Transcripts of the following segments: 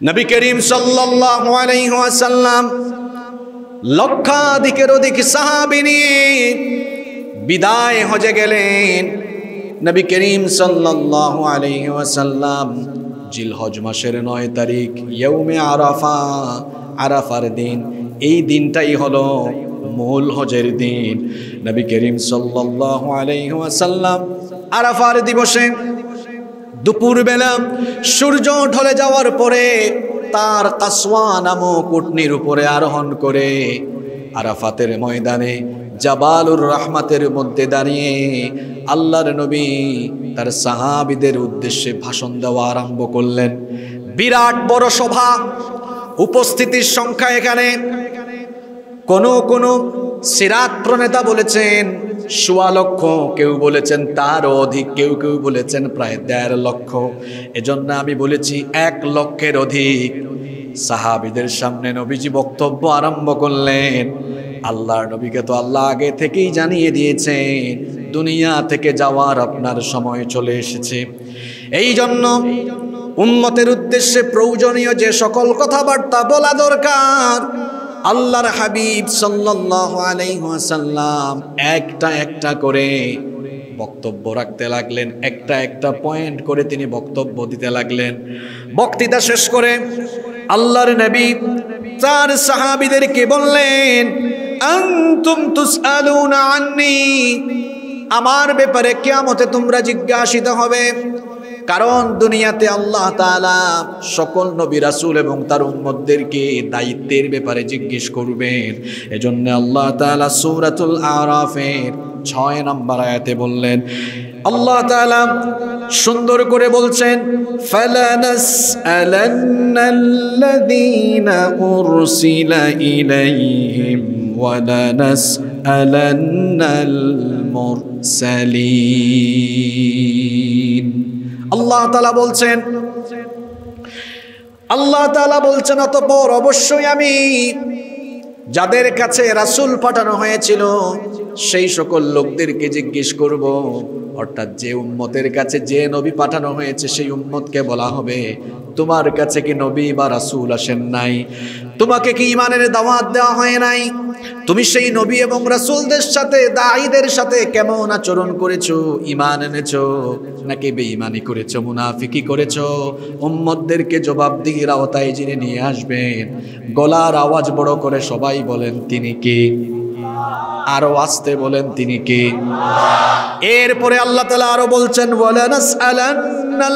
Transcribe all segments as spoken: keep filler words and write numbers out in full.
নবী করিম সাল্লাল্লাহু আলাইহি ওয়াসাল্লাম লক্ষাধিকের অধিক সাহাবী নিয়ে বিদায় হজে গেলেন। নবী করিম সাল্লাল্লাহু আলাইহি ওয়াসাল্লাম জিলহজ মাসের নয় তারিখ ইয়াউমে আরাফা, আরাফার দিন, এই দিনটাই হলো মূল হজের দিন। নবী করিম সাল্লাল্লাহু আলাইহি ওয়াসাল্লাম আরাফার দিবসে দুপুরবেলা সূর্য ঢলে যাওয়ার পরে তার কাসওয়া নামক উটনির উপরে আরোহণ করে আরাফাতের ময়দানে জাবালুর রহমাতের মধ্যে দাঁড়িয়ে আল্লাহর নবী তার সাহাবীদের উদ্দেশ্যে ভাষণ দেওয়া আরম্ভ করলেন। বিরাট বড় সভা, উপস্থিতির সংখ্যা এখানে কোন কোন সিরাত প্রণেতা বলেছেন সোয়া লক্ষ, কেউ বলেছেন তারও অধিক, কেউ কেউ বলেছেন প্রায় দেড় লক্ষ। এজন্য আমি বলেছি এক লক্ষের অধিক সাহাবীদের সামনে নবীজি বক্তব্য আরম্ভ করলেন। আল্লাহর নবীকে তো আল্লাহ আগে থেকেই জানিয়ে দিয়েছেন দুনিয়া থেকে যাওয়ার আপনার সময় চলে এসেছে। এই জন্য উম্মতের উদ্দেশ্যে প্রয়োজনীয় যে সকল কথাবার্তা বলা দরকার আল্লাহর হাবিব সাল্লাল্লাহু আলাইহি ওয়াসাল্লাম একটা একটা করে বক্তব্য রাখতে লাগলেন, একটা একটা পয়েন্ট করে তিনি বক্তব্য দিতে লাগলেন। বক্তৃতা শেষ করে আল্লাহর নবী তার সাহাবীদেরকে বললেন, আনতুম তুসআলুনা আন্নী, আমার ব্যাপারে কিয়ামতে তোমরা জিজ্ঞাসিত হবে। কারণ দুনিয়াতে আল্লাহ তাআলা সকল নবী রাসূল এবং তার উম্মতদেরকে দায়িত্বের ব্যাপারে জিজ্ঞেস করবেন। এজন্য আল্লাহ তাআলা সূরাতুল আরাফের ছয় নম্বর আয়াতে বললেন, আল্লাহ তাআলা সুন্দর করে বলছেন, ফালানাসআলান্নাল্লাযীনা উরসিলা ইলাইহিম ওয়া লানাসআলান্নাল মুরসালিন। আল্লাহ তাআলা বলছেন আল্লাহ তাআলা বলছেন অতঃপর অবশ্যই আমি যাদের কাছে রাসূল পাঠানো হয়েছিল সেই সকল লোকদেরকে জিজ্ঞেস করব। অর্থাৎ যে উম্মতের কাছে যে নবী পাঠানো হয়েছে সেই উম্মতকে বলা হবে, তোমার কাছে কি নবী বা রাসূল আসেন নাই? তোমাকে কি ঈমানের দাওয়াত দেওয়া হয় নাই? তুমি সেই নবী এবং রাসূলদের সাথে দাঈদের সাথে কেমন আচরণ করেছো? ঈমান এনেছো নাকি বেঈমানি করেছো, মুনাফিকি করেছো? উম্মতদেরকে জবাবদিহির আওতায় যিনি নিয়ে আসবেন, গলার আওয়াজ বড় করে সবাই বলেন তিনি কে? আরো আস্তে বলেন তিনি কে? এরপরে আল্লাহ তাআলা আরো বলছেন, ওয়ালা নাসআলান্নাল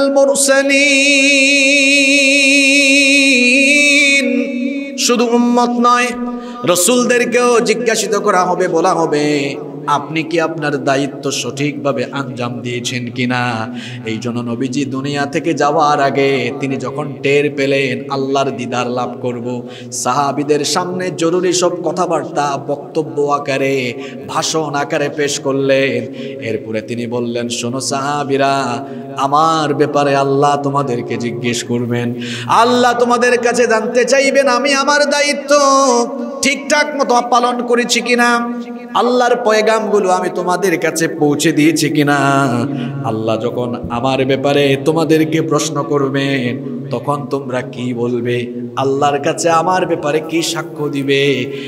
মুরসালিন। শুধু উম্মত নয়, রাসূলদেরকেও জিজ্ঞাসিত করা হবে, বলা হবে আপনি কি আপনার দায়িত্ব সঠিকভাবে আঞ্জাম দিয়েছেন কিনা। এই জন্য নবীজি দুনিয়া থেকে যাওয়ার আগে তিনি যখন টের পেলেন আল্লাহর দিদার লাভ করব, সাহাবীদের সামনে জরুরি সব কথাবার্তা বক্তব্য আকারে, ভাষণ আকারে পেশ করলেন। এরপরে তিনি বললেন, শোনো সাহাবীরা, আমার ব্যাপারে আল্লাহ তোমাদেরকে জিজ্ঞেস করবেন। আল্লাহ তোমাদের কাছে জানতে চাইবেন আমি আমার দায়িত্ব ঠিকঠাক মতো পালন করেছি কিনা, আল্লাহর পয়গামগুলো আমি তোমাদের কাছে পৌঁছে দিয়েছি কিনা। আল্লাহ যখন আমার ব্যাপারে তোমাদেরকে প্রশ্ন করবেন তখন তোমরা কি বলবে? আল্লাহর কাছে আমার ব্যাপারে কি সাক্ষ্য দিবে?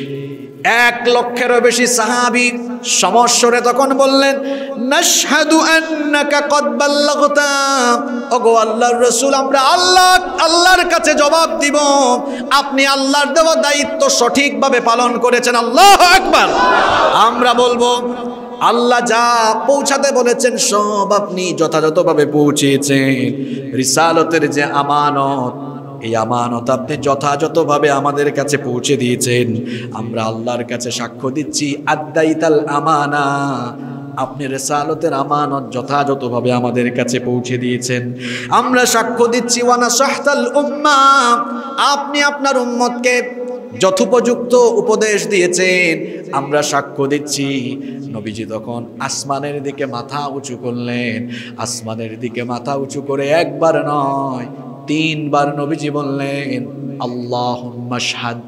এক লক্ষেরও বেশি সাহাবী সমস্বরে তখন বললেন, নাশহাদু আন্নাকা কদ বাল্লাগতা। ওগো আল্লাহর রাসূল, আমরা আল্লাহ আল্লাহর কাছে জবাব দিব আপনি আল্লাহর দেওয়া দায়িত্ব সঠিকভাবে পালন করেছেন। আল্লাহু আকবার। আমরা বলবো আল্লাহ যা পৌঁছাতে বলেছেন সব আপনি যথাযথভাবে পৌঁছেছেন। রিসালতের যে আমানত, এই আমানত আপনি যথাযথভাবে আমাদের কাছে পৌঁছে দিয়েছেন। আমরা আল্লাহর কাছে সাক্ষ্য দিচ্ছি আদ্দাইতাল আমানা, আপনি রিসালতের আমানত যথাযথভাবে আমাদের কাছে পৌঁছে দিয়েছেন। আমরা সাক্ষ্য দিচ্ছি ওয়া নাসাহতাল উম্মাহ, আপনি আপনার উম্মতকে যথোপযুক্ত উপদেশ দিয়েছেন। আমরা সাক্ষ্য দিচ্ছি নবীজি তখন আসমানের দিকে মাথা উঁচু করলেন। আসমানের দিকে মাথা উঁচু করে একবার নয় তিনবার নবীজি বললেন, আল্লাহুম্মা শাহাদ,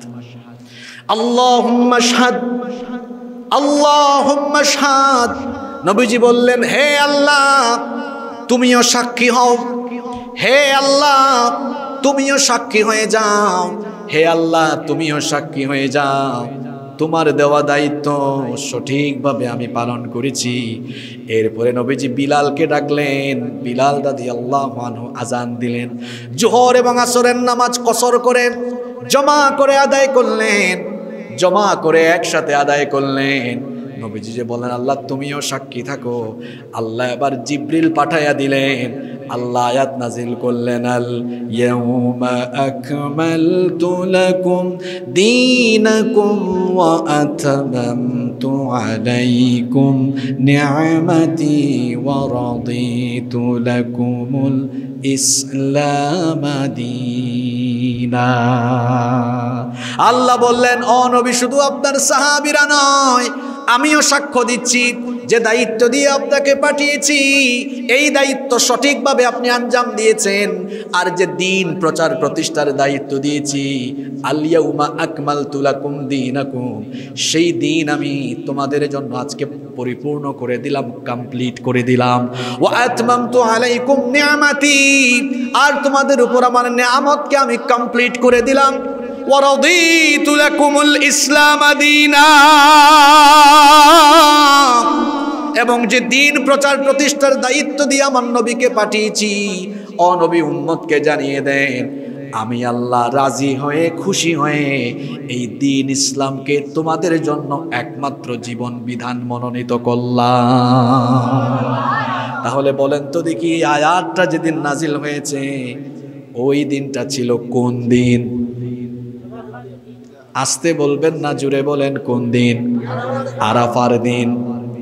আল্লাহুম্মা শাহাদ, আল্লাহুম্মা শাহাদ। নবীজি বললেন, হে আল্লাহ তুমিও সাক্ষী হও, হে আল্লাহ তুমিও সাক্ষী হয়ে যাও, হে আল্লাহ তুমিও সাক্ষী হয়ে যাও, তোমার দেওয়া দায়িত্ব সঠিকভাবে আমি পালন করেছি। এরপরে নবীজি বিলালকে ডাকলেন, বিলাল রাদিয়াল্লাহু আনহু আজান দিলেন। জোহর এবং আসরের নামাজ কসর করে জমা করে আদায় করলেন, জমা করে একসাথে আদায় করলেন। নবীজি যে বলেন আল্লাহ তুমিও সাক্ষী থাকো, আল্লাহ এবার জিবরিল পাঠাইয়া দিলেন। আল্লাহ আয়াত নাজিল করলেন, আল ইয়াউমা আকমালতু লাকুম দীনাকুম ওয়া আতামামতু আলাইকুম নি'মাতি ওয়া রাদিতু লাকুমুল ইসলাম দীনা। আল্লাহ বললেন, ও নবী শুধু আপনার সাহাবীরা নয়, আমিও সাক্ষ্য দিচ্ছি যে দায়িত্ব দিয়ে আপনাকে পাঠিয়েছি এই দায়িত্ব সঠিকভাবে আপনি আঞ্জাম দিয়েছেন। আর যে দিন প্রচার প্রতিষ্ঠার দায়িত্ব দিয়েছি, আল ইয়াউমা আকমালতু লাকুম দীনাকুম, সেই দিন আমি তোমাদের জন্য আজকে পরিপূর্ণ করে দিলাম, কমপ্লিট করে দিলাম। ওয়া আতমামতু আলাইকুম নি'মাতি, আর তোমাদের উপর আমার নিয়ামতকে আমি কমপ্লিট করে দিলাম। ওয়া রাদিতু লাকুমুল ইসলাম দীনা, এবং যে দিন প্রচার প্রতিষ্ঠার দায়িত্ব দিয়ে আমার নবীকে পাঠিয়েছি, ও নবী উম্মতকে জানিয়ে দেন আমি আল্লাহ রাজি হয়ে খুশি হয়ে এই দিন ইসলামকে তোমাদের জন্য একমাত্র জীবন বিধান মনোনীত করলাম। তাহলে বলেন তো দেখি, আয়াতটা যেদিন নাজিল হয়েছে ওই দিনটা ছিল কোন দিন? আসতে বলবেন না, জুড়ে বলেন কোন দিন? আরাফার দিন।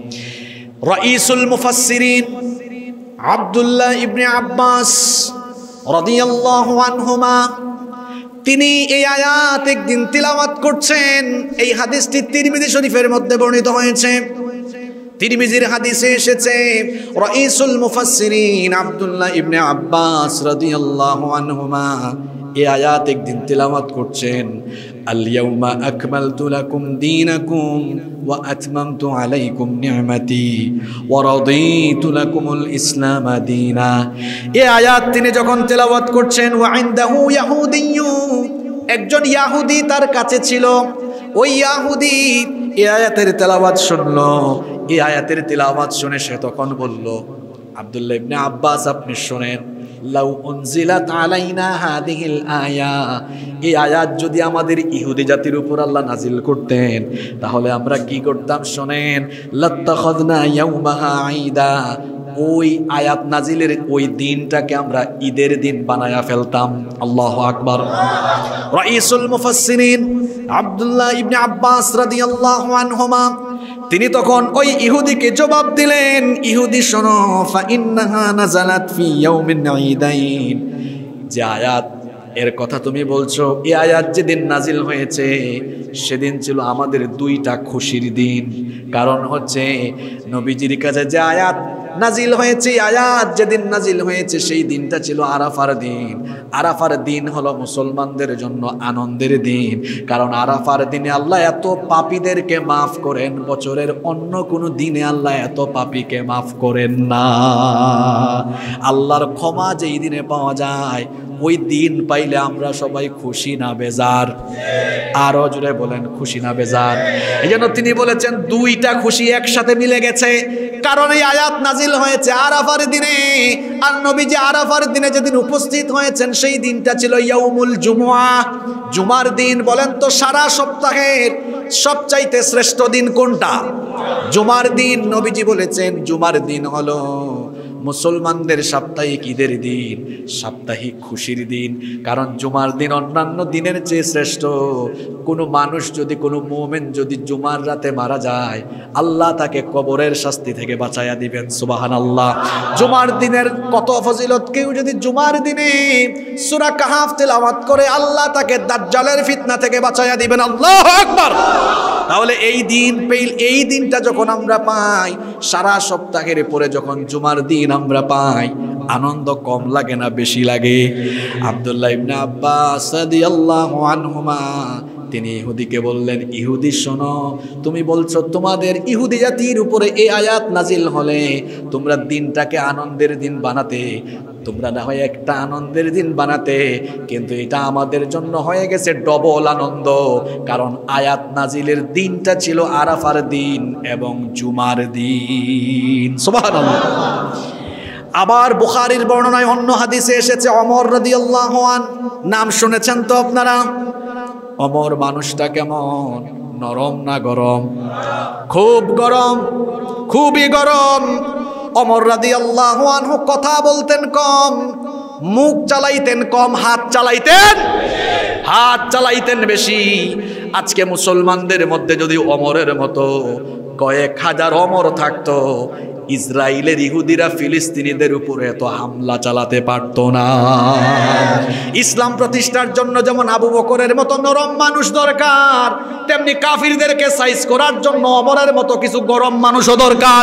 রাইসুল মুফাসসিরিন আব্দুল্লাহ ইবনে আব্বাস রাদিয়াল্লাহু আনহুমা তিনি এই আয়াত একদিন তিলাওয়াত করছেন। এই হাদিসটি তিরমিজি শরীফের মধ্যে বর্ণিত হয়েছে। তিরমিজির হাদিসে এসেছে রাইসুল মুফাসসিরিন আব্দুল্লাহ ইবনে আব্বাস রাদিয়াল্লাহু আনহুমা এই আয়াত একদিন তিলাওয়াত করছেন, আল ইয়াউমা আকমালতু লাকুম দীনাকুম ওয়া আতমামতু আলাইকুম নি'মাতি ওয়া রাদিতু লাকুমুল ইসলাম দীনা। এই আয়াত তিনি যখন তেলাওয়াত করছেন, ওয়া ইনদাহু ইয়াহুদিয়্যু, একজন ইয়াহুদি তার কাছে ছিল। ওই ইয়াহুদি এই আয়াতের তেলাওয়াত শুনলো। এই আয়াতের তেলাওয়াত শুনে সে তখন বলল, আব্দুল্লাহ ইবনে আব্বাস আপনি শুনেন, লাউ উনজিলাত আলাইনা হাদিহিল আয়া, এই আয়াত যদি আমাদের ইহুদি জাতির উপর আল্লাহ নাজিল করতেন তাহলে আমরা কি করতাম শোনেন, লাত্তাখাযনা ইয়াউমাহা ঈদা, ওই আয়াত নাজিলের ওই দিনটাকে আমরা ঈদের দিন বানায়া ফেলতাম। আল্লাহু আকবার। রাইসুল মুফাসসিরিন আব্দুল্লাহ ইবনে আব্বাস রাদিয়াল্লাহু আনহুমা তিনি তখন ওই ইহুদিকে জবাব দিলেন, ইহুদি শোনো, ফা ইন্নাহা নাযালাত ফি ইয়াউমিন ঈদাইন, যে আয়াত এর কথা তুমি বলছো এই আয়াত যেদিন নাজিল হয়েছে সেদিন ছিল আমাদের দুইটা খুশির দিন। কারণ হচ্ছে নবীজির কাছে যে আয়াত নাজিল হয়েছে, আয়াত যেদিন নাজিল হয়েছে সেই দিনটা ছিল আরাফার দিন। আরাফার দিন হলো মুসলমানদের জন্য আনন্দের দিন, কারণ আরাফার দিনে আল্লাহ এত পাপীদেরকে মাফ করেন, বছরের অন্য কোনো দিনে আল্লাহ এত পাপীকে মাফ করেন না। আল্লাহর ক্ষমা যেই দিনে পাওয়া যায় ওই দিন পাইলে আমরা সবাই খুশি না বেজার? আরো জোরে বলেন, খুশি না বেজার? এই জন্য তিনি বলেছেন দুইটা খুশি একসাথে মিলে গেছে, কারণ এই আয়াত নাজিল হয়েছে আরাফার দিনে, আর নবীজি আরাফার দিনে যেদিন উপস্থিত হয়েছেন সেই দিনটা ছিল ইয়াউমুল জুমআ, জুমার দিন। বলেন তো সারা সপ্তাহের সবচাইতে শ্রেষ্ঠ দিন কোনটা? জুমার দিন। নবীজি বলেছেন জুমার দিন হলো মুসলমানদের সাপ্তাহিক ঈদের দিন, সাপ্তাহিক খুশির দিন। কারণ জুমার দিন অন্যান্য দিনের চেয়ে শ্রেষ্ঠ। কোনো মানুষ যদি, কোনো মুমিন যদি জুমার রাতে মারা যায় আল্লাহ তাকে কবরের শাস্তি থেকে বাঁচাইয়া দিবেন। সুবহানাল্লাহ। জুমার দিনের কত ফজিলত! কেউ যদি জুমার দিনে সূরা কাহফ তেলাওয়াত করে আল্লাহ তাকে দাজ্জালের ফিতনা থেকে বাঁচাইয়া দিবেন। আল্লাহু আকবার। তাহলে এই দিন পেল, এই দিনটা যখন আমরা পাই, সারা সপ্তাহের পরে যখন জুমার দিন আমরা পাই, আনন্দ কম লাগে না বেশি লাগে? আব্দুল্লাহ ইবনে আব্বাস রাদিয়াল্লাহু আনহুমা তিনি ইহুদিকে বললেন, ইহুদি শোনো, তুমি বলছো তোমাদের ইহুদি জাতির উপরে এই আয়াত নাজিল হলে তোমরা দিনটাকে আনন্দের দিন বানাতে, তোমরা না হয় একটা আনন্দের দিন বানাতে, কিন্তু এটা আমাদের জন্য হয়ে গেছে ডবল আনন্দ। কারণ আয়াত নাজিলের দিনটা ছিল আরাফার দিন এবং জুমার দিন। সুবহানাল্লাহ। আবার বুখারীর বর্ণনায় অন্য হাদিসে এসেছে, ওমর রাদিয়াল্লাহু আনহু, নাম শুনেছেন তো আপনারা? ওমর মানুষটা কেমন? নরম না গরম? খুব গরম, খুবই গরম। ওমর রাদিয়াল্লাহু আনহু কথা বলতেন কম, মুখ চালাইতেন কম, হাত চালাইতেন হাত চালাইতেন বেশি। আজকে মুসলমানদের মধ্যে যদি ওমরের মতো কয়েক হাজার ওমর থাকতো, ইসরায়েলের ইহুদিরা ফিলিস্তিনিদের উপরে এত হামলা চালাতে পারতো না। ইসলাম প্রতিষ্ঠার জন্য যেমন আবু বকরের মতো নরম মানুষ দরকার, তেমনি কাফিরদেরকে সাইজ করার জন্য ওমরের মতো কিছু গরম মানুষও দরকার।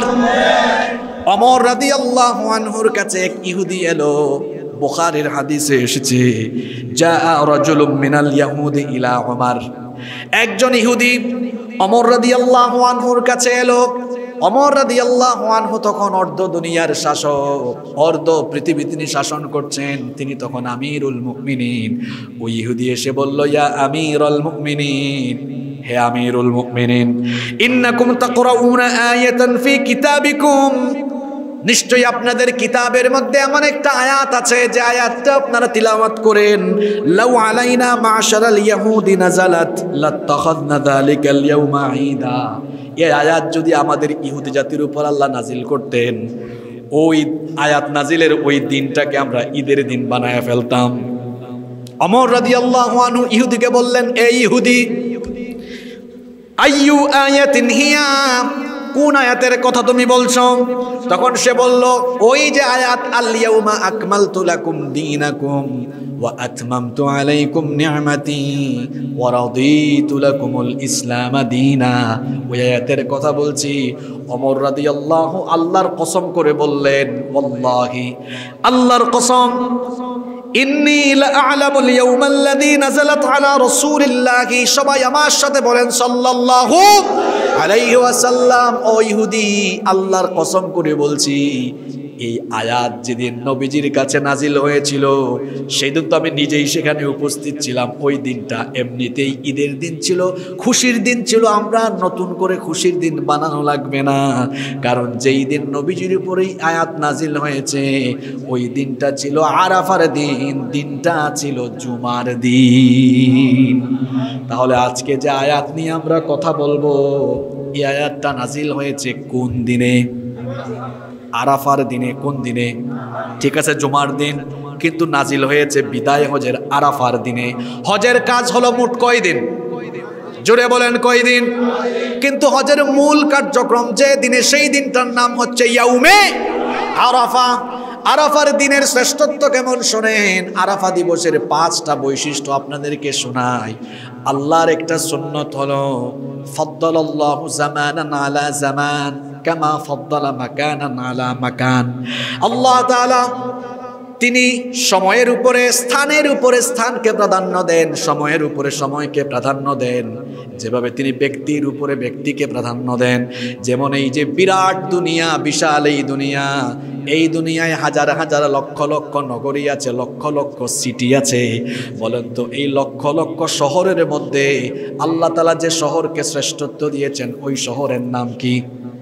ওমর রাদিয়াল্লাহু আনহুর কাছে এক ইহুদি এলো, বুখারীর হাদিসে এসেছে, জা রাজুলুম মিনাল ইয়াহুদি ইলা ওমর। একজন ইহুদি ওমর রাদিয়াল্লাহু আনহুর কাছে এলো। ওমর রাদিয়াল্লাহু আনহু তখন অর্ধ দুনিয়ার শাসক, অর্ধ পৃথিবী তিনি শাসন করছেন, তিনি তখন আমিরুল মুমিনিন। ওই ইহুদি এসে বলল, ইয়া আমিরুল মুমিনিন, হে আমিরুল মুমিনিন, ইন্নাকুম তাকরাউনা আয়াতান ফি কিতাবিকুম, নিশ্চয়ই আপনাদের কিতাবের মধ্যে এমন একটা আয়াত আছে যে আয়াতটা আপনারা তিলাওয়াত করেন, লাউ আলাইনা মাশারাল ইয়াহুদি নাযালাত লাত্তাখাযনা যালিকাল ইয়াউমা ঈদা। এই আয়াত যদি আমাদের ইহুদি জাতির উপর আল্লাহ নাজিল করতেন, ওই আয়াত নাজিলের ওই দিনটাকে আমরা ঈদের দিন বানায় ফেলতাম। ওমর রাদিয়াল্লাহু আনহু ইহুদিকে বললেন, এই ইহুদি, আইয়ু আয়াতিন হিয়া, কোন আয়াতের কথা তুমি বলছো? তখন সে বলল, ওই যে আয়াত, আল ইয়াউমা আকমালতু লাকুম দীনাকুম ওয়া আতমামতু আলাইকুম নি'মাতি ওয়া রাদিতু লাকুমুল ইসলাম দীনা। ওই আয়াতের কথা বলছি। ওমর রাদিয়াল্লাহু আল্লাহর কসম করে বললেন, ওয়াল্লাহি, আল্লাহর কসম, ইন্নী লাআলামুল ইয়াউমাল্লাযী নাযালাত আলা রাসূলিল্লাহি, সবাই আমার সাথে বলেন সাল্লাল্লাহু আলাইহি ওয়াসাল্লাম। ও ইহুদি, আল্লাহর কসম করে বলছি, এই আয়াত যেদিন নবীজির কাছে নাজিল হয়েছিল সেদিন তো আমি নিজেই সেখানে উপস্থিত ছিলাম। ওই দিনটা এমনিতেই ঈদের দিন ছিল, খুশির দিন ছিল। আমরা নতুন করে খুশির দিন বানানো লাগবে না, কারণ যেই দিন নবীজির উপরেই আয়াত নাজিল হয়েছে ওই দিনটা ছিল আরাফার দিন, দিনটা ছিল জুমার দিন। তাহলে আজকে যে আয়াত নিয়ে আমরা কথা বলবো, এই আয়াতটা নাজিল হয়েছে কোন দিনে? আরাফার দিনে। কোন দিনে? ঠিক আছে, জুমার দিন, কিন্তু নাজিল হয়েছে বিদায় হজের আরাফার দিনে। হজের কাজ হলো মোট কয় দিন? জোরে বলেন, কয় দিন? কিন্তু হজের মূল কার্যক্রম যে দিনে, সেই দিনটার নাম হচ্ছে ইয়াউমে আরাফা। আরাফার দিনের শ্রেষ্ঠত্ব কেমন শোনেন। আরাফা দিবসের পাঁচটা বৈশিষ্ট্য আপনাদেরকে শোনাই। আল্লাহর একটা সুন্নত হলো, ফাদ্দালাল্লাহু জামানান আলা জামান কামা ফাদ্দালা মাকানান আলা মাকান। আল্লাহ তাআলা তিনি সময়ের উপরে, স্থানের উপরে স্থানকে প্রাধান্য দেন, সময়ের উপরে সময়কে প্রাধান্য দেন, যেভাবে তিনি ব্যক্তির উপরে ব্যক্তিকে প্রাধান্য দেন। যেমন এই যে বিরাট দুনিয়া, বিশাল এই দুনিয়া, এই দুনিয়ায় হাজার হাজার লক্ষ লক্ষ নগরী আছে, লক্ষ লক্ষ সিটি আছে। বলেন তো, এই লক্ষ লক্ষ শহরের মধ্যে আল্লাহ তাআলা যে শহরকে শ্রেষ্ঠত্ব দিয়েছেন, ওই শহরের নাম কি?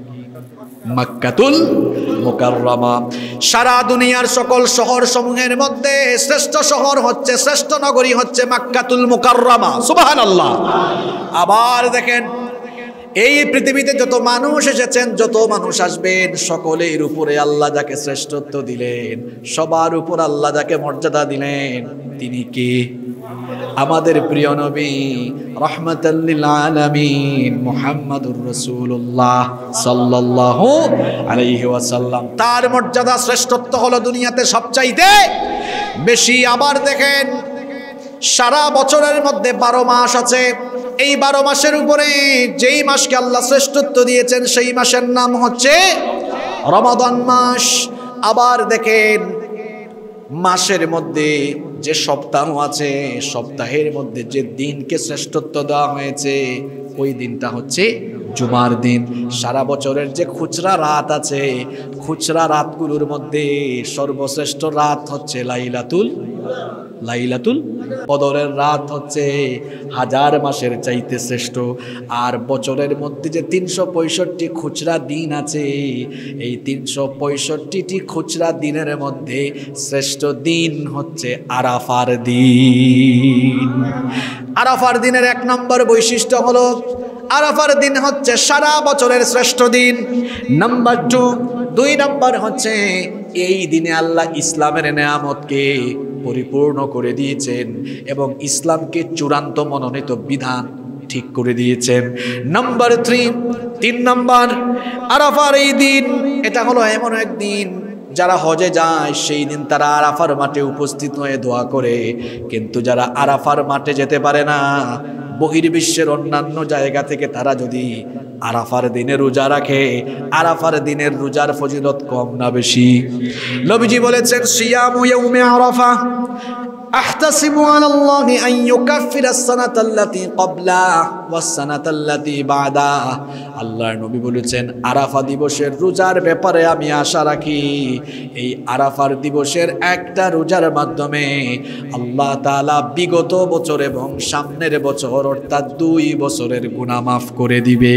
মক্কাতুল মুকাররমা। সারা দুনিয়ার সকল শহর সমূহের মধ্যে শ্রেষ্ঠ শহর হচ্ছে, শ্রেষ্ঠ নগরী হচ্ছে মক্কাতুল মুকাররমা। সুবহানাল্লাহ। আবার দেখেন, এই পৃথিবীতে যত মানুষ এসেছেন, যত মানুষ আসবেন, সকলের উপরে আল্লাহ যাকে শ্রেষ্ঠত্ব দিলেন, সবার উপর আল্লাহ যাকে মর্যাদা দিলেন, তিনি কে? আমাদের প্রিয় নবী রাহমাতাল লিল আলামিন মুহাম্মাদুর রাসূলুল্লাহ সাল্লাল্লাহু আলাইহি ওয়াসাল্লাম। তার মর্যাদা, শ্রেষ্ঠত্ব হলো দুনিয়াতে সবচাইতে বেশি। আবার দেখেন, সারা বছরের মধ্যে বারো মাস আছে। এই বারো মাসের উপরে যেই মাসকে আল্লাহ শ্রেষ্ঠত্ব দিয়েছেন, সেই মাসের নাম হচ্ছে রমাদান মাস। আবার দেখেন, মাসের মধ্যে যে সপ্তাহ আছে, সপ্তাহের মধ্যে যে দিনকে শ্রেষ্ঠত্ব দেওয়া হয়েছে ওই দিনটা হচ্ছে জুমার দিন। সারা বছরের যে খুচরা রাত আছে, খুচরা রাতগুলোর মধ্যে সর্বশ্রেষ্ঠ রাত হচ্ছে লাইলাতুল লাইলাতুল কদরের রাত হচ্ছে হাজার মাসের চাইতে শ্রেষ্ঠ। আর বছরের মধ্যে যে তিনশো পঁয়ষট্টি খুচরা দিন আছে, এই তিনশো পঁয়ষট্টিটি খুচরা দিনের মধ্যে শ্রেষ্ঠ দিন হচ্ছে আরাফার দিন। আরাফার দিনের এক নম্বর বৈশিষ্ট্য হলো আরাফার দিন হচ্ছে সারা বছরের শ্রেষ্ঠ দিন। নাম্বার টু, দুই নম্বর হচ্ছে এই দিনে আল্লাহ ইসলামের নেয়ামতকে পরিপূর্ণ করে দিয়েছেন এবং ইসলামকে চূড়ান্ত মনোনীত বিধান ঠিক করে দিয়েছেন। নাম্বার থ্রি, তিন নম্বর, আরাফার এই দিন এটা হলো এমন এক দিন যারা হজে যায় সেই দিন তারা আরাফার মাঠে উপস্থিত হয়ে দোয়া করে, কিন্তু যারা আরাফার মাঠে যেতে পারে না, বহির্বিশ্বের অন্যান্য জায়গা থেকে তারা যদি আরাফার দিনে রোজা রাখে, আরাফার দিনের রোজার ফজিলত কম না বেশি? নবীজি বলেছেন সিয়ামু ইয়াউমি আরাফা আহতাসিবু আলাল্লাহি আন ইউকাফিরা আস-সানাতাল্লাতী ক্বাবলা ওয়াস-সানাতাল্লাতী বা'দা। আল্লাহর নবী বলেছেন আরাফা দিবসের রোজার ব্যাপারে আমি আশা রাখি এই আরাফার দিবসের একটা রোজার মাধ্যমে আল্লাহ তাআলা বিগত বছর এবং সামনের বছর অর্থাৎ দুই বছরের গুনাহ মাফ করে দিবে।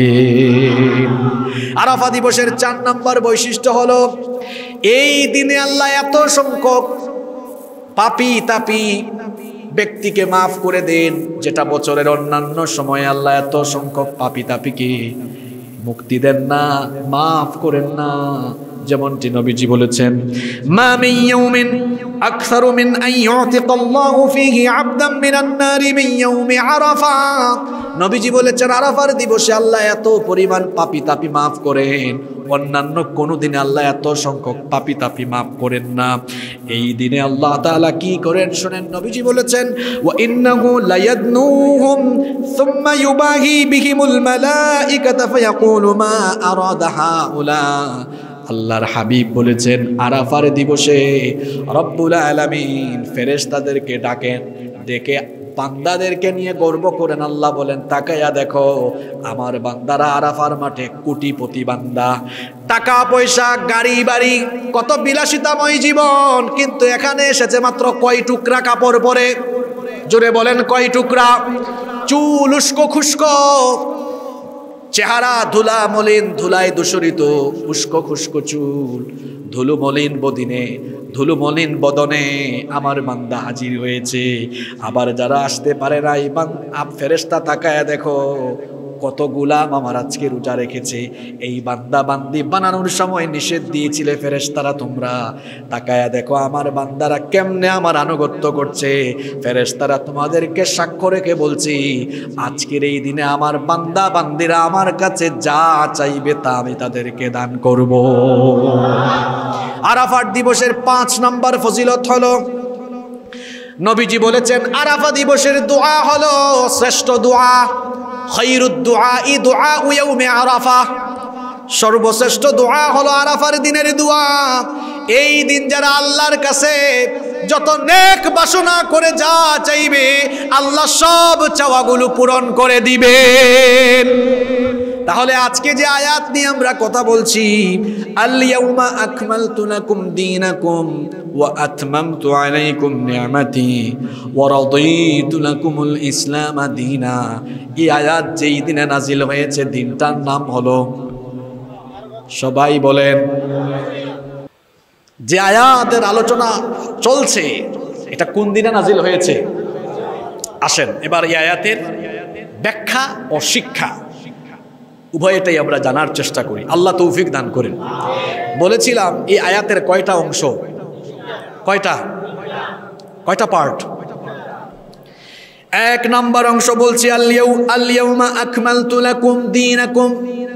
আরাফা দিবসের চার নম্বর বৈশিষ্ট্য হলো এই দিনে আল্লাহ এত সংখ্যক পাপী তাপী ব্যক্তিকে মাফ করে দেন, যেটা বছরের অন্যান্য সময়ে আল্লাহ এত সংখ্যক পাপী তাপীকে মুক্তি দেন না, মাফ করেন না। যেমনটি নবীজি বলেছেন মা মিন ইয়াউমিন আকসারু মিন আন ইউতিকাল্লাহু ফীহি আবদান মিনান নারি মিন ইয়াউমি আরাফা। নবীজি বলেছেন আরাফার দিবসে আল্লাহ এত পরিমাণ পাপী তাপী মাফ করেন, অন্যান্য কোনো দিনে আল্লাহ এত সংখ্যক পাপী তাপী মাফ করেন না। এই দিনে আল্লাহ তাআলা কি করেন শুনেন, নবীজি বলেছেন ওয়া ইন্নাহু লায়াদনুহুম সুম্মা ইউবাহি বিহিমুল মালাইকাতা ফায়াকুলু মা আরাদা হাউলা। আল্লাহর হাবিব বলেছেন আরাফার দিবসে রব্বুল আলামিন ফেরেশতাদেরকে ডাকেন, ডেকে বান্দাদেরকে নিয়ে গর্ব করেন। আল্লাহ বলেন তাকায়া দেখো আমার বান্দারা আরাফার মাঠে কোটিপতি বান্দা, টাকা পয়সা গাড়ি বাড়ি কত বিলাসিতাময় জীবন, কিন্তু এখানে এসেছে মাত্র কয় টুকরা কাপড় পরে। জোরে বলেন কয় টুকরা? চুল উস্কো খুস্কো, চেহারা ধুলা মলিন, ধুলায় দূষরিত, উস্কো খুস্কো চুল, ধুলু মলিন বদিনে, ধুলু মলিন বদনে আমার বান্দা হাজির হয়েছে। আবার যারা আসতে পারে নাই, ফেরেশতা তাকায়া দেখো কত গোলাম আমার আজকে রোজা রেখেছে। এই বান্দা বান্দি বানানোর সময় নিষেধ দিয়েছিলে ফেরেশতারা তোমরা, তাকায়া দেখো আমার বান্দারা কেমনে আমার আনুগত্য করছে। ফেরেশতারা তোমাদেরকে সাক্ষ্য রেখে বলছি আজকের এই দিনে আমার বান্দা বান্দিরা আমার কাছে যা চাইবে তা আমি তাদেরকে দান করব। আরাফাত দিবসের পাঁচ নম্বর ফজিলত হলো নবীজি বলেছেন আরাফা দিবসের দোয়া হলো শ্রেষ্ঠ দোয়া। খায়রুদ দুআই দুআউ ইয়াউমি আরাফা, সর্বশ্রেষ্ঠ দোয়া হলো আরাফার দিনের দোয়া। এই দিন যারা আল্লাহর কাছে যত নেক বাসনা করে যা চাইবে আল্লাহ সব চাওয়াগুলো পূরণ করে দিবেন। তাহলে আজকে যে আয়াত নিয়ে আমরা কথা বলছি, আল ইয়াউমা আকমালতু লাকুম দীনাকুম ওয়া আতমামতু আলাইকুম নি'মাতি ওয়া রাদিতু লাকুমুল ইসলাম দীনা, এই আয়াত যেই দিনে নাজিল হয়েছে দিনটার নাম হলো, সবাই বলেন, যে আয়াতের আলোচনা চলছে এটা কোন দিনে নাজিল হয়েছে? আসেন এবার এই আয়াতের ব্যাখ্যা ও শিক্ষা উভয়টাই আমরা জানার চেষ্টা করি, আল্লাহ তৌফিক দান করেন। বলেছিলাম এই আয়াতের কয়টা অংশ, কয়টা কয়টা পার্ট? এক নাম্বার অংশ বলছি আল ইয়াউমা আকমালতু লাকুম দীনাকুম,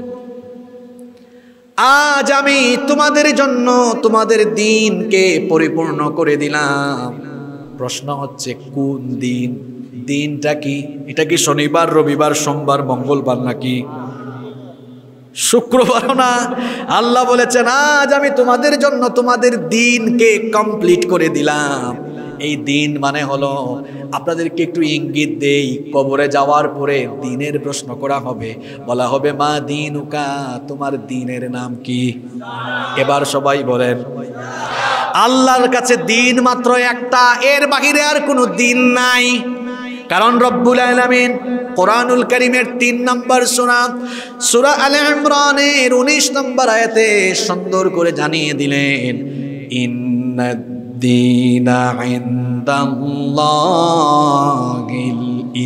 আজ আমি তোমাদের জন্য তোমাদের দিনকে পরিপূর্ণ করে দিলাম। প্রশ্ন হচ্ছে কোন দিন? দিনটা কি? এটা কি শনিবার, রবিবার, সোমবার, মঙ্গলবার নাকি শুক্রবার না? আল্লাহ বলেছেন আজ আমি তোমাদের জন্য তোমাদের দিনকে কমপ্লিট করে দিলাম। এই দিন মানে হলো, আপনাদেরকে একটু ইঙ্গিত দেই, কবরে যাওয়ার পরে দিনের প্রশ্ন করা হবে, বলা হবে মা দিনুকা, তোমার দিনের নাম কি? এবার সবাই বলেন, আল্লাহর কাছে দিন মাত্র একটা, এর বাহিরে আর কোনো দিন নাই। কারণ রব্বুল আলামিন কোরআনুল কারীমের তিন নম্বর সূরা সূরা আলে ইমরানের উনিশ নম্বর আয়াতে সুন্দর করে জানিয়ে দিলেন, ইন্নাদ দীনা ইনদাল্লাহিল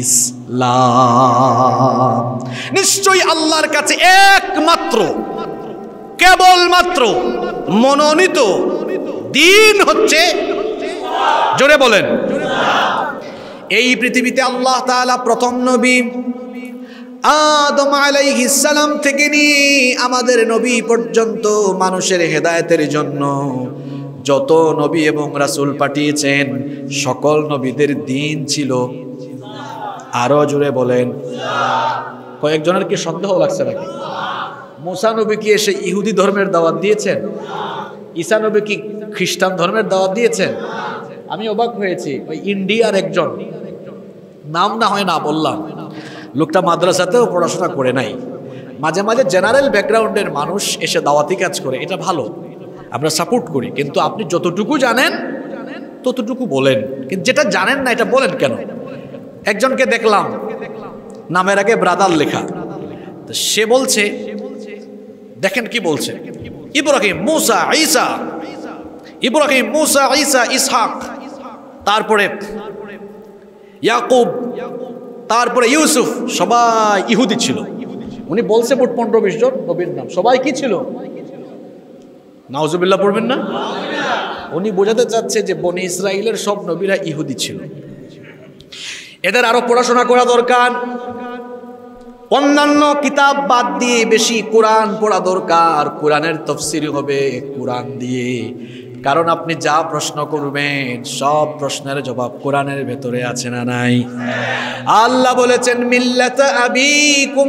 ইসলাম, নিশ্চয়ই আল্লাহর কাছে একমাত্র কেবলমাত্র মনোনীত দিন হচ্ছে, জোরে বলেন, এই পৃথিবীতে আল্লাহ তাআলা প্রথম নবী আদম আলাইহিস সালাম থেকে নিয়ে আমাদের নবী পর্যন্ত মানুষের হেদায়েতের জন্য যত নবী এবং রাসূল পাঠিয়েছেন, সকল নবীদের দিন ছিল, আরো জোরে বলেন, কয়েকজনের কি সন্দেহ লাগছে নাকি? মুসা নবী কি এসে ইহুদি ধর্মের দাওয়াত দিয়েছেন? ঈসা নবী কি খ্রিস্টান ধর্মের দাওয়াত দিয়েছেন? আমি অবাক হয়েছি, ওই ইন্ডিয়ার একজন, নাম না হয় না বললাম, লোকটা মাদ্রাসাতেও পড়াশোনা করে নাই, মাঝে মাঝে জেনারেল ব্যাকগ্রাউন্ডের মানুষ এসে দাওয়াতি কাজ করে, এটা ভালো, আমরা সাপোর্ট করি, কিন্তু আপনি যতটুকু জানেন ততটুকু বলেন, কিন্তু যেটা জানেন না এটা বলেন কেন? একজনকে দেখলাম নামের আগে ব্রাদার লেখা, তো সে বলছে, দেখেন কি বলছে, ইব্রাহিম মুসা ঈসা, ইব্রাহিম মুসা ঈসা ইসহাক, তারপরে ইয়াকুব, তারপরে ইউসুফ, সবাই ইহুদি ছিল। উনি বলছে মোট পনেরো বিশ জন নবীর নাম, সবাই কি ছিল? নাউজুবিল্লাহ পড়বেন না? উনি বোঝাতে চাচ্ছে যে বনি ইসরাইলের সব নবীরা ইহুদি ছিল। এদের আরো পড়াশোনা করা দরকার, অন্যান্য কিতাব বাদ দিয়ে বেশি কোরআন পড়া দরকার। কোরআনের তাফসীর হবে কোরআন দিয়ে, কারণ আপনি যা প্রশ্ন করবেন সব প্রশ্নের জবাব কোরআনের ভেতরে আছে না নাই? আল্লাহ বলেছেন মিল্লাতা আবিকুম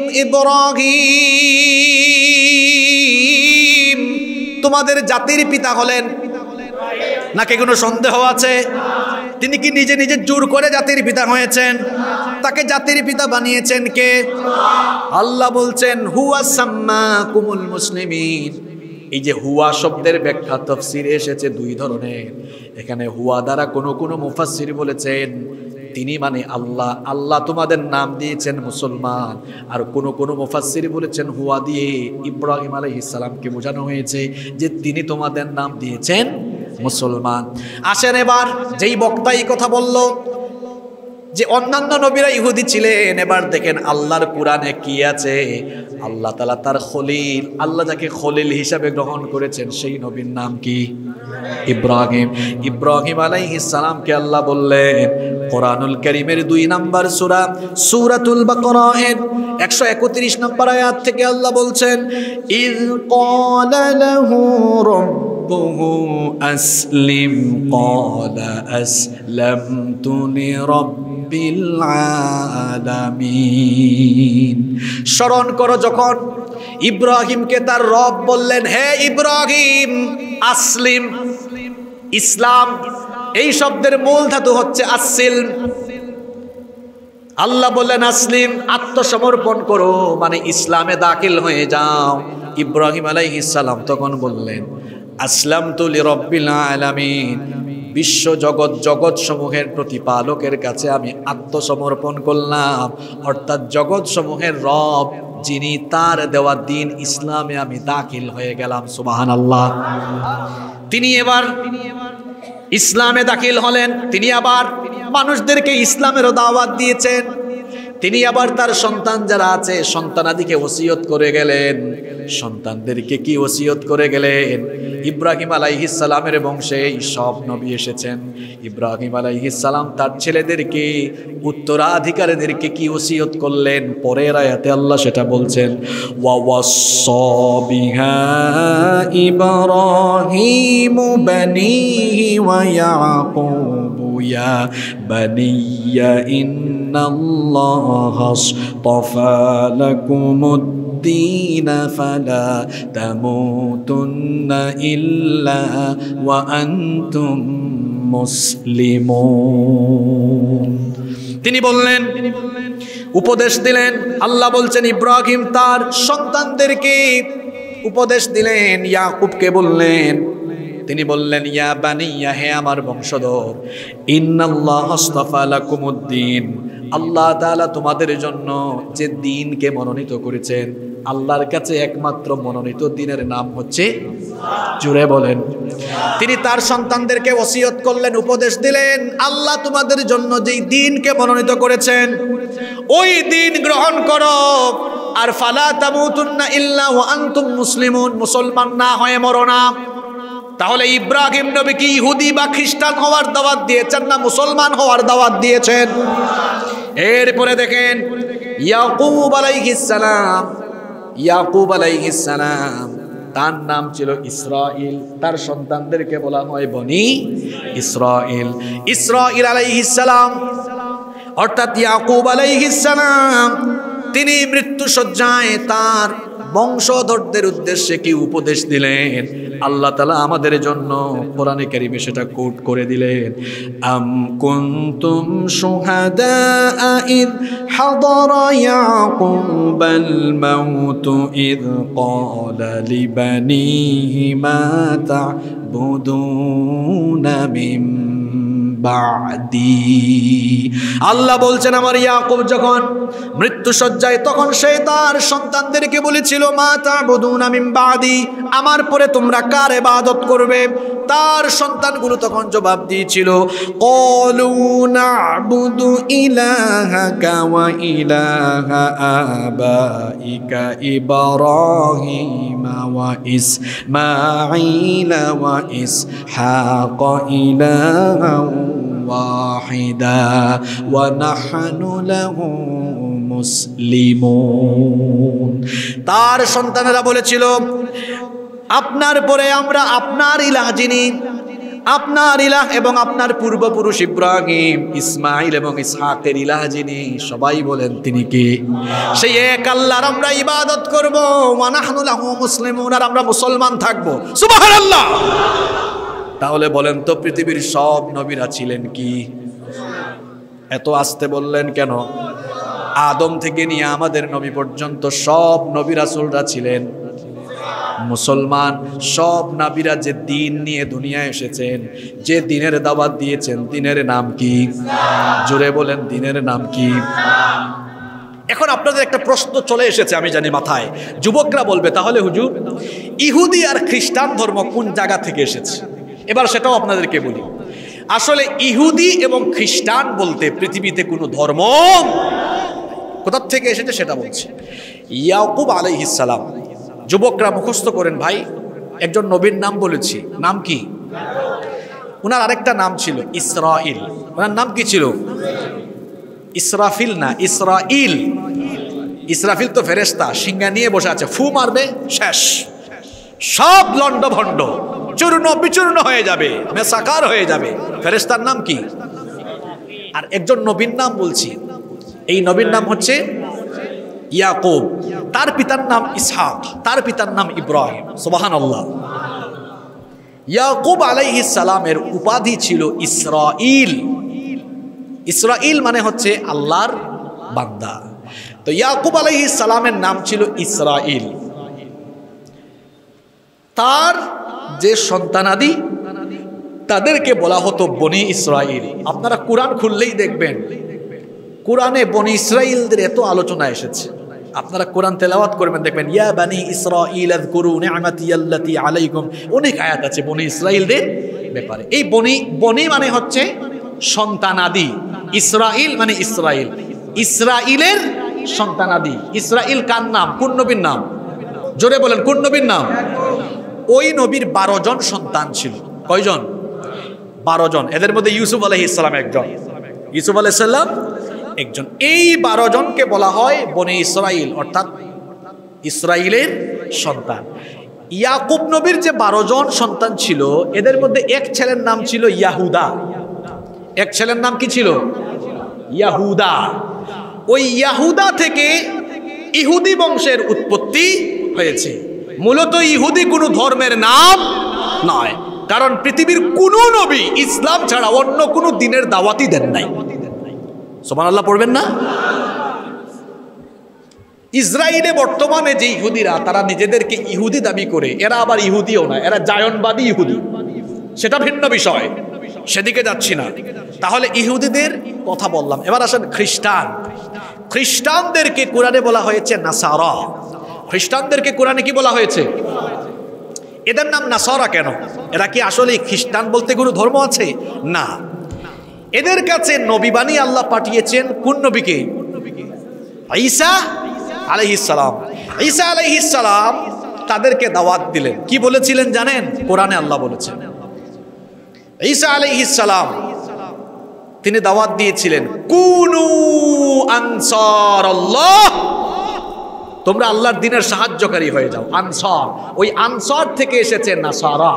ইব্রাহিম, তোমাদের জাতির পিতা হলেন, নাকি কোনো সন্দেহ আছে? তিনি কি নিজে নিজে জোর করে জাতির পিতা হয়েছেন? তাকে জাতির পিতা বানিয়েছেন কে? আল্লাহ বলছেন হুয়া সাম্মাকুমুল মুসলিমিন। এই যে হুয়া শব্দের ব্যাখ্যা তাফসীরে এসেছে দুই ধরনের। এখানে হুয়া দ্বারা কোনো কোনো মুফাসসির বলেছেন তিনি মানে আল্লাহ, আল্লাহ তোমাদের নাম দিয়েছেন মুসলমান। আর কোনো কোনো মুফাসসির বলেছেন হুয়া দিয়ে ইব্রাহিম আলাইহিস সালামকে বোঝানো হয়েছে যে তিনি তোমাদের নাম দিয়েছেন মুসলমান। আসেন এবার যেই বক্তা এই কথা বলল যে অন্যান্য নবীরা ইহুদি ছিলেন, এবার দেখেন আল্লাহর কোরআনে কি আছে। আল্লাহ তাআলা তার খলিল, আল্লাহ যাকে খলিল হিসাবে গ্রহণ করেছেন সেই নবীর নাম কি? ইব্রাহিম। ইব্রাহিম আলাইহিস সালামকে আল্লাহ বললেন কোরআনুল কারীমের দুই নাম্বার সূরা সূরাতুল বাকারা এর একশো একত্রিশ নম্বর আয়াত থেকে আল্লাহ বলছেন ইয ক্বালা লাহু রাব্বুহু আসলিম ক্বালা আসলামতু লিরাব্বিল আলামিন। স্মরণ করো যখন ইব্রাহিমকে তার রব বললেন হে ইব্রাহিম আসলিম, ইসলাম এই শব্দের মূল ধাতু হচ্ছে আসিলম। আল্লাহ বললেন আসলিম, আত্মসমর্পণ করো, মানে ইসলামে দাখিল হয়ে যাও। ইব্রাহিম আলাইহিস সালাম তখন বললেন আসলামতু লিরাব্বিল আলামিন, বিশ্ব জগৎ জগৎ সমূহের প্রতিপালকের কাছে আমি আত্মসমর্পণ করলাম, অর্থাৎ জগৎ সমূহের রব যিনি, তার দেওয়া দিন ইসলামে আমি দাখিল হয়ে গেলাম। সুবহানাল্লাহ। তিনি এবার ইসলামে দাখিল হলেন, তিনি আবার মানুষদেরকে ইসলামেরও দাওয়াত দিয়েছেন। তিনি আবার তার সন্তান যারা আছে সন্তানাদিকে ওসিয়ত করে গেলেন। সন্তানদেরকে কি ওসিয়ত করে গেলেন? ইব্রাহিম আলাইহিস সালামের বংশে সব নবী এসেছেন। ইব্রাহিম আলাইহিস সালাম তার ছেলেদেরকে, উত্তরাধিকারীদেরকে কি ওসিয়ত করলেন? পরের আয়াতে আল্লাহ সেটা বলছেন ওয়া ওয়াসসা বিহা ইব্রাহিমু বানিহি ওয়া ইয়াকুবু ইয়া বানিয়া ইন্নাল্লাহা আসতাফা লাকুমুদ الدين فلا تموتن إلا وأنتم মুসলিমুন। তিনি বললেন, উপদেশ দিলেন। আল্লাহ বলছেন ইব্রাহিম তার সন্তানদেরকে উপদেশ দিলেন, ইয়াকুবকে বললেন, তিনি বললেন ইয়া বানিয়া, হে আমার বংশধর, ইন্নাল্লাহ আস্তাফা লাকুমুদ্দিন, আল্লাহ তাআলা তোমাদের জন্য যে দ্বীনকে মনোনীত করেছেন, আল্লাহর কাছে একমাত্র মনোনীত দ্বীনের নাম হচ্ছে, জুড়ে বলেন। তিনি তার সন্তানদেরকে ওসিয়ত করলেন, উপদেশ দিলেন, আল্লাহ তোমাদের জন্য যেই দ্বীনকে মনোনীত করেছেন ওই দ্বীন গ্রহণ করো, আর ফালা তামুতুন্না ইল্লা ওয়া আনতুম মুসলিমুন, মুসলমান না হয়ে মরো না। তাহলে ইব্রাহিম নবী কি ইহুদি বা খ্রিস্টান হওয়ার দাওয়াত দিয়েছেন না মুসলমান হওয়ার দাওয়াত দিয়েছেন? এরপরে দেখেন ইয়াকুব আলাইহিস সালাম, ইয়াকুব আলাইহিস সালাম তার নাম ছিল ইসরাইল, তার সন্তানদেরকে বলা হয় বনি ইসরাইল। ইসরাইল আলাইহিস সালাম অর্থাৎ ইয়াকুব আলাইহিস সালাম তিনি মৃত্যু শয্যায় তার বংশধরদের উদ্দেশ্যে কি উপদেশ দিলেন, আল্লাহ তাআলা আমাদের জন্য কোরআনে কারীমে সেটা কোট করে দিলেন। আম কুনতুম শুহাদা ইয হাদারা ইয়াকুবাল মাউত ইয ক্বালা লিবানিহি মা তা'বুদুনা মিন বা'দি। আল্লাহ বলছেন আমার ইয়াকুব যখন মৃত্যু শয্যায়, তখন সে তার সন্তানদেরকে বলেছিল মা তা'বুদুনা মিন বা'দি, আমার পরে তোমরা কার ইবাদত করবে? তার সন্তানগুলো তখন জবাব দিয়েছিল ক্বালু না'বুদু ইলাহাকা ওয়া ইলাহা আবাইকা ইব্রাহিম ওয়া ইসমাঈল ওয়া ইসহাক ইলাহা ওয়াহিদা ওয়া নাহনু লাহু মুসলিমুন। তার সন্তানেরা বলেছিল আপনার পরে আমরা আপনার ইলাহ যিনি, আপনার ইলাহ এবং আপনার পূর্বপুরুষ ইব্রাহিম, ইসমাইল এবং ইসহাকের ইলাহ যিনি, সবাই বলেন তিনি কে? সেই এক আল্লাহর আমরা ইবাদত করব, ওয়া নাহনু লাহু মুসলিমুন, আর আমরা মুসলমান থাকব। সুবহানাল্লাহ। তাহলে বলেন তো পৃথিবীর সব নবীরা ছিলেন কি? এত আস্তে বললেন কেন? আদম থেকে নিয়ে আমাদের নবী পর্যন্ত সব নবী রাসূলরা ছিলেন মুসলমান। সব নবীরা যে দ্বীন নিয়ে দুনিয়ায় এসেছেন, যে দ্বীনের দাওয়াত দিয়েছেন, দ্বীনের নাম কি? জোরে বলেন, দ্বীনের নাম কি? এখন আপনাদের একটা প্রশ্ন চলে এসেছে আমি জানি মাথায়, যুবকরা বলবে তাহলে হুজুর ইহুদি আর খ্রিস্টান ধর্ম কোন জায়গা থেকে এসেছে? এবার সেটাও আপনাদেরকে বলি। আসলে ইহুদি এবং খ্রিস্টান বলতে পৃথিবীতে কোনো ধর্ম কোথা থেকে এসেছে সেটা বলছে। ইয়াকুব আলাইহিস সালাম, যুবকরা মুখস্থ করেন ভাই, একজন নবীর নাম বলেছি, নাম কি? ওনার আরেকটা নাম ছিল ইসরাইল। ওনার নাম কি ছিল? ইসরাফিল না, ইসরাইল। ইসরাফিল তো ফেরেশতা, সিংহা নিয়ে বসে আছে, ফু মারবে শেষ, সব লন্ড ভন্ড চূর্ণ বিচূর্ণ হয়ে যাবে, মেসাকার হয়ে যাবে। ফেরেশতার নাম কি? আর একজন নবীর নাম বলছি, এই নবীর নাম হচ্ছে ইয়াকুব, তার পিতার নাম ইসহাক, তার পিতার নাম ইব্রাহিম। সুবহানাল্লাহ। ইয়াকুব আলাইহিস সালামের উপাধি ছিল ইসরাইল। ইসরাইল মানে হচ্ছে আল্লাহর বান্দা। তো ইয়াকুব আলাইহিস সালামের নাম ছিল ইসরাইল। তার যে সন্তানাদি তাদেরকে বলা হতো বনি ইসরাইল। আপনারা কোরআন খুললেই দেখবেন কোরআনে বনি ইসরাইলদের এত আলোচনা এসেছে। আপনারা কোরআন তেলাওয়াত করবেন, দেখবেন ইয়া বানি ইসরাইল আযকুরু নি'মাতি আল্লাতী আলাইকুম, অনেক আয়াত আছে বনি ইসরাইলদের ব্যাপারে। এই বনি বনি মানে হচ্ছে সন্তানাদি, ইসরাইল মানে ইসরাইল, ইসরাইলের সন্তানাদি। ইসরাইল কার নাম? কোন নবীর নাম? জোরে বলেন, কোন নবীর নাম? ওই নবীর বারো জন সন্তান ছিল। কয়জন? বারো জন। এদের মধ্যে ইউসুফ আলাইহিস সালাম একজন, ইউসুফ আলাইহিস সালাম একজন। এই বারো জনকে বলা হয় বনি ইসরাইল, অর্থাৎ ইসরাইলের সন্তান। ইয়াকুব নবীর যে বারো জন সন্তান ছিল, এদের মধ্যে এক ছেলের নাম ছিল ইয়াহুদা। এক ছেলের নাম কি ছিল? ইয়াহুদা। ওই ইয়াহুদা থেকে ইহুদি বংশের উৎপত্তি হয়েছে। মূলত ইহুদি কোনো ধর্মের নাম নয়। কারণ পৃথিবীর কোনো নবী ইসলাম ছাড়া অন্য কোনো দিনের দাওয়াতই দেন নাই। সুবহানাল্লাহ পড়বেন না? ইসরায়েলে বর্তমানে যে ইহুদিরা তারা নিজেদেরকে ইহুদি দাবি করে, এরা আবার ইহুদিও না, এরা জায়নবাদী ইহুদি, সেটা ভিন্ন বিষয়, সেদিকে যাচ্ছি না। তাহলে ইহুদিদের কথা বললাম, এবার আসেন খ্রিস্টান। খ্রিস্টানদেরকে কোরআনে বলা হয়েছে নাসারা। খ্রিস্টানদেরকে কোরআনে কি বলা হয়েছে? এদের নাম নাসারা কেন? এরা কি আসলে খ্রিস্টান বলতে কোনো ধর্ম আছে? না, এদের কাছে নবী বানিয়ে আল্লাহ পাঠিয়েছেন কোন নবীকে? ঈসা আলাইহিস সালাম। ঈসা আলাইহিস সালাম তাদেরকে দাওয়াত দিলেন, কি বলেছিলেন জানেন? কোরআনে আল্লাহ বলেছেন ঈসা আলাইহিস সালাম তিনি দাওয়াত দিয়েছিলেন কুনু আনসারাল্লাহ, তোমরা আল্লাহর দ্বীনের সাহায্যকারী হয়ে যাও। আনসার, ওই আনসার থেকে এসেছে নাসারা।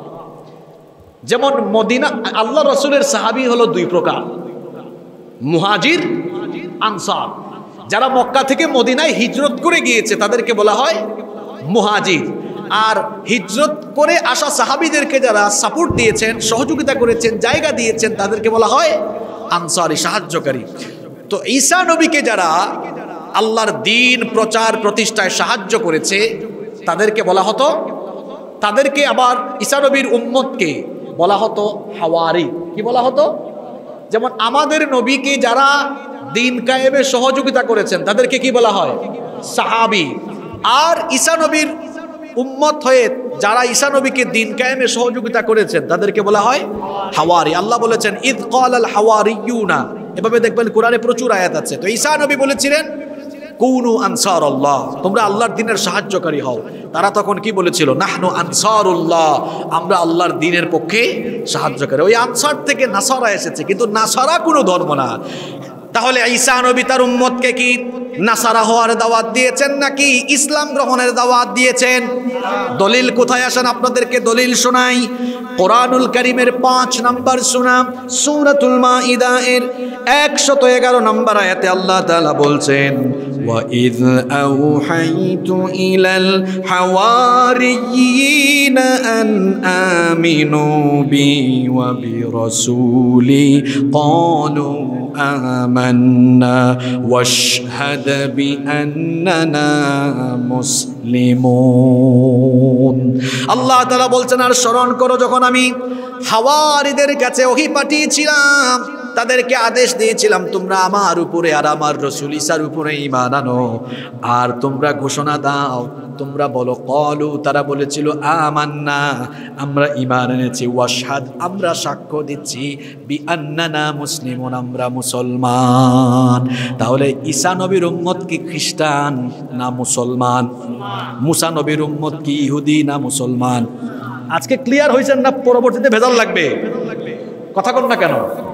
যেমন মদিনা, আল্লাহ রাসূলের সাহাবী হলো দুই প্রকার, মুহাজির, আনসার। যারা মক্কা থেকে মদিনায় হিজরত করে গিয়েছে তাদেরকে বলা হয় মুহাজির, আর হিজরত করে আসা সাহাবীদেরকে যারা সাপোর্ট দিয়েছেন, সহযোগিতা করেছেন, জায়গা দিয়েছেন, তাদেরকে বলা হয় আনসারী, সাহায্যকারী। তো ঈসা নবীকে যারা আল্লাহর দ্বীন প্রচার প্রতিষ্ঠায় সাহায্য করেছে তাদেরকে বলা হতো, তাদেরকে আবার ঈসা নবীর উম্মতকে বলা হতো হাওয়ারি। কি বলা হতো? যেমন আমাদের নবীকে যারা দ্বীন কায়েমে সহযোগিতা করেছেন তাদেরকে কি বলা হয়? সাহাবী। আর ঈসা নবীর উম্মত হয়ে যারা ঈসা নবীকে দ্বীন কায়েমে সহযোগিতা করেছেন তাদেরকে বলা হয় হাওয়ারি। আল্লাহ বলেছেন ইদ ক্বালাল হাওয়ারিয়ুনা, এভাবে দেখবেন কোরআনে প্রচুর আয়াত আছে। তো ঈসা নবী বলেছিলেন কুনু আনসারাল্লাহ, তোমরা আল্লাহর দ্বীনের সাহায্যকারী হও। তারা তখন কি বলেছিল? নাহনু আনসারুল্লাহ, আমরা আল্লাহর দ্বীনের পক্ষে সাহায্যকারী। ওই আনসার থেকে নাসারা এসেছে, কিন্তু নাসারা কোনো ধর্ম না। তাহলে ঈসা নবী তার উম্মতকে কি নাসারা হওয়ার দাওয়াত দিয়েছেন নাকি ইসলাম গ্রহণের দাওয়াত দিয়েছেন? দলিল কোথায়? আসেন আপনাদেরকে দলিল শোনাই। কোরআনুল কারীমের পাঁচ নাম্বার সূরা সূরাতুল মাইদা এর একশত এগারো নম্বর আয়াতে আল্লাহ তাআলা বলছেন ওয়া ইয আওহাইতু ইলাল হাওয়ারিয়িনা আন আমিনু বি ওয়া বিরাসূলি ক্বালু আমান্না ওয়াশহাদ বিআন্নানা মুসলিমুন। আল্লাহ তাআলা বলছেন, আর স্মরণ করো যখন আমি হাওয়ারীদের কাছে ওহী পাঠিয়েছিলাম, তাদেরকে আদেশ দিয়েছিলাম তোমরা আমার উপরে আর আমার রাসূল ঈসার উপরে ঈমান আনো, আর তোমরা ঘোষণা দাও, তোমরা বলো ক্বালু, তারা বলেছিল আমান্না, আমরা ঈমান এনেছি, ওয়াশহাদ, আমরা সাক্ষ্য দিচ্ছি, বিআন্নানা মুসলিমুন, আমরা মুসলমান। তাহলে ঈসা নবীর উম্মত কি খ্রিস্টান না মুসলমান? মুসা নবীর উম্মত কি ইহুদি না মুসলমান? আজকে ক্লিয়ার হয়েছেন না? পরবর্তীতে ভেজাল লাগবে, কথা কন না কেন?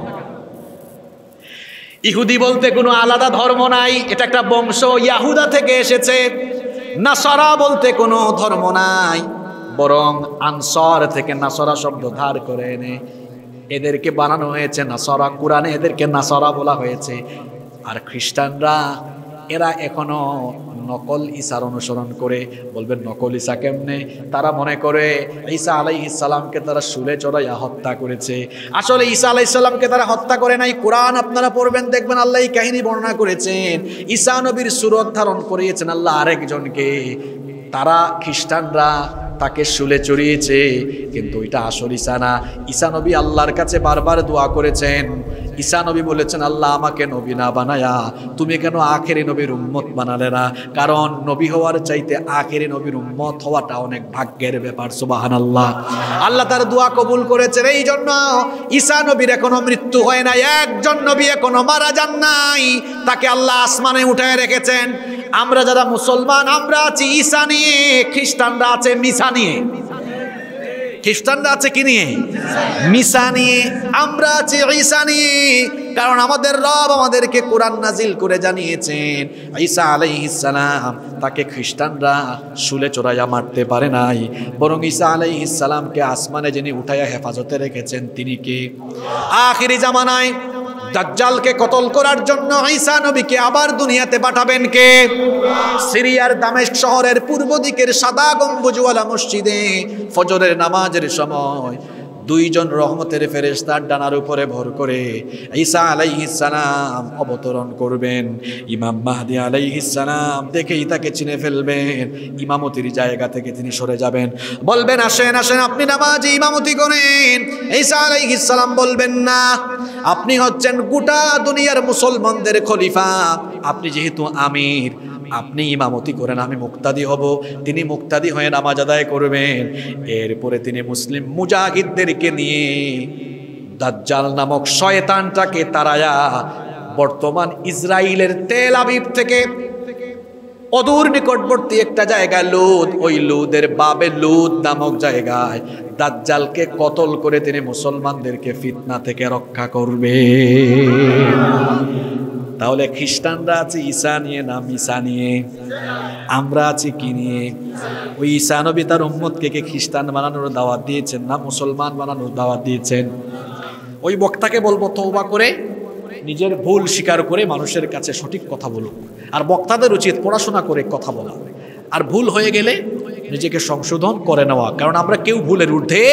ইহুদি বলতে কোনো আলাদা ধর্ম নাই, এটা একটা বংশ, ইয়াহুদা থেকে এসেছে। নাসারা বলতে কোনো ধর্ম নাই, বরং আনসার থেকে নাসারা শব্দ ধার করে এনে এদেরকে বানানো হয়েছে নাসারা। কোরআনে এদেরকে নাসারা বলা হয়েছে। আর খ্রিস্টানরা এরা এখনো নকল ঈসার অনুসরণ করে। বলবেন নকল ঈসা কেমনে? তারা মনে করে ঈসা আলাইহিস সালামকে তারা শুলে চড়াইয়া হত্যা করেছে। আসলে ঈসা আলাইহিস সালামকে তারা হত্যা করে নাই। কোরআন আপনারা পড়বেন, দেখবেন আল্লাহ এই কাহিনী বর্ণনা করেছেন। ঈসা নবীর সুরত ধারণ করিয়েছেন আল্লাহ আরেকজনকে। তারা খ্রিস্টানরা তাকে শুলে চড়িয়েছে, কিন্তু এটা আসল ঈসা না। ঈসা নবী আল্লাহর কাছে বারবার দোয়া করেছেন। ঈসা নবী বলেছেন, আল্লাহ আমাকে নবী না বানায়া তুমি কেন আখেরি নবীর উম্মত বানালে না? কারণ নবী হওয়ার চাইতে আখেরি নবীর উম্মত হওয়াটা অনেক ভাগ্যের ব্যাপার। সুবহানাল্লাহ। আল্লাহ তার দোয়া কবুল করেছেন। এই জন্য ঈসা নবীর এখনো মৃত্যু হয় নাই, একজন নবী এখনো মারা যান নাই, তাকে আল্লাহ আসমানে উঠায় রেখেছেন। আমরা যারা মুসলমান আমরা আছি ঈসা নিয়ে, খ্রিস্টানরা আছে মিসা নিয়ে। খ্রিস্টানরা আছে কি নিয়ে? মিসা নিয়ে। আমরা আছি ঈসা নিয়ে, কারণ আমাদের রব আমাদেরকে কোরআন নাজিল করে জানিয়েছেন ঈসা আলাইহিস সালাম তাকে খ্রিস্টানরা শুলে চড়াইয়া মারতে পারে নাই, বরং ঈসা আলাইহিস সালামকে আসমানে যিনি উঠাইয়া হেফাজতে রেখেছেন তিনি কে? আখিরি জামানায় দাজ্জালকে কতল করার জন্য ঈসা নবীকে আবার দুনিয়াতে পাঠাবেন কে? সিরিয়ার দামেস্ক শহরের পূর্ব দিকের সাদা গম্বুজওয়ালা মসজিদে ফজরের নামাজের সময় দুইজন রহমতের ফেরেশতার ডানার উপরে ভর করে ঈসা আলাইহিস সালাম অবতরণ করবেন। ইমাম মাহদি আলাইহিস সালাম দেখেই তাকে চিনে ফেলবেন, ইমামতির জায়গা থেকে তিনি সরে যাবেন, বলবেন আসেন আসেন আপনি নামাজে ইমামতি করেন। ঈসা আলাইহিস সালাম বলবেন না, আপনি হচ্ছেন গোটা দুনিয়ার মুসলমানদের খলিফা, আপনি যেহেতু আমির আপনি ইমামতি করেন, আমি মুক্তাদি হব। তিনি মুক্তাদি হয়ে নামাজ আদায় করবেন। এরপরে তিনি মুসলিম মুজাহিদদেরকে নিয়ে দাজ্জাল নামক শয়তানটাকে তাড়ায়া বর্তমান ইসরায়েলের তেল আবিব থেকে অদূর নিকটবর্তী একটা জায়গা লুদ, ওই লুদের বাবে লুদ নামক জায়গায় দাজ্জালকে কতল করে তিনি মুসলমানদেরকে ফিতনা থেকে রক্ষা করবে। তাহলে খ্রিস্টানরা আছে ঈসা নিয়ে, নাম ঈসা নিয়ে, আমরা আছি কি নিয়ে? ওই ঈসা নবী তার উম্মতকে কে খ্রিস্টান বানানোর দাওয়াত দিয়েছেন না মুসলমান বানানোর দাওয়াত দিয়েছেন? ওই বক্তাকে বলবো তওবা করে নিজের ভুল স্বীকার করে মানুষের কাছে সঠিক কথা বলুক। আর বক্তাদের উচিত পড়াশোনা করে কথা বলা, আর ভুল হয়ে গেলে নিজেকে সংশোধন করে নেওয়া, কারণ আমরা কেউ ভুলের ঊর্ধ্বে।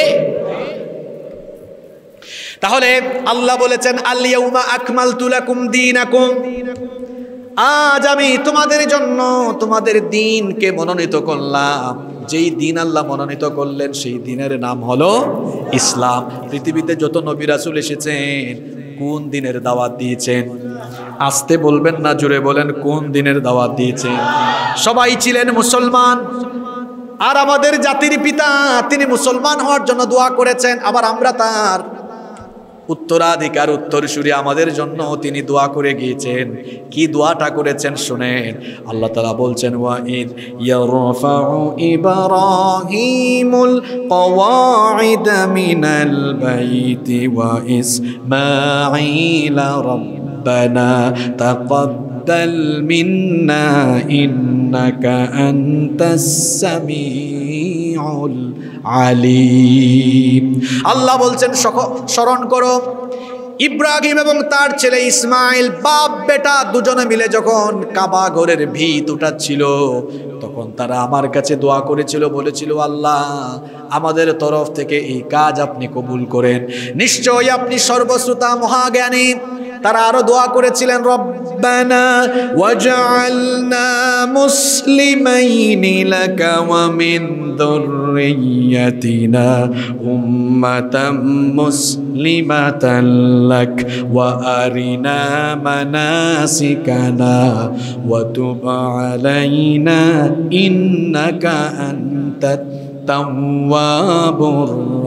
তাহলে আল্লাহ বলেছেন আল ইয়াউমা আকমালতু লাকুম দীনাকুম, আজ আমি তোমাদের জন্য তোমাদের দ্বীনকে মনোনীত করলাম। যেই দিন আল্লাহ মনোনীত করলেন সেই দিনের নাম হলো ইসলাম। পৃথিবীতে যত নবী রাসূল এসেছেন কোন দিনের দাওয়াত দিয়েছেন? আসতে বলবেন না, জোরে বলেন কোন দিনের দাওয়াত দিয়েছেন? সবাই ছিলেন মুসলমান। আর আমাদের জাতির পিতা তিনি মুসলমান হওয়ার জন্য দোয়া করেছেন, আবার আমরা তার উত্তরাধিকার উত্তরসূরি, আমাদের জন্য তিনি দোয়া করে গিয়েছেন। কি দোয়াটা করেছেন শুনেন। আল্লাহ তাআলা বলছেন ওয়াইদ ইয়ারফাউ ইব্রাহিমুল কওয়াইদ মিনাল বাইতি ওয়া ইসমাঈল রাব্বানা তাকাব্বাল মিন্না ইন্নাকা আনতাস সামিউল আলিম। আল্লাহ বলছেন স্মরণ করো ইব্রাহিম এবং তার ছেলে ইসমাইল বাপ বেটা দুজনে মিলে যখন কাবা ঘরের ভিত উঠাচ্ছিল তখন তারা আমার কাছে দোয়া করেছিল, বলেছিল আল্লাহ আমাদের তরফ থেকে এই কাজ আপনি কবুল করেন, নিশ্চয়ই আপনি সর্বশ্রোতা মহাজ্ঞানী। তারা আরো দোয়া করেছিলেন রব্বানা ওয়াজআলনা মুসলিমাইনি লাকা ওয়া মিন যুররিয়াতিনা উম্মাতাম মুসলিমাতান লাক ওয়া আরিনা মানাসিকানা ওয়া তুব আলাইনা ইন্নাকা আনতাত তাওয়াবুর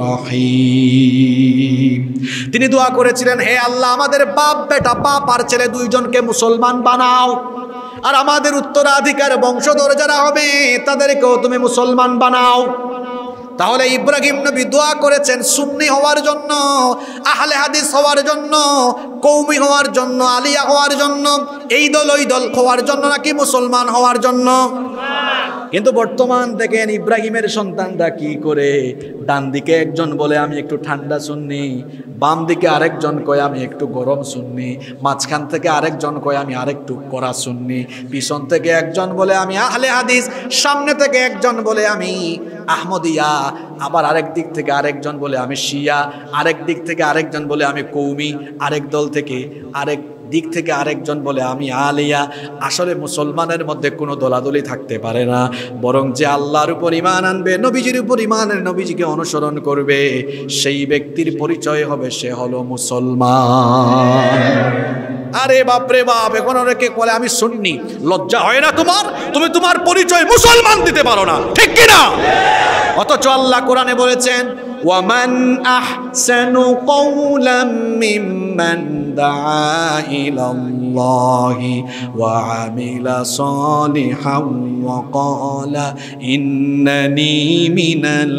রহিম। তিনি দোয়া করেছিলেন হে আল্লাহ আমাদের বাপ বেটা বাপ আর ছেলে দুইজনকে মুসলমান বানাও, আর আমাদের উত্তরাধিকার বংশধর যারা হবে তাদেরকেও তুমি মুসলমান বানাও। তাহলে ইব্রাহিম নবী দোয়া করেছেন সুন্নি হওয়ার জন্য, আহলে হাদিস হওয়ার জন্য, কওমি হওয়ার জন্য, আলিয়া হওয়ার জন্য, এই দল ওই দল হওয়ার জন্য নাকি মুসলমান হওয়ার জন্য? কিন্তু বর্তমান দেখেন ইব্রাহিমের সন্তানরা কি করে, ডান দিকে একজন বলে আমি একটু ঠান্ডা সুন্নি, বাম দিকে আরেকজন কয় আমি একটু গরম সুন্নি, মাঝখান থেকে আরেকজন কয় আমি আরেকটু কড়া সুন্নি, পিছন থেকে একজন বলে আমি আহলে হাদিস, সামনে থেকে একজন বলে আমি আহমদিয়া, আবার আরেক দিক থেকে আরেকজন বলে আমি শিয়া, আরেক দিক থেকে আরেকজন বলে আমি কৌমি, আরেক দল থেকে আরেক দিক থেকে আরেকজন বলে আমি আলিয়া। আসলে মুসলমানের মধ্যে কোনো দলাদলি থাকতে পারে না, বরং যে আল্লাহর উপর ঈমান আনবে, নবীজির উপর ঈমান আনবে, নবীজিকে অনুসরণ করবে, সেই ব্যক্তির পরিচয় হবে সে হলো মুসলমান। আরে বাপরে বাপ, এখন অনেকে বলে আমি সুন্নি, লজ্জা হয় না তোমার? তুমি তোমার পরিচয় মুসলমান দিতে পারো না, ঠিক কিনা? অথচ আল্লাহ কোরআনে বলেছেন ওয়ামান আহসানু কওলাম মিম্মান দাআ ইলাল্লাহি ওয়া আমিলা সালিহান ওয়া ক্বালা ইন্নানি মিনাল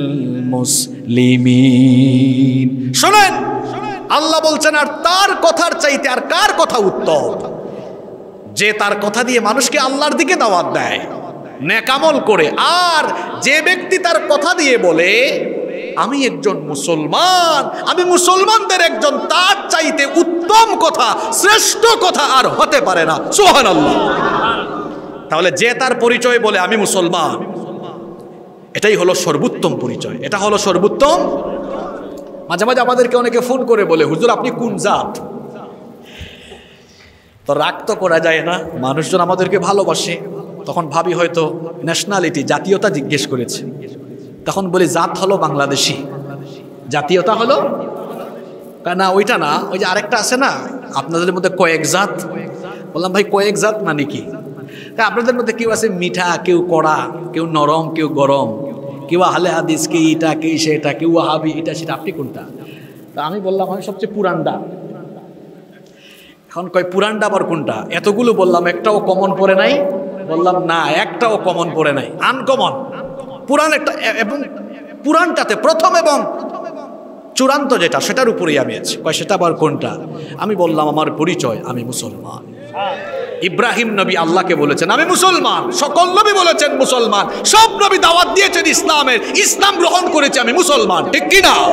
মুসলিমিন। শুনেন আল্লাহ বলছেন আর তার কথার চাইতে আর কার কথা উত্তম? যে তার কথা দিয়ে মানুষকে আল্লাহর দিকে দাওয়াত দেয় নেকামল করে, আর যে ব্যক্তি তার কথা দিয়ে বলে আমি একজন মুসলমান, আমি মুসলমানদের একজন, তার চাইতে উত্তম কথা, শ্রেষ্ঠ কথা আর হতে পারে না। সুবহানাল্লাহ। তাহলে যে তার পরিচয় বলে আমি মুসলমান, এটাই হলো সর্বোত্তম পরিচয়, এটা হলো সর্বোত্তম। মাঝে মাঝে আমাদেরকে অনেকে ফোন করে বলে, হুজুর আপনি কোন জাত? তো রাগ তো করা যায় না, মানুষজন আমাদেরকে ভালোবাসে। তখন ভাবি হয়তো ন্যাশনালিটি, জাতীয়তা জিজ্ঞেস করেছে, তখন বলি জাত হলো বাংলাদেশি, জাতীয়তা হলো না ওইটা না, ওই যে আরেকটা আছে না আপনাদের মধ্যে কয়েক জাত। বললাম ভাই কয়েক জাত মানে কি? আপনাদের মধ্যে কেউ আছে মিঠা, কেউ কড়া, কেউ নরম, কেউ গরম, কেউ আহলে হাদিস, কে এটা কে সেটা, কেউ ওয়াহাবি, এটা সেটা, আপনি কোনটা? তা আমি বললাম আমি সবচেয়ে পুরানটা। এখন কয় পুরানটা আবার কোনটা? এতগুলো বললাম, একটাও কমন পড়ে নাই? বললাম না, একটাও কমন পড়ে নাই, আনকমন। পুরান একটা, এবং পুরানটাতে প্রথম এবং চূড়ান্ত যেটা, সেটার উপরেই আমি আছি। কয় সেটা আবার কোনটা? আমি বললাম আমার পরিচয়, আমি মুসলমান। ইব্রাহিম নবী আল্লাহকে বলেছেন আমি মুসলমান, সকল নবী বলেছেন মুসলমান, সব নবী দাওয়াত দিয়েছেন ইসলামের, ইসলাম গ্রহণ করেছে, আমি মুসলমান, ঠিক কি না?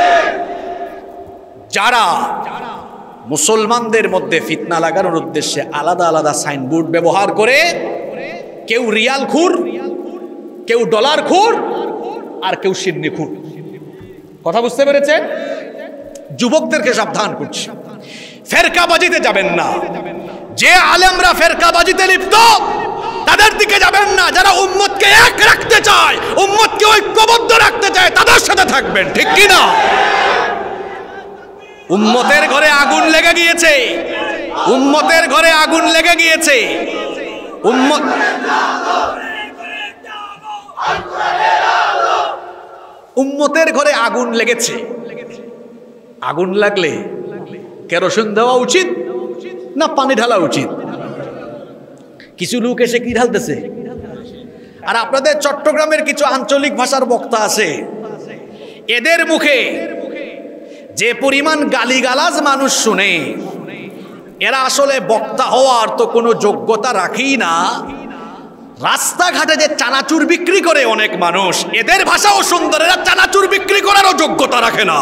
যারা মুসলমানদের মধ্যে ফিতনা লাগানোর উদ্দেশ্যে আলাদা আলাদা সাইনবোর্ড ব্যবহার করে, কেউ রিয়াল খুর, কেউ ডলার খুর, আর কেউ সিন্নি খুর। কথা বুঝতে পেরেছেন? যুবকদেরকে সাবধান করছি, ফেরকাবাজিতে যাবেন না। যে আলেমরা ফেরকাবাজিতে লিপ্ত তাদের দিকে যাবেন না। যারা উম্মতকে এক রাখতে চায়, উম্মতকে ঐক্যবদ্ধ রাখতে চায়, তাদের সাথে থাকবেন, ঠিক কি না? উম্মতের ঘরে আগুন লেগে গিয়েছে, উম্মতের ঘরে আগুন লেগে গিয়েছে, উম্মত উম্মতের ঘরে আগুন লেগেছে। আগুন লাগলে কেরোসিন দেওয়া উচিত না পানি ঢালা উচিত? কিছু লোক এসে কি ঢালতেছে। আর আপনাদের চট্টগ্রামের কিছু আঞ্চলিক ভাষার বক্তা আছে, এদের মুখে যে পরিমাণ গালিগালাজ মানুষ শুনে, এরা আসলে বক্তা হওয়ার তো কোনো যোগ্যতা রাখেই না। রাস্তাঘাটে যে চানাচুর বিক্রি করে অনেক মানুষ, এদের ভাষাও সুন্দর, এরা চানাচুর বিক্রি করারও যোগ্যতা রাখে না।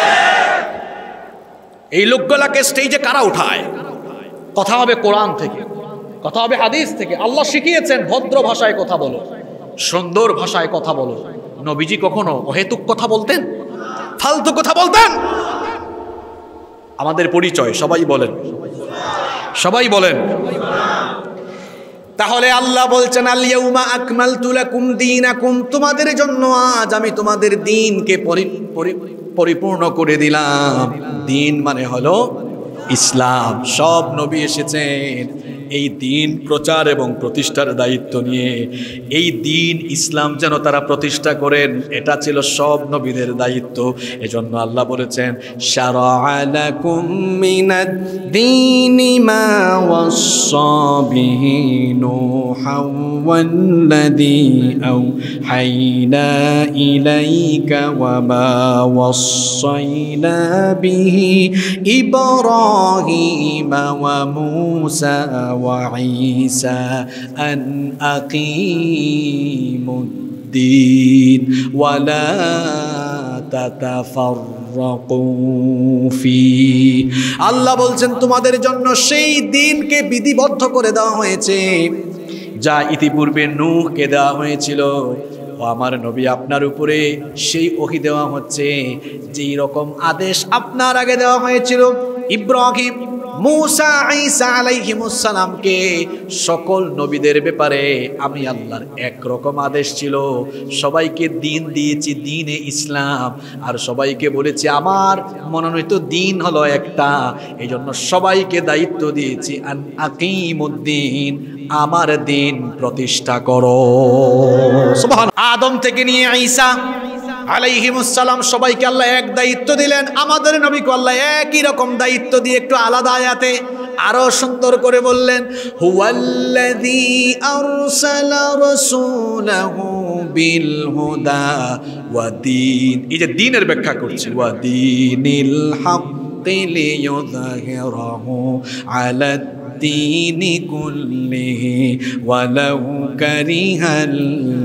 এই লোকগুলাকে স্টেজে কারা উঠায়? কথা হবে কোরআন থেকে, কথা হবে হাদিস থেকে। আল্লাহ শিখিয়েছেন ভদ্র ভাষায় কথা বলো, সুন্দর ভাষায় কথা বলো। নবীজি কখনো অহেতুক কথা বলতেন? ফালতু কথা বলতেন? আমাদের পরিচয় সবাই বলেন, সবাই বলেন। তাহলে আল্লাহ বলছেন আল ইয়াউমা আকমালতু লাকুম দীনাকুম, তোমাদের জন্য আজ আমি তোমাদের দ্বীনকে পরিপূর্ণ করে দিলাম। দ্বীন মানে হলো ইসলাম। সব নবী এসেছেন এই দ্বীন প্রচার এবং প্রতিষ্ঠার দায়িত্ব নিয়ে। এই দ্বীন ইসলাম যেন তারা প্রতিষ্ঠা করেন, এটা ছিল সব নবীদের দায়িত্ব। এজন্য আল্লাহ বলেছেন শারা'a লাকুম মিনাদ দীনি মা ওয়াসসা বিহি নূহান ওয়াল্লাযী আওহাইনা ইলাইকা ওয়া মা ওয়াসসাইনা বিহি ইব্রাহিমা ওয়া মূসা وعيسى أن أقيموا الدين ولا تتفرقوا فيه। আল্লাহ বলছেন তোমাদের জন্য সেই দিনকে বিধিবদ্ধ করে দেওয়া হয়েছে যা ইতিপূর্বে নূহকে দেওয়া হয়েছিল। ও আমার নবী, আপনার উপরে সেই ওহী দেওয়া হচ্ছে যেই রকম আদেশ আপনার আগে দেওয়া হয়েছিল ইব্রাহিম, মূসা, ঈসা আলাইহিমুস সালামকে। সকল নবীদের ব্যাপারে আমি আল্লাহর একরকম আদেশ ছিল। সবাইকে দ্বীন দিয়েছি, দ্বীনে ইসলাম, আর সবাইকে বলেছি আমার মনোনীত দ্বীন হলো একটা। এই জন্য সবাইকে দায়িত্ব দিয়েছি আন আকিমুদ্দীন, আমার দ্বীন প্রতিষ্ঠা করো। সুবহান। আদম থেকে নিয়ে ঈসা আলাইহিমুস সালাম সবাইকে আল্লাহ এক দায়িত্ব দিলেন। আমাদের নবীকে আল্লাহ একই রকম দায়িত্ব দিয়ে একটু আলাদা আয়াতে আরো সুন্দর করে বললেন হুয়াল্লাযী আরসালা রাসূলাহু বিল হুদা ওয়া দীন। এই যে দ্বীনের ব্যাখ্যা করছে, ওয়া দীনিল হক লিইয়ুযহিরাহু আলা দীনি কুল্লিহি ওয়ালাউ কারিহাল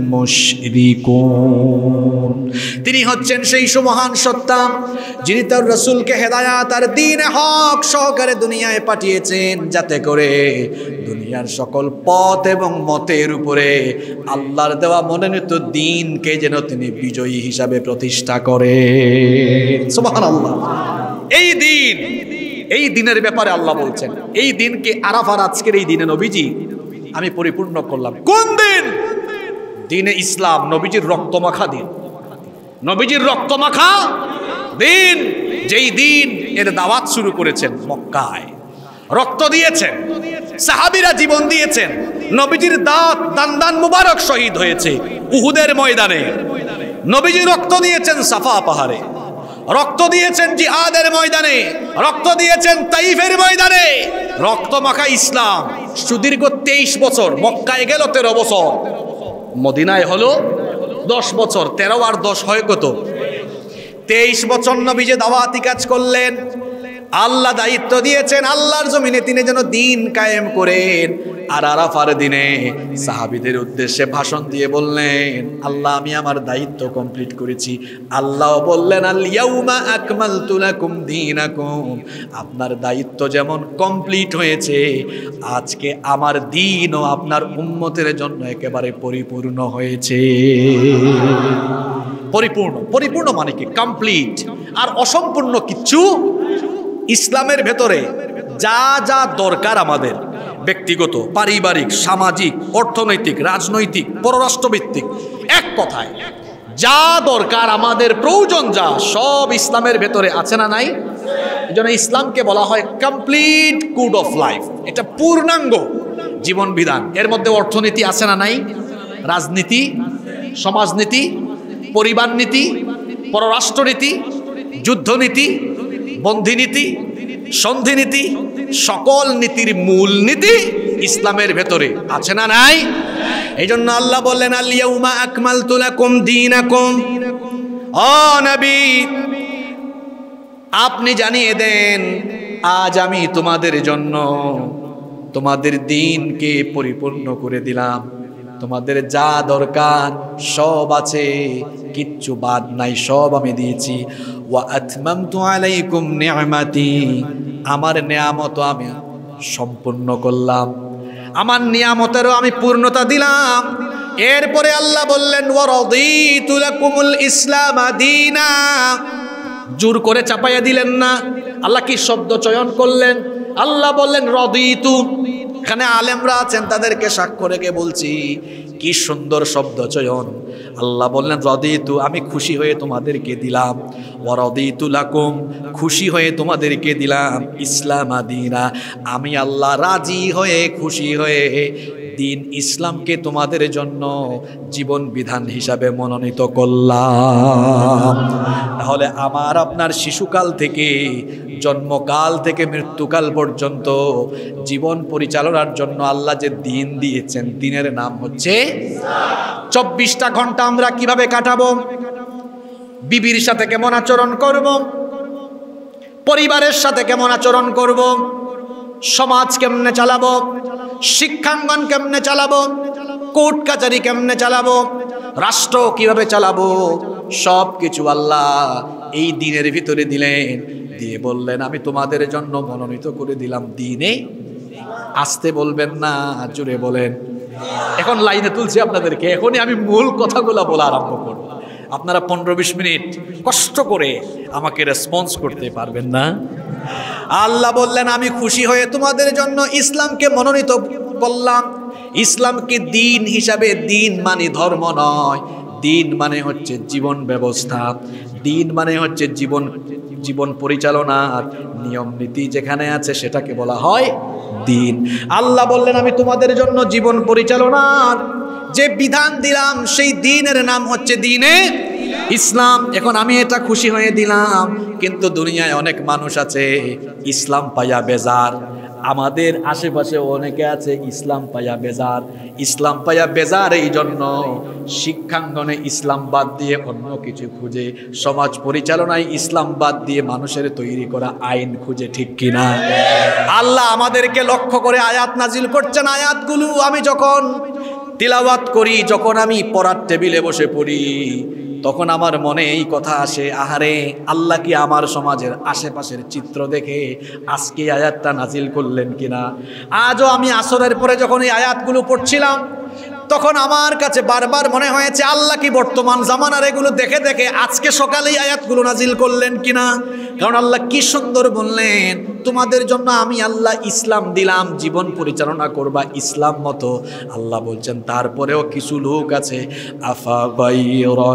মুশরিকুন। তিনি হচ্ছেন সেই সুমহান সত্তা যিনি তার রাসূলকে হেদায়াত আর দ্বীন হক সহকারে দুনিয়ায় পাঠিয়েছেন, যাতে করে দুনিয়ার সকল পথ এবং মতের উপরে আল্লাহর দেওয়া মনোনীত দ্বীনকে যেন তিনি বিজয়ী হিসাবে প্রতিষ্ঠা করেন। সুবহানাল্লাহ। এই দিন, এই দিনের ব্যাপারে আল্লাহ বলছেন, এই দিনকে আরাফার আজকের এই দিনে নবীজি আমি পরিপূর্ণ করলাম। কোন দিন? দিনে ইসলাম, নবীজির রক্তমাখা দিন, নবীজির রক্তমাখা দিন, যেই দিন এর দাওয়াত শুরু করেছেন মক্কায়, রক্ত দিয়েছেন, সাহাবীরা জীবন দিয়েছেন, নবীজির দাঁত দান দান মুবারক শহীদ হয়েছে উহুদের ময়দানে, নবীজি রক্ত দিয়েছেন সাফা পাহাড়ে, রক্ত দিয়েছেন জিহাদের ময়দানে, রক্ত দিয়েছেন তাইফের ময়দানে। রক্তমাখা ইসলাম সুদীর্ঘ তেইশ বছর, মক্কায় গেল তেরো বছর, মদিনায় হলো দশ বছর, তেরো আর দশ হয় কত? তেইশ বছর নবীজি দাওয়াতি কাজ করলেন। আল্লাহ দায়িত্ব দিয়েছেন আল্লাহর জমিনে তিনি যেন দিন কায়েম করেন। আর আরাফার দিনে সাহাবীদের উদ্দেশ্যে ভাষণ দিয়ে বললেন, আল্লাহ আমি আমার দায়িত্ব কমপ্লিট করেছি। আল্লাহ বললেন, আল ইয়াউমা আকমালতু লাকুম দীনাকুম, আপনার দায়িত্ব যেমন কমপ্লিট হয়েছে, আজকে আমার দ্বীনও আপনার উম্মতের জন্য একেবারে পরিপূর্ণ হয়েছে। পরিপূর্ণ, পরিপূর্ণ মানে কি? কমপ্লিট। আর অসম্পূর্ণ কিচ্ছু ইসলামের ভেতরে যা যা দরকার আমাদের ব্যক্তিগত, পারিবারিক, সামাজিক, অর্থনৈতিক, রাজনৈতিক, পররাষ্ট্রভিত্তিক, এক কথায় যা দরকার আমাদের প্রয়োজন যা সব ইসলামের ভেতরে আছে না নাই? এজন্য ইসলামকে বলা হয় কমপ্লিট কোড অফ লাইফ। এটা পূর্ণাঙ্গ জীবন বিধান। এর মধ্যে অর্থনীতি আছে না নাই? রাজনীতি, সমাজনীতি, পরিবার নীতি, পররাষ্ট্রনীতি, যুদ্ধনীতি, বন্দিনীতি, সন্ধিনীতি, সকল নীতির মূল নীতি ইসলামের ভেতরে আছে না নাই? এই জন্য আল্লাহ বললেন, আল ইয়াউমা আকমালতু লাকুম দীনাকুম। ও নবী, আপনি জানিয়ে দেন আজ আমি তোমাদের জন্য তোমাদের দ্বীনকে পরিপূর্ণ করে দিলাম। তোমাদের যা দরকার সব আছে, কিচ্ছু বাদ নাই, সব আমি দিয়েছি। ওয়া আতমামতু আলাইকুম নি'মাতি, আমার নিয়ামত আমি সম্পূর্ণ করলাম, আমার নিয়ামতেরও আমি পূর্ণতা দিলাম। এরপরে আল্লাহ বললেন, ওয়া রাদিতু লাকুমুল ইসলাম দীনা। জোর করে চাপাইয়া দিলেন না, আল্লাহ কি শব্দ চয়ন করলেন? আল্লাহ বললেন রাদিতু। এখানে আলেমরা আছেন, তাদেরকে সাক্ষ্য রেখে বলছি, কি সুন্দর শব্দ চয়ন। আল্লাহ বললেন রাদিতু, আমি খুশি হয়ে তোমাদেরকে দিলাম। ওয়া রাদিতু লাকুম, খুশি হয়ে তোমাদেরকে দিলাম ইসলাম দীনা, আমি আল্লাহ রাজি হয়ে খুশি হয়ে দিন ইসলামকে তোমাদের জন্য জীবন বিধান হিসাবে মনোনীত করলাম। তাহলে আমার আপনার শিশুকাল থেকে জন্মকাল থেকে মৃত্যুকাল পর্যন্ত জীবন পরিচালনার জন্য আল্লাহ যে দিন দিয়েছেন, দিনের নাম হচ্ছে চব্বিশটা ঘন্টা আমরা কিভাবে কাটাবো, বিবির সাথে কেমন আচরণ করব, পরিবারের সাথে কেমন আচরণ করব, সমাজ কেমনে চালাবো, শিক্ষাঙ্গন কেমনে চালাবো, কোর্ট কাচারি কেমনে চালাবো, রাষ্ট্র কিভাবে চালাবো, সব কিছু আল্লাহ এই দিনের ভিতরে দিলেন। দিয়ে বললেন, আমি তোমাদের জন্য মনোনীত করে দিলাম দিনে। আসতে বলবেন না, জোরে বলেন। এখন লাইনে তুলছি আপনাদেরকে, এখনই আমি মূল কথাগুলো বলা আরম্ভ করব। আপনারা পনেরো বিশ মিনিট কষ্ট করে আমাকে রেসপন্স করতে পারবেন না? আল্লাহ বললেন, আমি খুশি হয়ে তোমাদের জন্য ইসলামকে মনোনীত করলাম। ইসলামকে দিন হিসাবে, দিন মানে ধর্ম নয়, দিন মানে হচ্ছে জীবন ব্যবস্থা, দিন মানে হচ্ছে জীবন জীবন পরিচালনার নিয়ম নীতি যেখানে আছে সেটাকে বলা হয় দিন। আল্লাহ বললেন, আমি তোমাদের জন্য জীবন পরিচালনার যে বিধান দিলাম সেই দিনের নাম হচ্ছে দিনে ইসলাম। এখন আমি এটা খুশি হয়ে দিলাম, কিন্তু দুনিয়ায় অনেক মানুষ আছে ইসলাম পাইয়া বেজার, আমাদের আশেপাশে অনেকে আছে ইসলাম পাইয়া বেজার। ইসলাম পাইয়া বেজার এই জন্য শিক্ষাঙ্গনে ইসলাম বাদ দিয়ে অন্য কিছু খুঁজে, সমাজ পরিচালনায় ইসলাম বাদ দিয়ে মানুষের তৈরি করা আইন খুঁজে, ঠিক কিনা? আল্লাহ আমাদেরকে লক্ষ্য করে আয়াত নাজিল করছেন। আয়াতগুলো আমি যখন তিলাওয়াত করি, যখন আমি পড়ার টেবিলে বসে পড়ি, তখন আমার মনে এই কথা আসে, আহারে আল্লাহ কি আমার সমাজের আশেপাশের চিত্র দেখে আজকে আয়াতটা নাজিল করলেন কিনা। আজও আমি আসরের পরে যখন এই আয়াতগুলো পড়ছিলাম, তখন আমার কাছে বারবার মনে হয়েছে আল্লাহ কি বর্তমান জামানার এগুলো দেখে দেখে আজকে সকালেই আয়াতগুলো নাজিল করলেন কিনা। কারণ আল্লাহ কি সুন্দর বললেন, তোমাদের জন্য আমি আল্লাহ ইসলাম দিলাম, জীবন পরিচালনা করবা ইসলাম মতো। আল্লাহ বলছেন তারপরেও কিছু লোক আছে, আফা গায়রা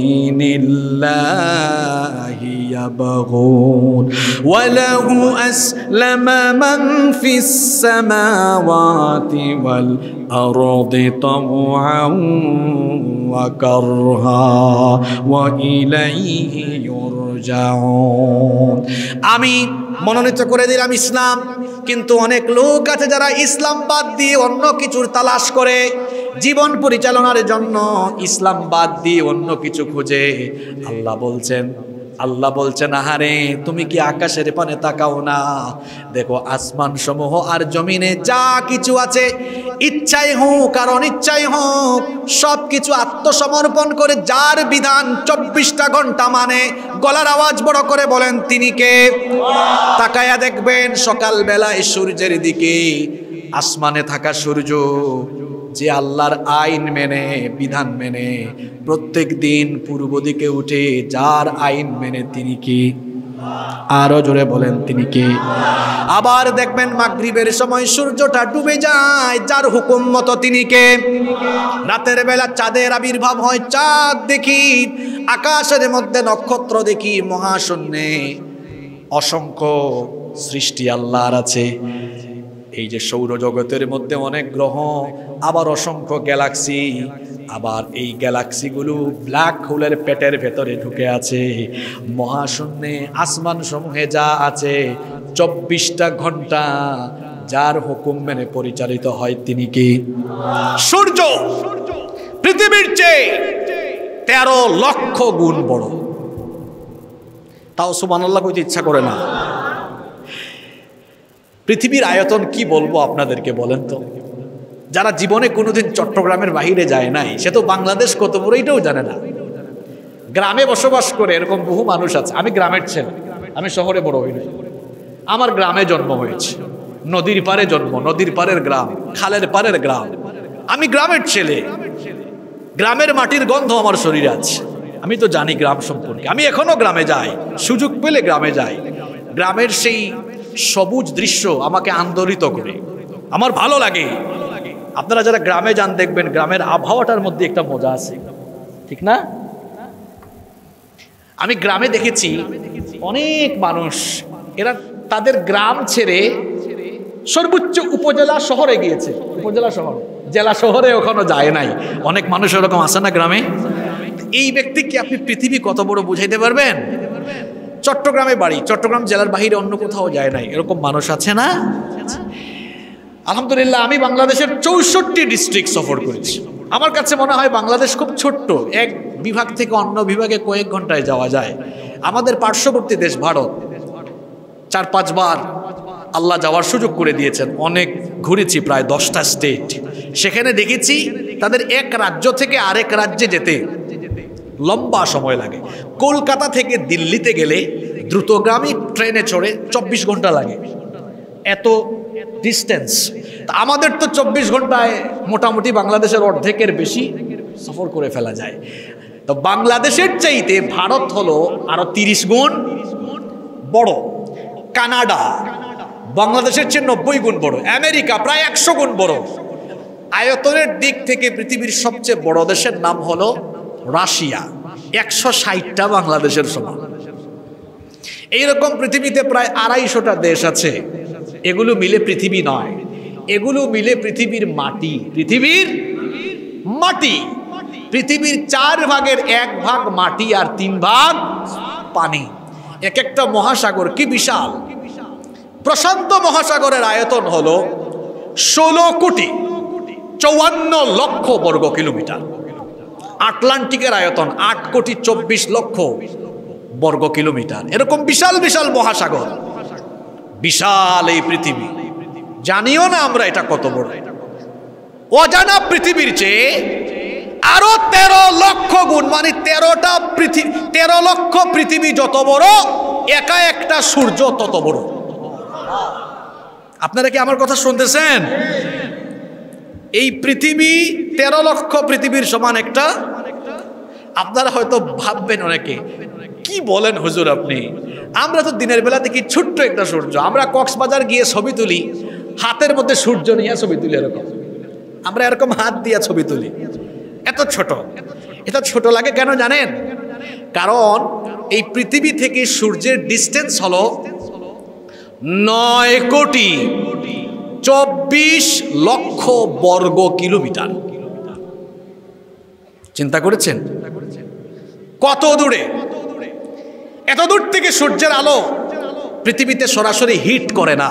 দীনিল্লাহি ইয়াবগুন ওয়া লাহু আসলামা মান ফিস সামাওয়াতি ওয়াল আরদি তাওআন ওয়া কারহা ওয়া ইলাইহি ইউরজাউন। আমি মনোনীত করে দিলাম ইসলাম, কিন্তু অনেক লোক আছে যারা ইসলাম বাদ দিয়ে অন্য কিছুর তালাশ করে, জীবন পরিচালনার জন্য ইসলাম বাদ দিয়ে অন্য কিছু খুঁজে। আল্লাহ বলছেন আল্লাহ বলছেন আহারে তুমি কি আকাশের পানে তাকাও না? দেখো আসমান সমূহ আর জমিনে যা কিছু আছে, ইচ্ছাই হোক আর অনিচ্ছাই হোক, সব কিছু আত্মসমর্পণ করে যার বিধান চব্বিশটা ঘন্টা মানে, গলার আওয়াজ বড় করে বলেন তিনি কে? তাকায়া দেখবেন সকালবেলায় সূর্যের দিকে, আসমানে থাকা সূর্য যে আল্লাহর আইন মেনে বিধান মেনে প্রত্যেক দিন পূর্ব দিকে উঠে, যার আইন মেনে তিনি কি? আরো জোরে বলেন তিনি কি? আবার দেখবেন মাগরিবের সময় সূর্যটা ডুবে যায়, যার হুকুম মতো তিনি কে? রাতের বেলা চাঁদের আবির্ভাব হয়, চাঁদ দেখি, আকাশের মধ্যে নক্ষত্র দেখি, মহাশূন্যে অসংখ্য সৃষ্টি আল্লাহর আছে। এই যে সৌরজগতের মধ্যে অনেক গ্রহ, আবার অসংখ্য গ্যালাক্সি, আবার এই গ্যালাক্সিগুলো ব্ল্যাক হোলের পেটের ভেতরে ঢুকে আছে। মহাশূন্যে আসমান সমূহে যা আছে চব্বিশটা ঘন্টা যার হুকুম মেনে পরিচালিত হয় তিনি কি? সূর্য পৃথিবীর চেয়ে তেরো লক্ষ গুণ বড়। তাও সুবহানাল্লাহ কইতে ইচ্ছা করে না। পৃথিবীর আয়তন কি বলবো আপনাদেরকে বলেন তো? যারা জীবনে কোনোদিন চট্টগ্রামের বাহিরে যায় নাই, সে তো বাংলাদেশ কত বড় এটাও জানে না। গ্রামে বসবাস করে এরকম বহু মানুষ আছে। আমি গ্রামের ছেলে, আমি শহরে বড় হই নাই, আমার গ্রামে জন্ম হয়েছে, নদীর পারে জন্ম, নদীর পারের গ্রাম, খালের পারের গ্রাম। আমি গ্রামের ছেলে, গ্রামের মাটির গন্ধ আমার শরীরে আছে। আমি তো জানি গ্রাম সম্পর্কে, আমি এখনো গ্রামে যাই, সুযোগ পেলে গ্রামে যাই। গ্রামের সেই সবুজ দৃশ্য আমাকে আন্দোলিত করে, আমার ভালো লাগে। আপনারা যারা গ্রামে যান দেখবেন গ্রামের আবহাওয়াটার মধ্যে একটা মজা আছে, ঠিক না? আমি গ্রামে দেখেছি অনেক মানুষ, এরা তাদের গ্রাম ছেড়ে সর্বোচ্চ উপজেলা শহরে গিয়েছে। উপজেলা শহর, জেলা শহরে ওখানে যায় নাই। অনেক মানুষ এরকম আছে না গ্রামে? এই ব্যক্তিকে আপনি পৃথিবী কত বড় বুঝাইতে পারবেন? চট্টগ্রামে বাড়ি, চট্টগ্রাম জেলার বাইরে অন্য কোথাও যায় নাই, এরকম মানুষ আছে না? আলহামদুলিল্লাহ, আমি বাংলাদেশের চৌষট্টি ডিস্ট্রিক্ট সফর করেছি। আমার কাছে মনে হয় বাংলাদেশ খুব ছোট্ট, এক বিভাগ থেকে অন্য বিভাগে কয়েক ঘন্টায় যাওয়া যায়। আমাদের পার্শ্ববর্তী দেশ ভারত, চার পাঁচবার আল্লাহ যাওয়ার সুযোগ করে দিয়েছেন। অনেক ঘুরেছি, প্রায় দশটা স্টেট। সেখানে দেখেছি তাদের এক রাজ্য থেকে আরেক রাজ্যে যেতে লম্বা সময় লাগে। কলকাতা থেকে দিল্লিতে গেলে দ্রুতগামী ট্রেনে চড়ে চব্বিশ ঘন্টা লাগে, এত ডিস্টেন্স। আমাদের তো চব্বিশ ঘন্টায় মোটামুটি বাংলাদেশের অর্ধেকের বেশি সফর করে ফেলা যায়। তো বাংলাদেশের চাইতে ভারত হলো আরো তিরিশ গুণ বড়, কানাডা বাংলাদেশের চেয়ে নব্বই গুণ বড়, আমেরিকা প্রায় একশো গুণ বড়। আয়তনের দিক থেকে পৃথিবীর সবচেয়ে বড় দেশের নাম হলো রাশিয়া, একশো ষাটটা বাংলাদেশের সমান। এইরকম পৃথিবীতে প্রায় আড়াইশোটা দেশ আছে। এগুলো মিলে পৃথিবী নয়, এগুলো মিলে পৃথিবীর মাটি। পৃথিবীর মাটি, পৃথিবীর চার ভাগের এক ভাগ মাটি আর তিন ভাগ পানি। এক একটা মহাসাগর কি বিশাল! প্রশান্ত মহাসাগরের আয়তন হলো ষোলো কোটি চৌয়ান্ন লক্ষ বর্গ কিলোমিটার। আটলান্টিকের আয়তন আট কোটি চব্বিশ লক্ষ বর্গ কিলোমিটার। এরকম বিশাল বিশাল মহাসাগর, বিশাল এই পৃথিবী। জানিও না আমরা এটা কত বড়। অজানা পৃথিবীর চেয়ে আরো তেরো লক্ষ গুণ, মানে তেরোটা পৃথিবী, তেরো লক্ষ পৃথিবী যত বড়, একা একটা সূর্য তত বড়। আপনারা কি আমার কথা শুনতেছেন? এই পৃথিবী তেরো লক্ষ পৃথিবীর সমান একটা। আপনারা হয়তো ভাববেন অনেকে, কি বলেন হুজুর আপনি? আমরা তো দিনের বেলা দেখি ছোট্ট একটা সূর্য। আমরা কক্সবাজার গিয়ে ছবি তুলি, হাতের মধ্যে সূর্য নিয়ে ছবি তুলি, এরকম আমরা এরকম হাত দিয়ে ছবি তুলি, এত ছোট। এটা ছোট লাগে কেন জানেন? কারণ এই পৃথিবী থেকে সূর্যের ডিস্টেন্স হলো নয় কোটি চব্বিশ লক্ষ বর্গ কিলোমিটার। চিন্তা করেছেন কত দূরে? এত দূর থেকে সূর্যের আলো পৃথিবীতে সরাসরি হিট করে না।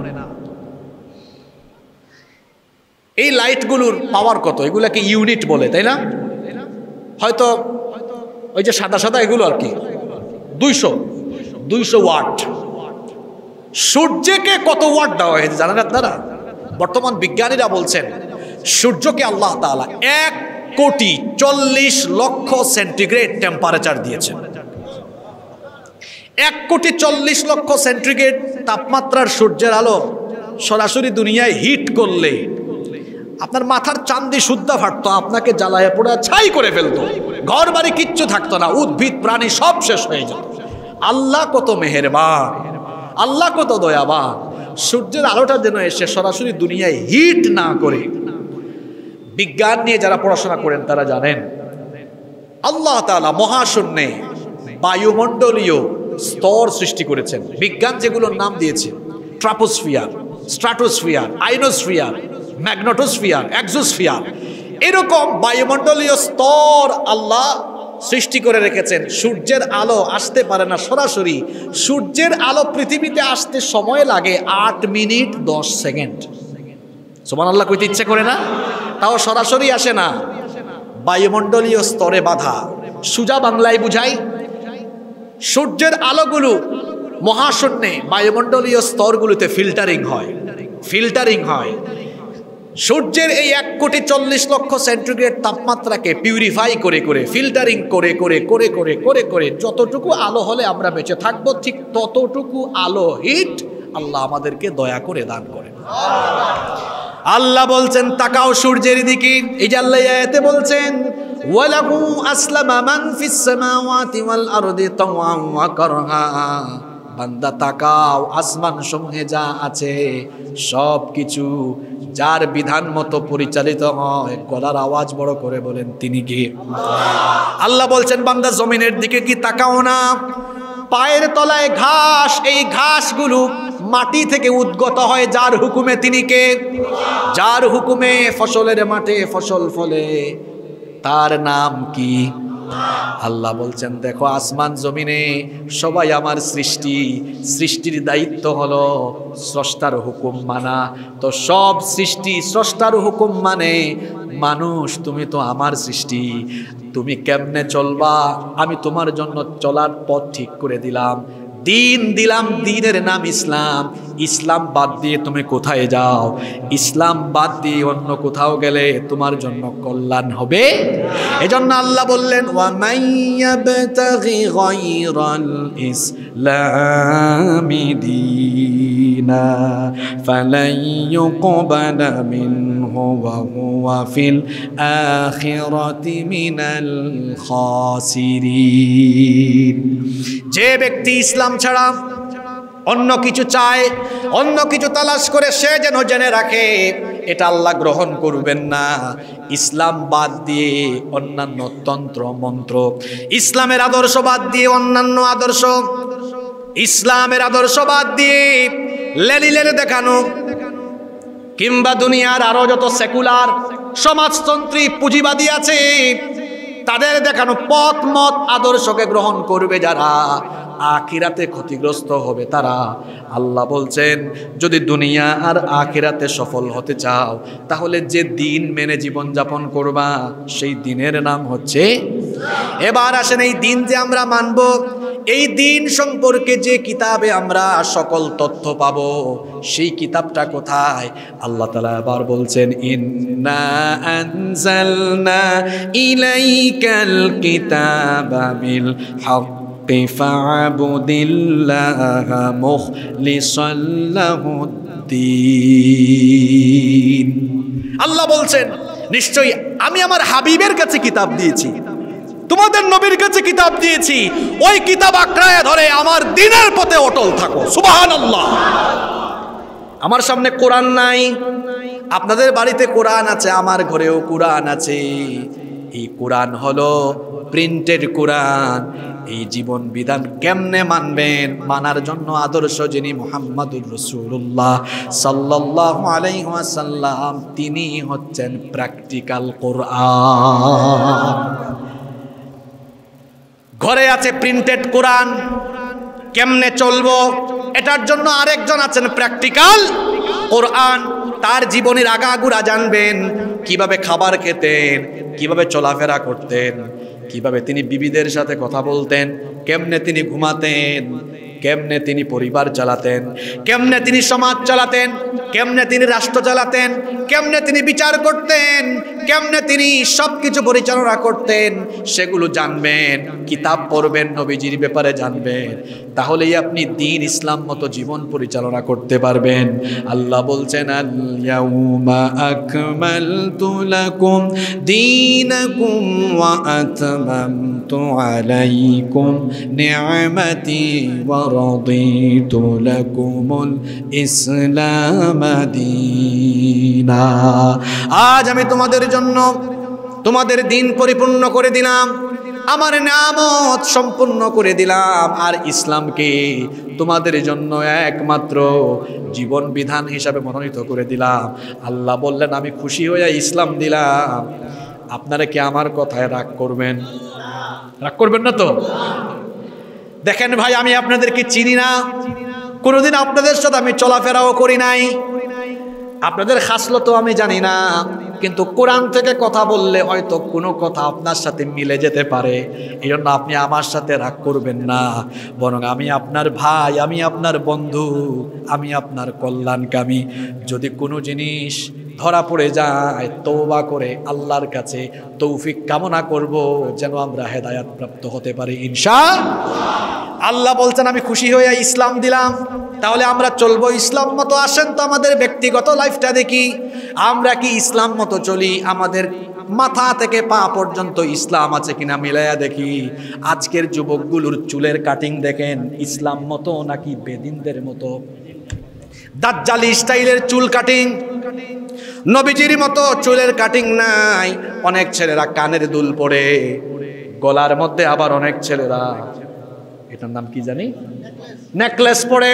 এই লাইটগুলোর পাওয়ার কত? এগুলাকে ইউনিট বলে, তাই না? হয়তো ওই যে সাদা সাদা এগুলো আর কি দুইশো দুইশো ওয়াট। সূর্যকে কত ওয়াট দেওয়া হয়েছে জানেন আপনারা? বর্তমান বিজ্ঞানীরা বলছেন সূর্যকে আল্লাহ তাআলা এক কোটি চল্লিশ লক্ষ সেন্টিগ্রেড টেম্পারেচার দিয়েছেন। এক কোটি চল্লিশ লক্ষ সেন্টিগ্রেড তাপমাত্রার সূর্যের আলো সরাসরি দুনিয়ায় হিট করলে আপনার মাথার চান্দি সুদ্ধা ফাটতো, আপনাকে জ্বালায় পোড়া ছাই করে ফেলতো, ঘর বাড়ি কিচ্ছু থাকতো না, উদ্ভিদ প্রাণী সব শেষ হয়ে যেত। আল্লাহ কত মেহেরবান, আল্লাহ কত দয়াবান। সূর্যের আলোটা যেন এসে সরাসরি দুনিয়ায় হিট না করে। বিজ্ঞান নিয়ে যারা পড়াশোনা করেন তারা জানেন আল্লাহ তাআলা মহাশূন্যে বায়ুমণ্ডলীয় স্তর সৃষ্টি করেছেন। বিজ্ঞান যেগুলোর নাম দিয়েছে troposphere, stratosphere, ionosphere, magnetosphere, exosphere, এরকম বায়ুমণ্ডলীয় স্তর আল্লাহ সৃষ্টি করে রেখেছেন। সূর্যের আলো আসতে পারে না সরাসরি। সূর্যের আলো পৃথিবীতে আসতে সময় লাগে আট মিনিট দশ সেকেন্ড। সুবহানাল্লাহ কইতে ইচ্ছে করে না? তাও সরাসরি আসে না, বায়ুমণ্ডলীয় স্তরে বাধা। সুজা বাংলায় বুঝাই, সূর্যের আলোগুলো মহাশূন্যে বায়ুমণ্ডলীয় স্তরগুলোতে ফিল্টারিং হয়, ফিল্টারিং হয়। সূর্যের এই এক কোটি চল্লিশ লক্ষ সেন্টিগ্রেড তাপমাত্রাকে পিউরিফাই করে করে, ফিল্টারিং করে করে করে করে করে করে যতটুকু আলো হলে আমরা বেঁচে থাকবো, ঠিক ততটুকু আলো হিট আল্লাহ আমাদেরকে দয়া করে দান করেন। আল্লাহ বলছেন তাকাও সূর্যের দিকে। এই যে আল্লাহ আয়াতে বলছেন ওয়ালাহু আসলামা মান ফিস সামাওয়াতি ওয়াল আরদি তাওয়ান ওয়া কারহা। বান্দা তাকাও, আসমান সমূহে যা আছে সব কিছু যার বিধান মতো পরিচালিত হয়। গলার আওয়াজ বড় করে বলেন তিনি কে? আল্লাহ বলছেন বান্দা জমিনের দিকে কি তাকাও না? পায়ের তলায় ঘাস, এই ঘাসগুলো মাটি থেকে উদ্গত হয় যার হুকুমে। তিনি কে? যার হুকুমে ফসলের মাঠে ফসল ফলে, তার নাম কি? আল্লাহ বলছেন দেখো আসমান জমিনে সবাই আমার সৃষ্টি, সৃষ্টির দায়িত্ব হলো স্রষ্টার হুকুম মানা। তো সব সৃষ্টি স্রষ্টার হুকুম মানে, মানুষ তুমি তো আমার সৃষ্টি, তুমি কেমনে চলবা আমি তোমার জন্য চলার পথ ঠিক করে দিলাম, দিন দিলাম, দিনের নাম ইসলাম। ইসলাম বাদ দিয়ে তুমি কোথায় যাও? ইসলাম বাদ দিয়ে অন্য কোথাও গেলে তোমার জন্য কল্যাণ হবে। এজন্য আল্লাহ বললেন ওয়া মাইয়াবতাগি গায়রাল ইসলামি দীনা ফালাই ইউকবালা মিনহু ওয়া হুয়া ফিল আখিরাতি মিনাল খাসিরিন। যে ব্যক্তি ইসলাম ছাড়া অন্য কিছু চায়, অন্য কিছু তালাশ করে, সে যেন জেনে রাখে এটা আল্লাহ গ্রহণ করবেন না। ইসলাম বাদ দিয়ে অন্যান্য তন্ত্র মন্ত্র, ইসলামের আদর্শ বাদ দিয়ে অন্যান্য আদর্শ, ইসলামের আদর্শ বাদ দিয়ে লেলি লেলি দেখানো কিংবা দুনিয়ার আরো যত সেকুলার সমাজতন্ত্রী পুঁজিবাদী আছে তাদের দেখানো পথ মত আদর্শকে গ্রহণ করবে যারা, আখিরাতে ক্ষতিগ্রস্ত হবে তারা। আল্লাহ বলছেন যদি দুনিয়া আর আখিরাতে সফল হতে চাও তাহলে যে দিন মেনে জীবন যাপন করবা সেই দিনের নাম হচ্ছে। এবার আসেন এই দিন যে আমরা মানব, এই দিন সম্পর্কে যে কিতাবে আমরা সকল তথ্য পাব সেই কিতাবটা কোথায়? আল্লাহ তাআলা আবার বলছেন ইন্না আনজালনা ইলাইকাল কিতাবা বিল হাক্কি ফা'বুদিল্লাহা মুখলিসাল লাহুদ্দিন। আল্লাহ বলছেন নিশ্চয়ই আমি আমার হাবিবের কাছে কিতাব দিয়েছি, তোমাদের নবীর কাছে কিতাব দিয়েছি, ওই কিতাব আঁকড়ায় ধরে আমার দ্বীনের পথে অটল থাকো। সুবহানাল্লাহ। আমার সামনে কোরআন নাই, আপনাদের বাড়িতে কোরআন আছে, আমার ঘরেও কোরআন আছে। এই কোরআন হলো প্রিন্টেড কোরআন। এই জীবন বিধান কেমনে মানবেন? মানার জন্য আদর্শ যিনি মুহাম্মাদুর রাসূলুল্লাহ সাল্লাল্লাহু আলাইহি ওয়াসাল্লাম, তিনি হচ্ছেন প্র্যাকটিক্যাল কোরআন। ঘরে আছে প্রিন্টেড কোরআন, কেমনে চলবো এটার জন্য আরেকজন আছেন প্র্যাকটিক্যাল কোরআন। তার জীবনের আগাগোড়া জানবেন, কিভাবে খাবার খেতেন, কিভাবে চলাফেরা করতেন, কিভাবে তিনি বিবিদের সাথে কথা বলতেন, কেমনে তিনি ঘুমাতেন, কেমনে তিনি পরিবার চালাতেন, কেমনে তিনি সমাজ চালাতেন, কেমনে তিনি রাষ্ট্র চালাতেন, কেমনে তিনি বিচার করতেন, কেমনে তিনি সবকিছু পরিচালনা করতেন, সেগুলো জানবেন। কিতাব পড়বেন, নবীজির ব্যাপারে জানবেন, তাহলেই আপনি দ্বীন ইসলাম মতো জীবন পরিচালনা করতে পারবেন। আল্লাহ বলছেন আল-ইয়াউমা আকমালতু লাকুম দীনাকুম ওয়া আতমামতু আলাইকুম নি'মাতি ওয়া রাদিতু লাকুমুল ইসলাম দীনা। আজ আমি তোমাদের জন্য তোমাদের দিন পরিপূর্ণ করে দিলাম, আমার নিয়ামত সম্পূর্ণ করে দিলাম, আর ইসলামকে তোমাদের জন্য একমাত্র জীবন বিধান হিসাবে মনোনীত করে দিলাম। আল্লাহ বললেন আমি খুশি হয়ে ইসলাম দিলাম। আপনারা কি আমার কথায় রাগ করবেন? রাগ করবেন না তো? দেখেন ভাই, আমি আপনাদেরকে চিনি না, কোনোদিন আপনাদের সাথে আমি চলাফেরাও করি নাই, আপনাদের খাসলত আমি জানি না, কিন্তু কোরআন থেকে কথা বললে হয়তো কোনো কথা আপনার সাথে মিলে যেতে পারে। এই জন্য আপনি আমার সাথে রাগ করবেন না, বরং আমি আপনার ভাই, আমি আপনার বন্ধু, আমি আপনার কল্যাণকামী। যদি কোনো জিনিস ধরা পড়ে যায় তওবা করে আল্লাহর কাছে তৌফিক কামনা করব যেন আমরা হেদায়াত প্রাপ্ত হতে পারি ইনশাআল্লাহ। আল্লাহ বলছেন আমি খুশি হয়ে ইসলাম দিলাম, তাহলে আমরা চলবো ইসলাম মতো। আসেন তো আমাদের ব্যক্তিগত লাইফটা দেখি, আমরা কি ইসলাম মতো চলি? আমাদের মাথা থেকে পা পর্যন্ত ইসলাম আছে কিনা মিলাইয়া দেখি। আজকের যুবকগুলোর চুলের কাটিং দেখেন, ইসলাম মতো নাকি বেদিনদের মতো? দাজ্জালি স্টাইলের চুল কাটিং, নবীজির মতো চুলের কাটিং নাই। অনেক ছেলেরা কানের দুল পরে, গলার মধ্যে আবার অনেক ছেলেরা, এটার নাম কি জানি, নেকলেস পরে।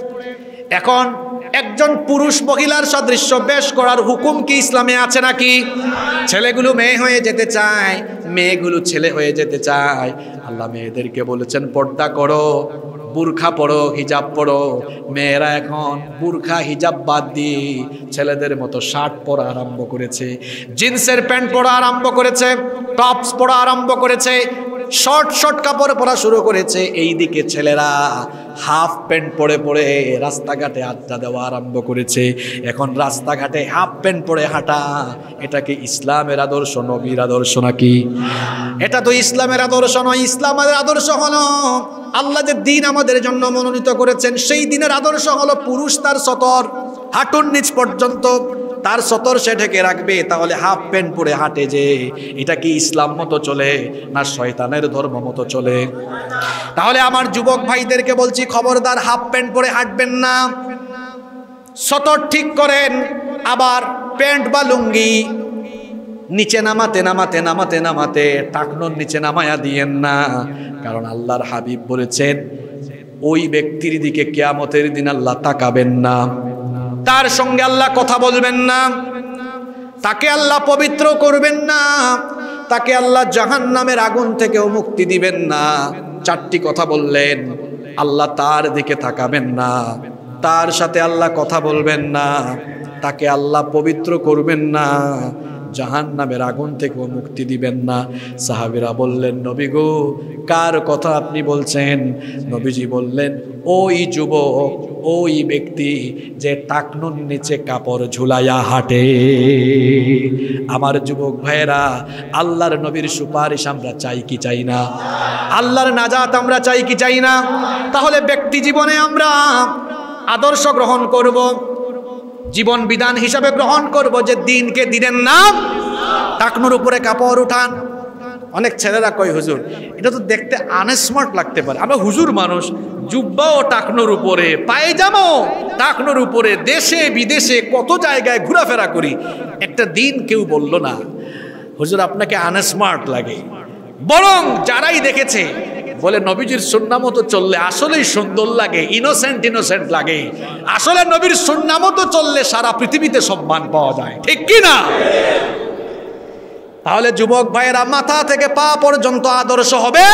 এখন একজন পুরুষ মহিলার সাদৃশ্য বেশ করার হুকুম কি ইসলামে আছে নাকি? ছেলেগুলো মেয়ে হয়ে যেতে চায়, মেয়েগুলো ছেলে হয়ে যেতে চায়। আল্লাহ মেয়েদেরকে বলেছেন পর্দা করো, বুরখা পড়ো, হিজাব পড়ো। মেয়েরা এখন বুরখা হিজাব বাদ দিয়ে ছেলেদের মতো শার্ট পরা আরম্ভ করেছে, জিন্সের প্যান্ট পরা আরম্ভ করেছে, টপস পরা আরম্ভ করেছে, শর্ট শর্ট কাপড় পরা শুরু করেছে। এইদিকে ছেলেরা হাফ প্যান্ট পরে পরে রাস্তাঘাটে আড্ডা দেওয়া আরম্ভ করেছে। এখন রাস্তাঘাটে হাফ প্যান্ট পরে হাঁটা, এটা কি ইসলামের আদর্শ, নবীর আদর্শ নাকি? এটা তো ইসলামের আদর্শ নয়। ইসলামের আদর্শ হলো আল্লাহ যে দিন আমাদের জন্য মনোনীত করেছেন, সেই দিনের আদর্শ হলো পুরুষ তার সতর হাঁটুর নিচ পর্যন্ত তার সতর সে ঢেকে রাখবে। তাহলে হাফ প্যান্ট পরে হাঁটে যে, এটা কি ইসলাম মতো চলে না শয়তানের ধর্ম মতো চলে? তাহলে আমার যুবক ভাইদেরকে বলছি, খবরদার হাফ প্যান্ট পরে হাঁটবেন না, সতর ঠিক করেন। আবার প্যান্ট বা লুঙ্গি নিচে নামাতে নামাতে নামাতে নামাতে টাকনোর নিচে নামায়া দিয়েন না, কারণ আল্লাহর হাবিব বলেছেন ওই ব্যক্তির দিকে কিয়ামতের দিন আল্লাহ তাকাবেন না, তার সঙ্গে আল্লাহ কথা বলবেন না, তাকে আল্লাহ পবিত্র করবেন না, তাকে আল্লাহ জাহান্নামের আগুন থেকেও মুক্তি দিবেন না। চারটি কথা বললেন, আল্লাহ তার দিকে তাকাবেন না, তার সাথে আল্লাহ কথা বলবেন না, তাকে আল্লাহ পবিত্র করবেন না, জাহান্নামের আগুন থেকেও মুক্তি দিবেন না। সাহাবীরা বললেন, নবী গো, কার কথা আপনি বলছেন? নবীজি বললেন, ওই যুবক, ওই ব্যক্তি যে টাকনুর নিচে কাপড় ঝুলাইয়া হাঁটে। আমার যুবক ভাইয়েরা, আল্লাহর নবীর সুপারিশ আমরা চাই কি চাই না? আল্লাহর নাজাত আমরা চাই কি চাই না? তাহলে ব্যক্তি জীবনে আমরা আদর্শ গ্রহণ করব, জীবন বিধান হিসাবে গ্রহণ করব যে দিনকে দিনের নাম, টাকনুর উপরে কাপড় উঠান। অনেক ছেলেরা কয়, হুজুর এটা তো দেখতে আনস্মার্ট লাগতে পারে, আমরা হুজুর মানুষ, জুব্বা ও টাকনুর উপরে, পায়জামাও টাকনুর উপরে, দেশে বিদেশে কত জায়গায় ঘোরাফেরা করি, একটা দিন কেউ বলল না হুজুর আপনাকে আনস্মার্ট লাগে। বরং যারাই দেখেছে বলে নবীজির সুন্নাহ মতো চললে আসলেই সুন্দর লাগে, ইনোসেন্ট ইনোসেন্ট লাগে, আসলে নবীর সুন্নাহ মতো চললে সারা পৃথিবীতে সম্মান পাওয়া যায়, ঠিক কি না? তাহলে যুবক ভাইয়েরা, মাথা থেকে পা পর্যন্ত আদর্শ হবে।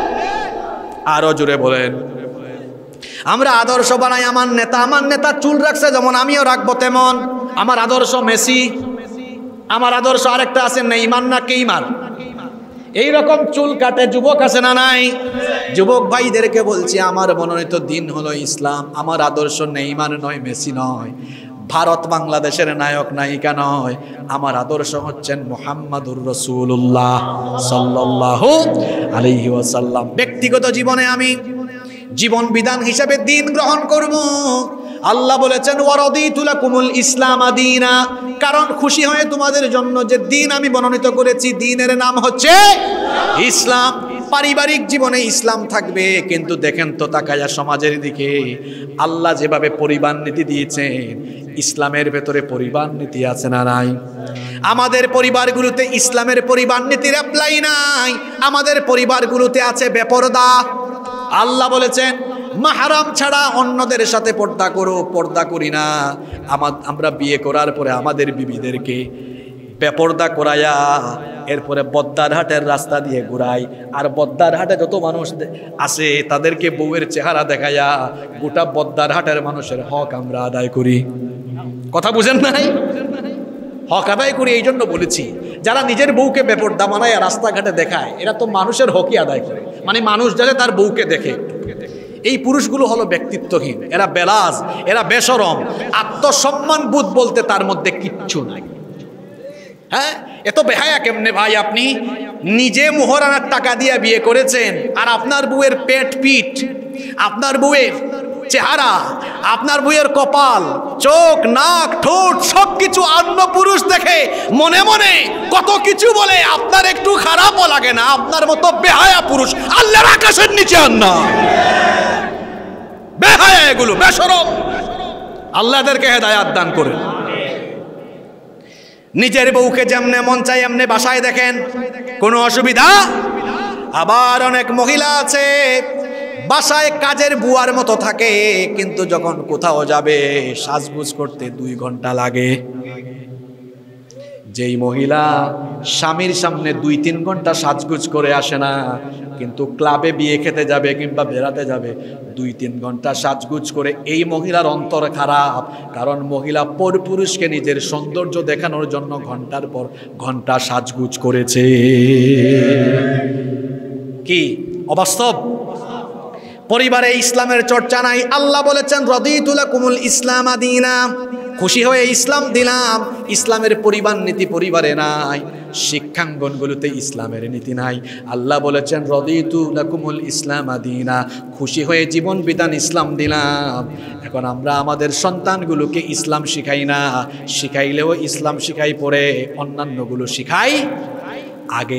আরো জোরে বলেন। আমরা আদর্শ বানাই আমার নেতা, আমার নেতা চুল রাখছে যেমন আমিও রাখবো তেমন। আমার আদর্শ মেসি, আমার আদর্শ আরেকটা আছে নেইমার না কেইমার, এইরকম চুল কাটে যুবক আছে না নাই? যুবক ভাইদেরকে বলছি, আমার মনোনীত দিন হলো ইসলাম, আমার আদর্শ নেইমার নয়, মেসি নয়, ভারত বাংলাদেশের নায়ক নায়িকা নয়, আমার আদর্শ হচ্ছেন মুহাম্মাদুর রাসূলুল্লাহ সাল্লাল্লাহু আলাইহি ওয়াসাল্লাম। ব্যক্তিগত জীবনে আমি জীবন বিধান হিসাবে দিন গ্রহণ করব। আল্লাহ বলেছেন, ওয়ারাদিতু লাকুমুল ইসলাম দীনা, কারণ খুশি হয়ে তোমাদের জন্য যে দিন আমি মনোনীত করেছি, দিনের নাম হচ্ছে ইসলাম। পারিবারিক জীবনে ইসলাম থাকবে, কিন্তু দেখেন তো তাকায়া সমাজের দিকে, আল্লাহ যেভাবে পরিবার নীতি দিয়েছেন, ইসলামের ভেতরে পরিবার নীতি আছে না নাই? আমাদের পরিবারগুলোতে ইসলামের পরিবার নীতির অ্যাপ্লাই নাই, আমাদের পরিবারগুলোতে আছে বেপরদা। আল্লাহ বলেছেন, মাহরাম ছাড়া অন্যদের সাথে পর্দা করো, পর্দা করি না। আমরা বিয়ে করার পরে আমাদের বিবিদেরকে বেপর্দা করাইয়া এরপরে বদ্দারহাটের রাস্তা দিয়ে ঘুরাই, আর বদ্দারহাটে যত মানুষ আসে তাদেরকে বউয়ের চেহারা দেখাইয়া গোটা বদ্দারহাটের মানুষের হক আমরা আদায় করি। কথা বুঝেন নাই? হক আদায় করি এই জন্য বলেছি, যারা নিজের বউকে বেপর্দা বানায় রাস্তাঘাটে দেখায়, এরা তো মানুষের হকই আদায় করে, মানে মানুষ যাতে তার বউকে দেখে। এই পুরুষগুলো হলো ব্যক্তিত্বহীন, এরা বেলাজ, এরা বেশরম, আত্মসম্মান বোধ বলতে তার মধ্যে কিচ্ছু নাই। হ্যাঁ, এত বেহায়া কেমনে ভাই? আপনি নিজে মোহরানার টাকা দিয়ে বিয়ে করেছেন, আর আপনার বউয়ের পেট পিঠ, আপনার বউয়ের চেহারা, আপনার বউয়ের কপাল, চোখ, নাক, ঠোঁট সবকিছু অন্য পুরুষ দেখে মনে মনে কত কিছু বলে, আপনার একটু খারাপও লাগে না? আপনার মতো বেহায়া পুরুষ আল্লাহর আকাশের নিচে আর না। বেহায়া এগুলো, বেশরম। আল্লাহ এদেরকে হেদায়াত দান করেন। নিজের বউকে যেমনে মন চাই এমনি বাসায় দেখেন, কোনো অসুবিধা? আবার অনেক মহিলা আছে বাসায় কাজের বুয়ার মতো থাকে, কিন্তু যখন কোথাও যাবে সাজগুজ করতে দুই ঘন্টা লাগে। যেই মহিলা স্বামীর সামনে দুই তিন ঘন্টা সাজগুজ করে আসে না, কিন্তু ক্লাবে বিয়ে খেতে যাবে কিংবা বেড়াতে যাবে দুই তিন ঘন্টা সাজগুজ করে, এই মহিলার অন্তর খারাপ। কারণ মহিলা পরপুরুষকে নিজের সৌন্দর্য দেখানোর জন্য ঘন্টার পর ঘন্টা সাজগুজ করেছে। কি অবাস্তব? পরিবারে ইসলামের চর্চা নাই। আল্লাহ বলেছেন, রাদিতু লাকুমুল ইসলাম দীনা, খুশি হয়ে ইসলাম দিলাম। ইসলামের পরিবার নীতি পরিবারে নাই, শিক্ষাঙ্গনগুলোতে ইসলামের নীতি নাই। আল্লাহ বলেছেন, রাদিতু লাকুমুল ইসলাম দীনা, খুশি হয়ে জীবন বিধান ইসলাম দিলাম। এখন আমরা আমাদের সন্তানগুলোকে ইসলাম শিখাই না, শিখাইলেও ইসলাম শিখাই পরে অন্যান্যগুলো শিখাই আগে।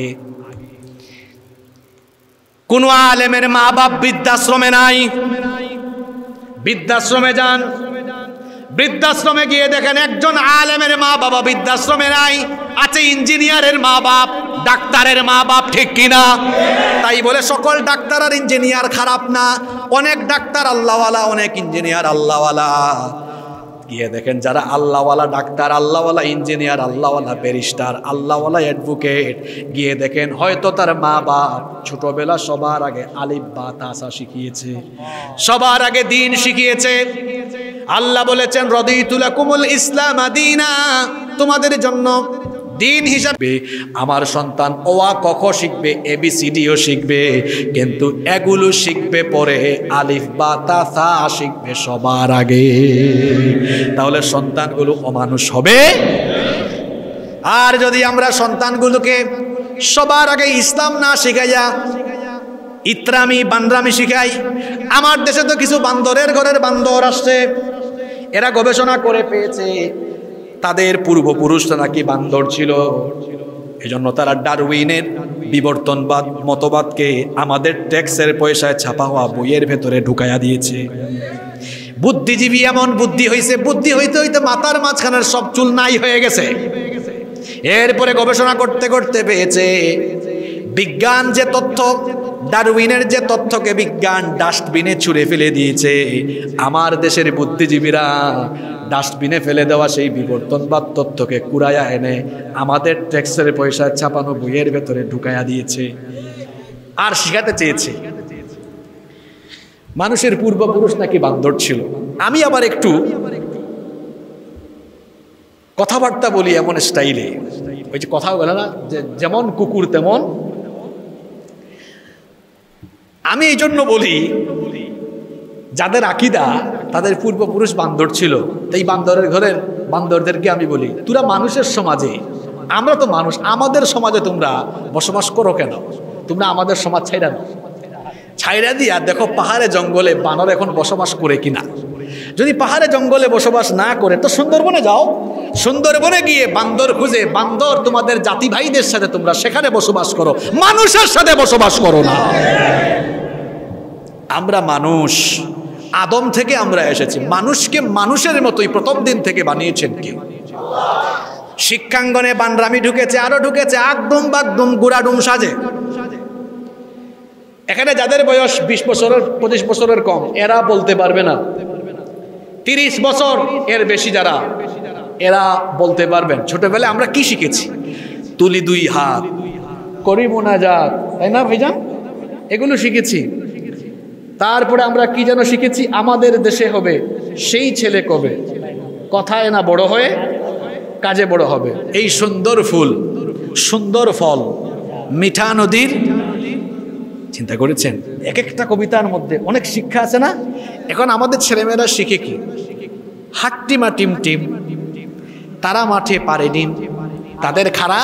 কোন আলেমের মা বাপ বৃদ্ধাশ্রমে নাই, বৃদ্ধাশ্রমে যান, বৃদ্ধাশ্রমে গিয়ে দেখেন একজন আলেমের মা বাবা বৃদ্ধাশ্রমে নাই, আছে ইঞ্জিনিয়ারের মা বাপ, ডাক্তারের মা বাপ, ঠিক কিনা? তাই বলে সকল ডাক্তার আর ইঞ্জিনিয়ার খারাপ না, অনেক ডাক্তার আল্লাহওয়ালা, অনেক ইঞ্জিনিয়ার আল্লাহওয়ালা। গিয়ে দেখেন যারা আল্লাহওয়ালা ডাক্তার, আল্লাহওয়ালা ইঞ্জিনিয়ার, আল্লাহওয়ালা ব্যারিস্টার, আল্লাহওয়ালা অ্যাডভোকেট, গিয়ে দেখেন হয়তো তার মা বাপ ছোটবেলা সবার আগে আলিফ বা তাসা শিখিয়েছে, সবার আগে দিন শিখিয়েছে। আল্লাহ বলেছেন রদিতু লাকুমুল ইসলাম দীনা, তোমাদের জন্য দিন হিসাবে আমার সন্তান ওয়া ক খ শিখবে, এবিসিডিও শিখবে, কিন্তু এগুলো শিখবে পরে, আলিফ বা তা সা শিখবে সবার আগে। তাহলে সন্তানগুলো অমানুষ হবে। আর যদি আমরা সন্তানগুলোকে সবার আগে ইসলাম না শিখাইয়া ইত্রামি বান্দ্রামি শিখাই, আমার দেশে তো কিছু বান্দরের ঘরের বান্দর আসছে, এরা গবেষণা করে পেয়েছে তাদের পূর্বপুরুষরা নাকি বান্দর ছিল, এজন্য তারা ডারউইনের বিবর্তনবাদ মতবাদকে আমাদের ট্যাক্সের পয়সায় ছাপা হওয়া বইয়ের ভেতরে ঢুকাইয়া দিয়েছে। বুদ্ধিজীবী এমন বুদ্ধি হইছে, বুদ্ধি হইতে হইতে মাথার মাঝখানের সব চুল নাই হয়ে গেছে। এরপরে গবেষণা করতে করতে পেয়েছে বিজ্ঞান যে তথ্য, ডারউইনের যে তথ্যকে বিজ্ঞান ডাস্টবিনে ছুঁড়ে ফেলে দিয়েছে, আমার দেশের বুদ্ধিজীবীরা ডাস্টবিনে ফেলে দেওয়া সেই বিবর্তনবাদ তথ্যকে কুড়াইয়া এনে আমাদের ট্যাক্সের পয়সায় ছাপানো বইয়ের ভেতরে ঢুকাইয়া দিয়েছে। আর শিখাতে চেয়েছে মানুষের পূর্বপুরুষ নাকি বান্দর ছিল। আমি আবার একটু কথাবার্তা বলি এমন স্টাইলে, ওই যে কথা বলে না যে যেমন কুকুর তেমন। আমি এই জন্য বলি যাদের আকীদা তাদের পূর্বপুরুষ বান্দর ছিল, এই বান্দরের ঘরের বান্দরদেরকে আমি বলি তোরা মানুষের সমাজে, আমরা তো মানুষ, আমাদের সমাজে তোমরা বসবাস করো কেন? তোমরা আমাদের সমাজ ছাইরা না, ছাইরা দিয়া দেখো পাহাড়ে জঙ্গলে বানর এখন বসবাস করে কিনা। যদি পাহাড়ে জঙ্গলে বসবাস না করে তো সুন্দরবনে যাও, সুন্দরবনে গিয়ে বান্দর খুঁজে, বান্দর তোমাদের জাতি ভাইদের সাথে তোমরা সেখানে বসবাস করো, মানুষের সাথে বসবাস করো না। আমরা মানুষ, আদম থেকে আমরা এসেছি, মানুষকে মানুষের মতোই প্রথম দিন থেকে বানিয়েছেন কে? শিক্ষাঙ্গনে বানরামি ঢুকেছে, আরো ঢুকেছে আকদম বাগদুম গুড়াডুম সাজে। এখানে যাদের বয়স বিশ বছরের পঁচিশ বছরের কম এরা বলতে পারবে না, তিরিশ বছর এর বেশি যারা এরা বলতে পারবেন ছোটবেলায় আমরা কি শিখেছি। তুলি দুই হাত, করি মোনাজাত, তাই না ভাইজান? এগুলো শিখেছি। তারপরে আমরা কি যেন শিখেছি, আমাদের দেশে হবে সেই ছেলে কবে, কথায় না বড় হয়ে কাজে বড় হবে। এই সুন্দর ফুল, সুন্দর ফল, মিঠা নদীর, চিন্তা করেছেন এক একটা কবিতার মধ্যে অনেক শিক্ষা আছে না? এখন আমাদের ছেলেমেয়েরা শিখে কি, হাট্টিমা টিম টিম, তারা মাঠে পারে ডিম, তাদের খাড়া।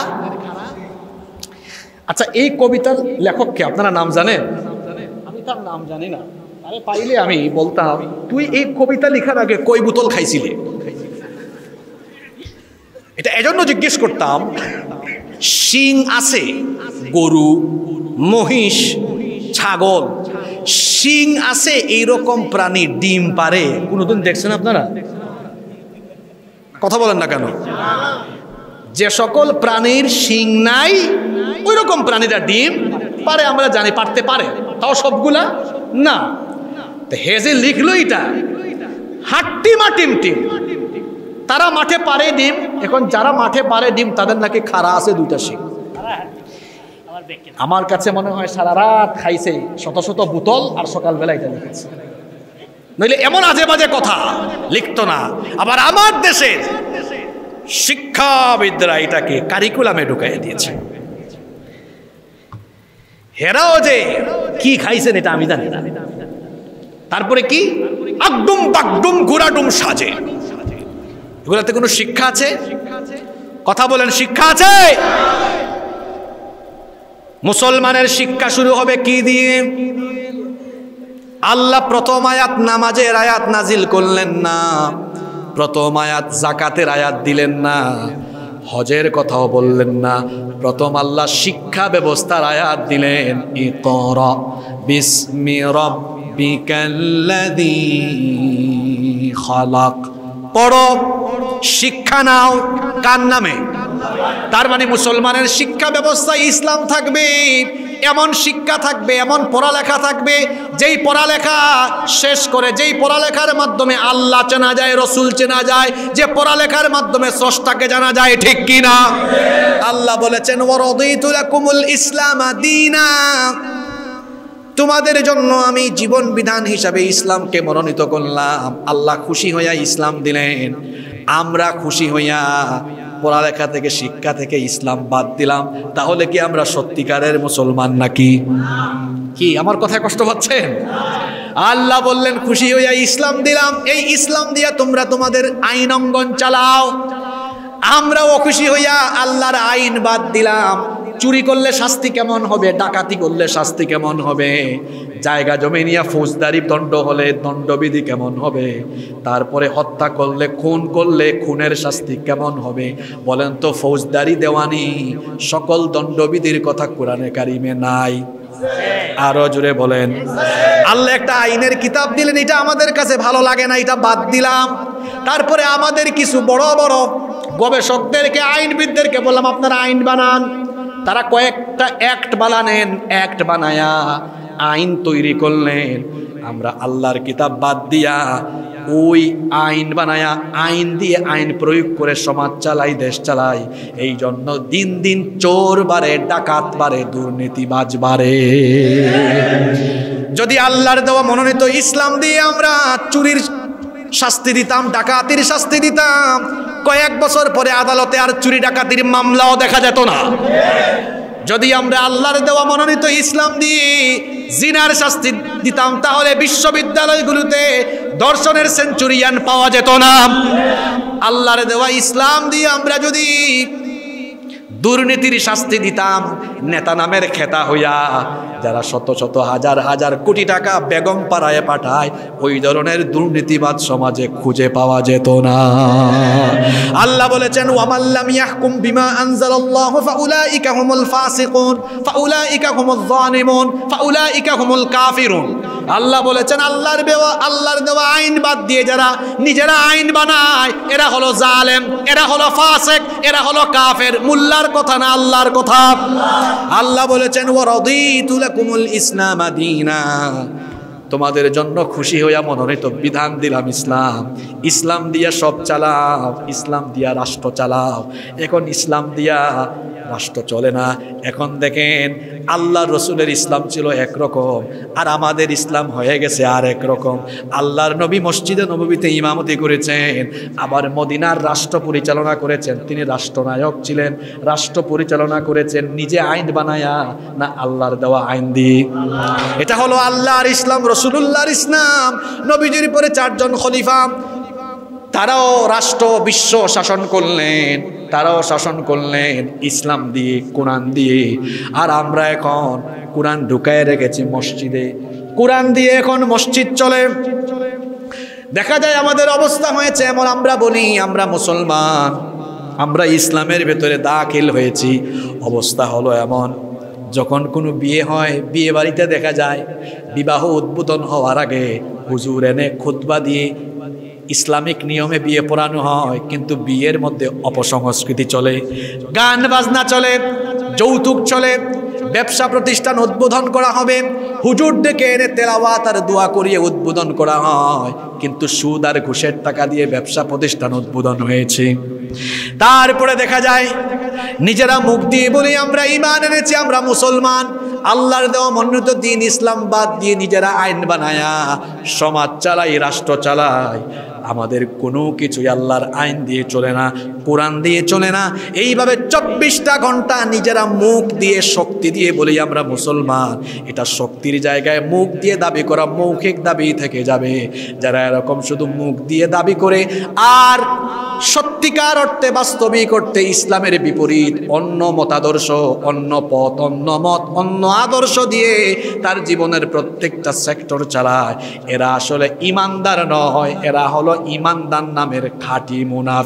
আচ্ছা, এই কবিতার লেখককে আপনারা নাম জানেন? আমি তার নাম জানি না, আরে পাইলে আমি বলতাম তুই এই কবিতা লেখার আগে কই বোতল খাইছিলে। এটা এজন্য জিজ্ঞেস করতাম, শিং আছে গরু, মহিষ, ছাগল, শিং আছে এইরকম প্রাণী ডিম পারে কোনোদিন দেখছেন আপনারা? কথা বলেন না কেন? যে সকল প্রাণীর শিং নাই ওই রকম প্রাণীরা ডিম পারে, আমরা জানি পারতে পারে, তাও সবগুলা না। হেজে লিখলো এটা হাট্টিমা টিম টিম, তারা মাঠে পারে ডিম। এখন যারা মাঠে পারে ডিম তাদের নাকি খাড়া আছে দুইটা শিং। আমার কাছে মনে হয় সারা রাত খাইছে শত শত বোতল আর সকালবেলা এটা লিখেছে, নইলে এমন আজে বাজে কথা লিখতো না। আবার আমার দেশের শিক্ষাবিদরা এটাকে কারিকুলামে ঢুকাইয়া দিয়েছে। হেরাও যে কি খাইছেন এটা আমি জানি না। তারপরে কি আকদুম বাগদুম গুড়াডুম সাজে, এগুলাতে কোনো শিক্ষা আছে? কথা বলেন, শিক্ষা আছে? মুসলমানের শিক্ষা শুরু হবে কি দিয়ে? আল্লাহ প্রথম আয়াত নামাজের আয়াত নাজিল করলেন না, প্রথম আয়াত যাকাতের আয়াত দিলেন না, হজের কথাও বললেন না। প্রথম আল্লাহ শিক্ষা ব্যবস্থার আয়াত দিলেন, ইকরা বিসমি রাব্বিকাল্লাযী খালাক, পড়ো, শিক্ষা নাও। কার নামে? তার মানে মুসলমানের শিক্ষা ব্যবস্থা ইসলাম থাকবে, এমন শিক্ষা থাকবে, এমন পড়ালেখা থাকবে যেই পড়ালেখা শেষ করে, যেই পড়ালেখার মাধ্যমে আল্লাহ চেনা যায়, রসুল চেনা যায়, যে পড়ালেখার মাধ্যমে স্রষ্টাকে জানা যায়, ঠিক কি না? আল্লাহ বলেছেন ওয়ারাদিতু লাকুমুল ইসলাম দীনা, তোমাদের জন্য আমি জীবন বিধান হিসাবে ইসলামকে মনোনীত করলাম। আল্লাহ খুশি হইয়া ইসলাম দিলেন, আমরা খুশি হইয়া পড়ালেখা থেকে, শিক্ষা থেকে ইসলাম বাদ দিলাম। তাহলে কি আমরা সত্যিকারের মুসলমান নাকি? কি আমার কথায় কষ্ট পাচ্ছেন? আল্লাহ বললেন খুশি হইয়া ইসলাম দিলাম, এই ইসলাম দিয়া তোমরা তোমাদের আইন অঙ্গন চালাও। আমরাও খুশি হইয়া আল্লাহর আইন বাদ দিলাম। চুরি করলে শাস্তি কেমন হবে, ডাকাতি করলে শাস্তি কেমন হবে, জায়গা জমি নিয়ে ফৌজদারি দণ্ড হলে দণ্ডবিধি কেমন হবে, তারপরে হত্যা করলে, খুন করলে খুনের শাস্তি কেমন হবে, বলেন তো? ফৌজদারি, দেওয়ানি, সকল দণ্ডবিধির কথা কোরআনে কারিমে নাই? আরো জোরে বলেন। আল্লাহ একটা আইনের কিতাব দিলেন, এটা আমাদের কাছে ভালো লাগে না, এটা বাদ দিলাম। তারপরে আমাদের কিছু বড় বড় গবেষকদেরকে, আইনবিদদেরকে বললাম আপনারা আইন বানান। তারা কয়েকটা অ্যাক্ট বানালেন, অ্যাক্ট বানায়া আইন তৈরি করলেন। আমরা আল্লাহর কিতাব বাদ দিয়া ওই আইন বানায়া, আইন দিয়ে আইন প্রয়োগ করে সমাজ চালাই, দেশ চালাই। এই জন্য দিন দিন চোর বাড়ে, ডাকাত বাড়ে, দুর্নীতিবাজ বাড়ে। যদি আল্লাহর দেওয়া মনোনীত ইসলাম দিয়ে আমরা চুরির শাস্তি দিতাম, ডাকাতির শাস্তি দিতাম, কয়েক বছর পরে আদালতে আর চুরি ডাকাতির মামলাও দেখা যেত না। যদি আমরা আল্লাহর দেওয়া মনোনীত ইসলাম দিয়ে জিনার শাস্তি দিতাম, তাহলে বিশ্ববিদ্যালয়গুলোতে দর্শনের সেঞ্চুরিয়ান পাওয়া যেত না। আল্লাহর দেওয়া ইসলাম দিয়ে আমরা যদি দুর্নীতির শাস্তি দিতাম, নেতা নামের খেতা হইয়া যারা শত শত হাজার হাজার কোটি টাকা বেগম পাড়ায় পাঠায়, ওই ধরনের দুর্নীতিবাদ সমাজে খুঁজে পাওয়া যেত না। আল্লাহ বলেছেন ওয়ামাল্লাম ইয়াহকুম বিমা আনজালাল্লাহু ফাউলাইকা হুমুল ফাসিকুন ফাউলাইকা হুমুজ জালিমুন ফাউলাইকা হুমুল কাফিরুন। আল্লাহ বলেছেন আল্লাহর দেওয়া আল্লাহর দেওয়া আইন বাদ দিয়ে যারা নিজেরা আইন বানায়, এরা হলো জালেম, এরা হলো ফাসিক, এরা হলো কাফের। মোল্লার কথা না, আল্লাহর কথা। আল্লাহ বলেছেন ওয়ারাদিতু লাকুমুল ইসলাম দীনা, তোমাদের জন্য খুশি হইয়া মনোনীত বিধান দিলাম ইসলাম। ইসলাম দিয়া সব চালাও, ইসলাম দিয়া রাষ্ট্র চালাও। এখন ইসলাম দিয়া রাষ্ট্র চলে না। এখন দেখেন আল্লাহ রসুলের ইসলাম ছিল একরকম, আর আমাদের ইসলাম হয়ে গেছে আর একরকম। আল্লাহর নবী মসজিদে নববীতে ইমামতি করেছেন, আবার মদিনার রাষ্ট্র পরিচালনা করেছেন। তিনি রাষ্ট্রনায়ক ছিলেন, রাষ্ট্র পরিচালনা করেছেন নিজে আইন বানায়া না আল্লাহর দেওয়া আইন দিয়ে? এটা হলো আল্লাহর ইসলাম, রসুলুল্লাহর ইসলাম। নবীজির পরে চারজন খলিফা, তারাও রাষ্ট্র বিশ্ব শাসন করলেন, তারাও শাসন করলেন ইসলাম দিয়ে, কোরআন দিয়ে। আর আমরা এখন কোরআন ঢুকায় রেখেছি মসজিদে, কোরআন দিয়ে এখন মসজিদ চলে। দেখা যায় আমাদের অবস্থা হয়েছে এমন, আমরা বলি আমরা মুসলমান, আমরা ইসলামের ভেতরে দাখিল হয়েছি। অবস্থা হলো এমন, যখন কোনো বিয়ে হয়, বিয়ে বাড়িতে দেখা যায় বিবাহ উদ্বোধন হওয়ার আগে হুজুর এনে খুতবা দিয়ে ইসলামিক নিয়মে বিয়ে পড়ানো হয়, কিন্তু বিয়ের মধ্যে অপসংস্কৃতি চলে, গান বাজনা চলে, যৌতুক চলে। ব্যবসা প্রতিষ্ঠান উদ্বোধন করা হবে, হুজুর ডেকে এনে তেলাওয়াত আর দোয়া করিয়ে উদ্বোধন করা হয়, কিন্তু সুদ আর ঘুষের টাকা দিয়ে ব্যবসা প্রতিষ্ঠান উদ্বোধন হয়েছে। তারপরে দেখা যায় নিজেরা মুখ দিয়ে বলি আমরা ঈমান এনেছি, আমরা মুসলমান, আল্লাহর দেওয়া মনোনীত দিন ইসলাম বাদ দিয়ে নিজেরা আইন বানায়া সমাজ চালাই, রাষ্ট্র চালাই। আমাদের কোনো কিছুই আল্লাহর আইন দিয়ে চলে না, কোরআন দিয়ে চলে না। এইভাবে চব্বিশটা ঘন্টা নিজেরা মুখ দিয়ে শক্তি দিয়ে বলি আমরা মুসলমান। এটা শক্তির জায়গায় মুখ দিয়ে দাবি করা মৌখিক দাবি থেকে যাবে। যারা এরকম শুধু মুখ দিয়ে দাবি করে আর সত্যিকার অর্থে বাস্তবিক অর্থে ইসলামের বিপরীত অন্য মতাদর্শ, অন্য পথ, অন্য মত, অন্য আদর্শ দিয়ে তার জীবনের প্রত্যেকটা সেক্টর চালায়, এরা আসলে ইমানদার নয়, এরা হলো ইমানদার নামের খাঁটি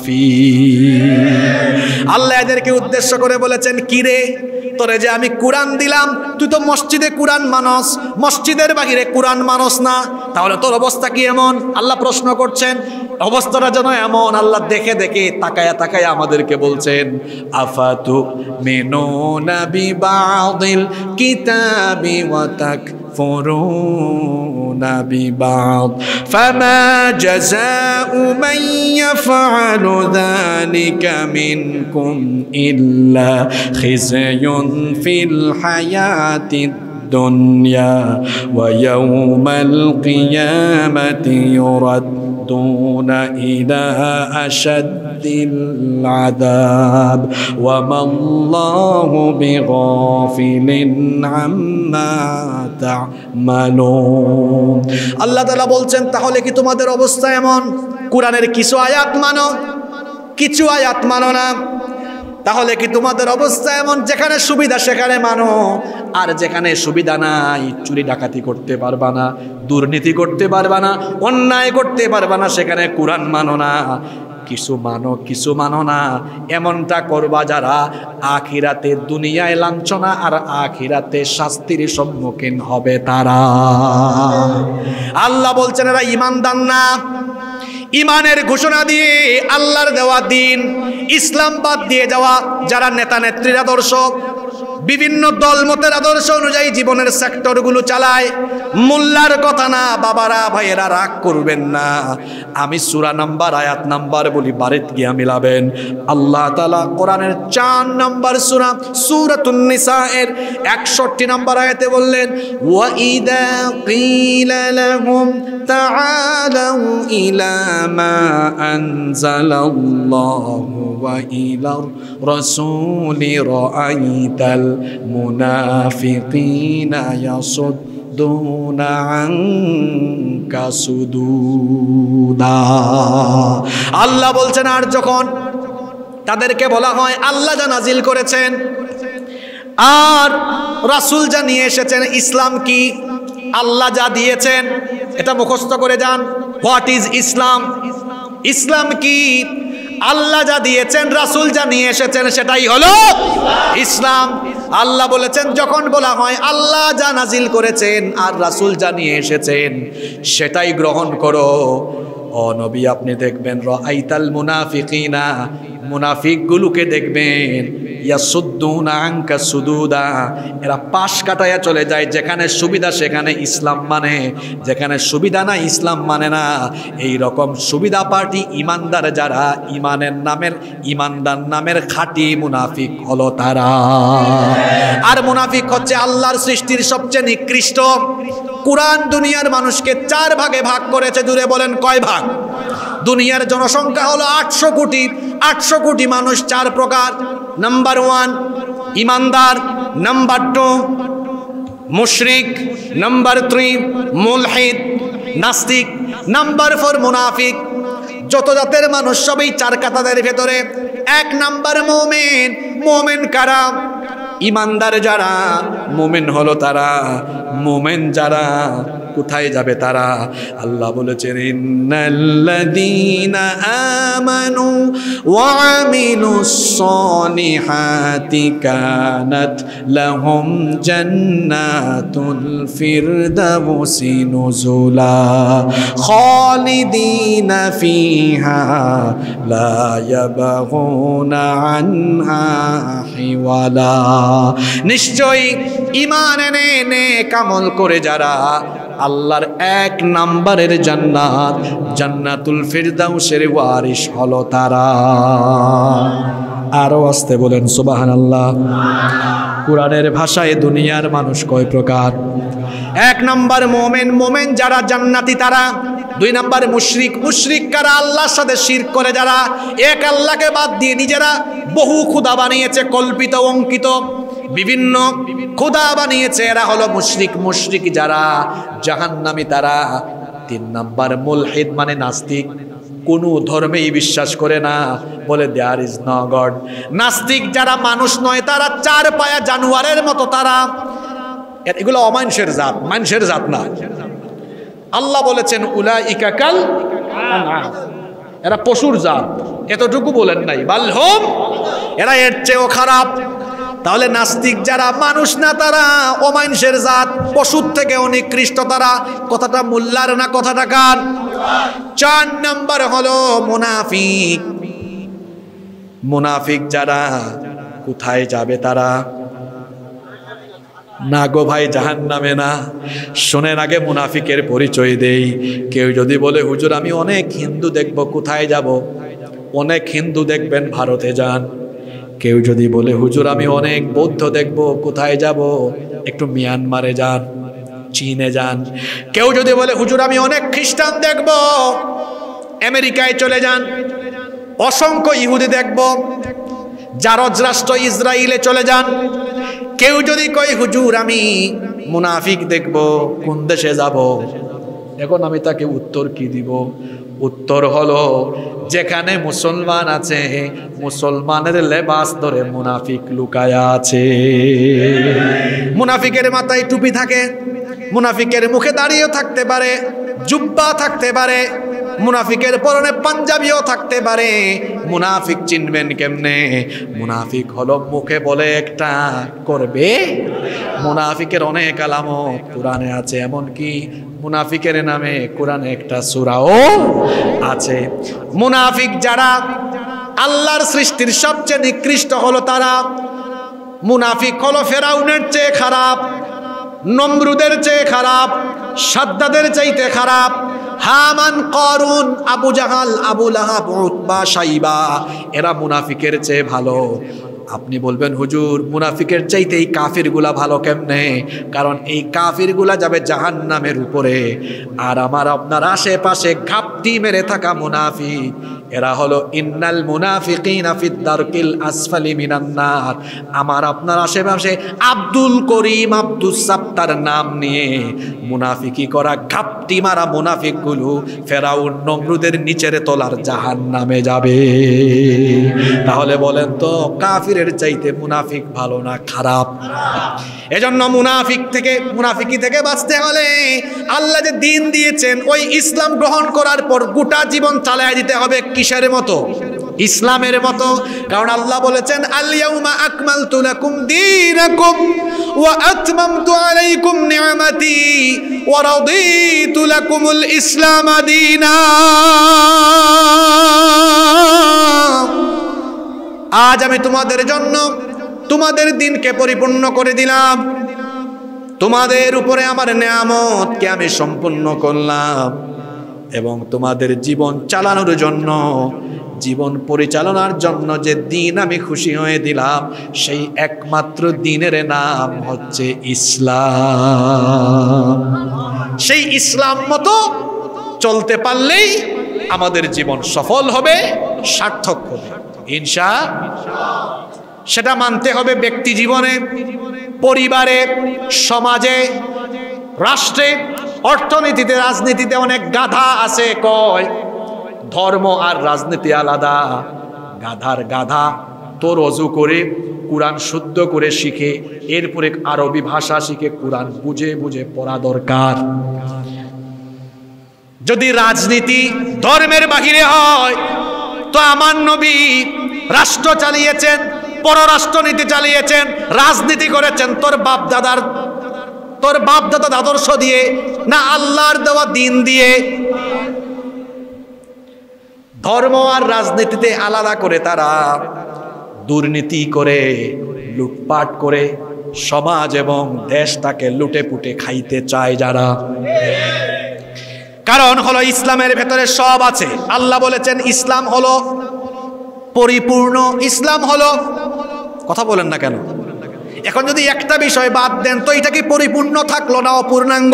মুনাফিক। আল্লাহ এদেরকে উদ্দেশ্য করে বলেছেন, কিরে তোরে যে আমি কোরআন দিলাম, তুই তো মসজিদে কোরআন মানস, মসজিদের বাহিরে কোরআন মানস না, তাহলে তোর অবস্থা কি এমন? আল্লাহ প্রশ্ন করছেন। অবস্থাটা যেন এমন, আল্লাহ দেখে দেখে তাকায়া তাকায়া আমাদেরকে বলছেন, আফাতু মিনুনা বিবাদিল কিতাবি ওয়া তাক يكفرون ببعض فما جزاء من يفعل ذلك منكم إلا خزي في الحياة الدنيا ويوم القيامة يردون إلى أشد العذاب وما الله بغافل عما تعملون আল্লাহ তাআলা বলছেন তাহলে কি তোমাদের অবস্থা এমন কুরআনের কিছু আয়াত মানো কিছু আয়াত মানো না তাহলে কি তোমাদের অবস্থা এমন যেখানে সুবিধা সেখানে মানো আর যেখানে সুবিধা নাই চুরি ডাকাতি করতে পারবা না দুর্নীতি করতে পারবা না অন্যায় করতে পারবা না সেখানে কুরআন মানো না কিছু মানো কিছু মানো না এমনটা করবা যারা আখিরাতে দুনিয়ায় লাঞ্ছনা আর আখিরাতে শাস্তির সম্মুখীন হবে তারা আল্লাহ বলছেন এরা ঈমানদার না ইমানের ঘোষণা দিয়ে আল্লাহর দেওয়া দিন ইসলাম বাদ দিয়ে যাওয়া যারা নেতা নেত্রীর আদর্শ বিভিন্ন দলমতের আদর্শ অনুযায়ী জীবনের সেক্টরগুলো চালায় মোল্লার কথা না বাবারা ভাইয়েরা রাগ করবেন না আমি সূরা নাম্বার আয়াত নাম্বার বলি বারেত গিয়া মিলাবেন আল্লাহ তাআলা কোরআনের চার নাম্বার সূরা সূরাতুন নিসা এর একষট্টি নাম্বার আয়াতে বললেন ওয়া ইদা কিলা লাহুম তাআলাউ ইলা মা আনজালাল্লাহু ওয়া ইলার রাসূলি রাআইতাল মুনাফিকিনা ইয়াসুদ্দুনা আনকা সুদুদা আল্লাহ বলছেন আর যখন তাদেরকে বলা হয় আল্লাহ যা নাজিল করেছেন আর রাসূল যা নিয়ে এসেছেন ইসলাম কি আল্লাহ যা দিয়েছেন এটা মুখস্থ করে যান হোয়াট ইজ ইসলাম ইসলাম কি আল্লাহ যা দিয়েছেন রাসূল যা নিয়ে এসেছেন সেটাই হলো ইসলাম আল্লাহ বলেছেন যখন বলা হয় আল্লাহ যা নাজিল করেছেন আর রাসূল যা নিয়ে এসেছেন সেটাই গ্রহণ করো ও নবী আপনি দেখবেন রাআইতাল মুনাফিকিনা মুনাফিকগুলোকে দেখবেন ইয়াসুদ্দুনা আনকা সুদুদা এরা পাশ কাটায়া চলে যায় যেখানে সুবিধা সেখানে ইসলাম মানে যেখানে সুবিধা না ইসলাম মানে না এই রকম সুবিধা পার্টি ইমানদার যারা ইমানের নামের ইমানদার নামের খাঁটি মুনাফিক হলো তারা আর মুনাফিক হচ্ছে আল্লাহর সৃষ্টির সবচেয়ে নিকৃষ্ট কুরআন দুনিয়ার মানুষকে চার ভাগে ভাগ করেছে জুড়ে বলেন কয় ভাগ দুনিয়ার জনসংখ্যা হলো আটশো কোটি আটশো কোটি মানুষ চার প্রকার নাম্বার ওয়ান ইমানদার নাম্বার টু মুশরিক নাম্বার থ্রি মুলহিদ নাস্তিক নাম্বার ফোর মুনাফিক যত জাতের মানুষ সবই চার কাতারের ভেতরে এক নাম্বার মুমিন মুমিন কারা ইমানদার যারা মুমিন হলো তারা মুমিন যারা কোথায় যাবে তারা আল্লাহ বলেছেন ইন্নাল্লাযীনা আমানু ওয়া আমিলুস সলিহাতি কানাত লাহুম জান্নাতুল ফিরদাউসি নুজুলা খালিদিনা ফিহা লা ইয়াবগুনা আনহা হিওয়ালা নিশ্চয়ই ঈমান এনে নেক আমল করে যারা আল্লাহর এক নাম্বারের জান্নাত জান্নাতুল ফিরদাউসের ওয়ারিশ হলো তারা আরো আস্তে বলেন সুবহানাল্লাহ কুরআনের ভাষায় দুনিয়ার মানুষ কয় প্রকার এক নাম্বার মুমিন মুমিন যারা জান্নাতি তারা দুই নাম্বার মুশরিক মুশরিক কারা আল্লাহর সাথে শিরক করে যারা এক আল্লাহকে বাদ দিয়ে নিজেরা বহু খোদা বানিয়েছে কল্পিত অঙ্কিত বিভিন্ন খোদা বানিয়েছে এরা হলো মুশরিক মুশরিক যারা জাহান্নামী তারা তিন নাম্বার মুলহিদ মানে নাস্তিক কোনো ধর্মেই বিশ্বাস করে না বলে দেয়ার ইজ নো গড নাস্তিক যারা মানুষ নয় তারা চার পায়া জানোয়ারের মতো তারা এগুলো অমানুষের জাত মানুষের জাত না আল্লাহ বলেছেন উলাইকা কাল আনআম এরা পশুর জাত এতটুকু বলেন নাই বালহুম এরা এর চেয়েও খারাপ তাহলে নাস্তিক যারা মানুষ না তারা অমানুষের জাত পশুর থেকে নিকৃষ্ট তারা কথাটা মোল্লার না কথাটা কার চার নাম্বার হলো মুনাফিক মুনাফিক যারা কোথায় যাবে তারা না গো ভাই, জাহান্নামে না। শোনেন, আগে মুনাফিকের পরিচয় দেই। কেউ যদি বলে হুজুর আমি অনেক হিন্দু দেখব, কোথায় যাব? অনেক হিন্দু দেখবেন, ভারতে যান। কেউ যদি বলে হুজুর আমি অনেক বৌদ্ধ দেখব, কোথায় যাব? একটু মিয়ানমারে যান, চীনে যান। কেউ যদি বলে হুজুর আমি অনেক খ্রিস্টান দেখব, আমেরিকায় চলে যান। অসংখ্য ইহুদি দেখব, জারজ রাষ্ট্র ইসরায়েলে চলে যান। কেউ যদি কয় হুজুর আমি মুনাফিক দেখব, কোন দেশে যাব? এখন আমি তাকে উত্তর কি দিব? উত্তর হলো, যেখানে মুসলমান আছে, মুসলমানের লেবাস ধরে মুনাফিক লুকায়া আছে। মুনাফিকের মাথায় টুপি থাকে, মুনাফিকের মুখে দাঁড়িয়েও থাকতে পারে, জুব্বা থাকতে পারে, মুনাফিকের পরনে পাঞ্জাবিও থাকতে পারে। মুনাফিক চিনবেন কেমনে? মুনাফিক হলো মুখে বলে একটা, করবে। মুনাফিকের অনেক আলামত কোরআনে আছে, এমনকি মুনাফিকের নামে কোরআনে একটা সূরাও আছে। মুনাফিক যারা, আল্লাহর সৃষ্টির সবচেয়ে নিকৃষ্ট হলো তারা। মুনাফিক হলো ফেরাউনের চেয়ে খারাপ, নমরুদের চেয়ে খারাপ, সাদ্দাদের চাইতে খারাপ, Haman, Qarun, Abu Jahl, Abu Lahab, Utba, Shaiba, এরা মুনাফিকের চেয়ে ভালো। আপনি বলবেন হুজুর মুনাফিকের চাইতে এই কাফিরগুলা ভালো কেমনে? কারণ এই কাফিরগুলা যাবে জাহান্নামের উপরে, আর আমার আপনার আশেপাশে ঘাপটি মেরে থাকা মুনাফিক, এরা হলো ইন্নাল মুনাফিকিনা ফিদ দারকিল আসফালি মিনান নার। আমার আপনার আশেপাশে আব্দুল করিম, আব্দুল সাত্তার নাম নিয়ে মুনাফিকি করা ঘাপটি মারা মুনাফিকগুলো ফেরাউন নমরুদের নিচের তলার জাহান্নামে যাবে। তাহলে বলেন তো, কাফিরের চাইতে মুনাফিক ভালো না খারাপ? এজন্য মুনাফিক থেকে, মুনাফিকি থেকে বাঁচতে হলে আল্লাহ যে দিন দিয়েছেন, ওই ইসলাম গ্রহণ করার পর গোটা জীবন চালায় দিতে হবে। কিসের মতো? ইসলামের মতো। কারণ আল্লাহ বলেছেন আল ইয়াউমা আকমালতু লাকুম দীনাকুম ওয়া আতমামতু আলাইকুম নি'মাতি ওয়া রাদিতু লাকুমুল ইসলাম দীনা। আজ আমি তোমাদের জন্য তোমাদের দিনকে পরিপূর্ণ করে দিলাম, তোমাদের উপরে আমার নেয়ামতকে আমি সম্পূর্ণ করলাম, এবং তোমাদের জীবন চালানোর জন্য, জীবন পরিচালনার জন্য যে দিন আমি খুশি হয়ে দিলাম, সেই একমাত্র দিনের নাম হচ্ছে ইসলাম। সেই ইসলাম মতো চলতে পারলেই আমাদের জীবন সফল হবে, সার্থক হবে ইনশাআল্লাহ। সেটা মানতে হবে ব্যক্তি জীবনে, পরিবারে, সমাজে, রাষ্ট্রে, অর্থনীতিতে, রাজনীতিতে। অনেক গাধা আছে কয় ধর্ম আর রাজনীতি আলাদা। গাধার গাধা তোর অজু করে কুরআন শুদ্ধ করে শিখে, এরপরে আরবি ভাষা শিখে কুরআন বুঝে বুঝে পড়া দরকার। যদি রাজনীতি ধর্মের বাহিরে হয়, তো আমার নবী রাষ্ট্র চালিয়েছেন, পররাষ্ট্রনীতি চালিয়েছেন, রাজনীতি করেছেন তোর বাপ দাদার তোর বাপ দাদার আদর্শ দিয়ে না আল্লাহর দেওয়া দিন দিয়ে? ধর্ম আর রাজনীতিতে আলাদা করে তারা দুর্নীতি করে, লুটপাট করে সমাজ এবং দেশটাকে লুটে পুটে খাইতে চায় যারা। কারণ হলো ইসলামের ভেতরে সব আছে। আল্লাহ বলেছেন ইসলাম হলো পরিপূর্ণ। ইসলাম হলো, কথা বলেন না কেন? এখন যদি একটা বিষয় বাদ দেন, তো এটা কি পরিপূর্ণ থাকলো না অপূর্ণাঙ্গ?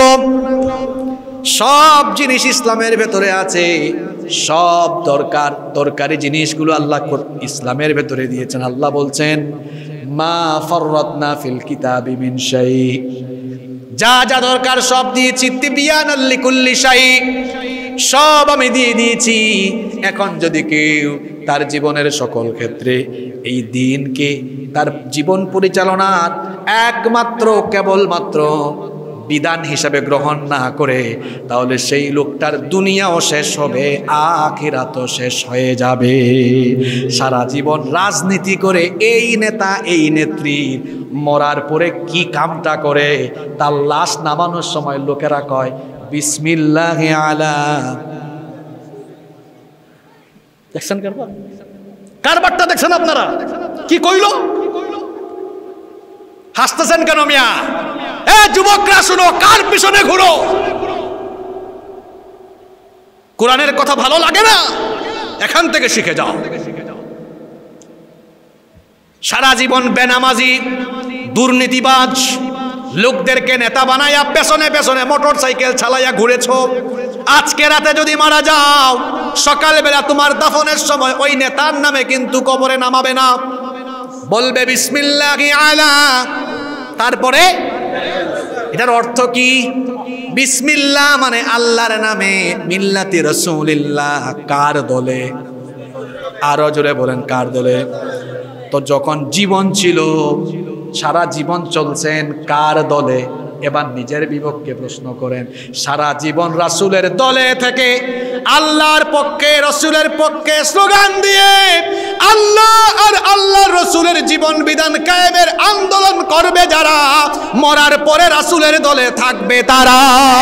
সব জিনিস ইসলামের ভেতরে আছে। সব দরকার দরকারি জিনিসগুলো আল্লাহ ইসলামের ভেতরে দিয়েছেন। আল্লাহ বলছেন মা ফাররাতনা ফিল কিতাবি মিন শাই, যা যা দরকার সব দিয়েছি। তিবিয়ানাল লিকুল্লি শাই, সব আমি দিয়ে দিয়েছি। এখন যদি কেউ তার জীবনের সকল ক্ষেত্রে এই দিনকে তার জীবন পরিচালনার একমাত্র কেবলমাত্র বিধান হিসাবে গ্রহণ না করে, তাহলে সেই লোকটার দুনিয়াও শেষ হবে, আখিরাতও শেষ হয়ে যাবে। সারা জীবন রাজনীতি করে এই নেতা এই নেত্রী মরার পরে কি কামটা করে, তার লাশ নামানোর সময় লোকেরা কয় বিসমিল্লাহ আলা। দেখছেন কারবার? কারবারটা দেখছেন আপনারা? কি কইল? হাসতেছেন কেন মিয়া? এ যুবকরা শুনো, কার পিছনে ঘুরো? কোরআনের কথা ভালো লাগে না? এখান থেকে শিখে যাও। সারা জীবন বেনামাজি দুর্নীতিবাজ লোকদেরকে নেতা বানাইয়া পেছনে পেছনে মোটর সাইকেল চালাইয়া ঘুরেছো। আজকে রাতে যদি মারা যাও, সকালবেলা তোমার দাফনের সময় ওই নেতার নামে কিন্তু কবরে নামাবে না, বলবে বিসমিল্লাহি আলা, তারপরে এটার অর্থ কি? বিসমিল্লাহ মানে আল্লাহর নামে, মিল্লাতি রাসূলিল্লাহ কার দলে? আরো জোরে বলেন কার দলে? তো যখন জীবন ছিল, সারা জীবন চলছেন কার দলে? এবার নিজের বিপক্ষে প্রশ্ন করেন। সারা জীবন রাসূলের দলে থেকে আল্লাহর পক্ষে রাসূলের পক্ষে স্লোগান দিয়ে আল্লাহ আর আল্লাহর রাসূলের জীবন বিধান কায়েমের আন্দোলন করবে যারা, মরার পরে রাসূলের দলে থাকবে তারা।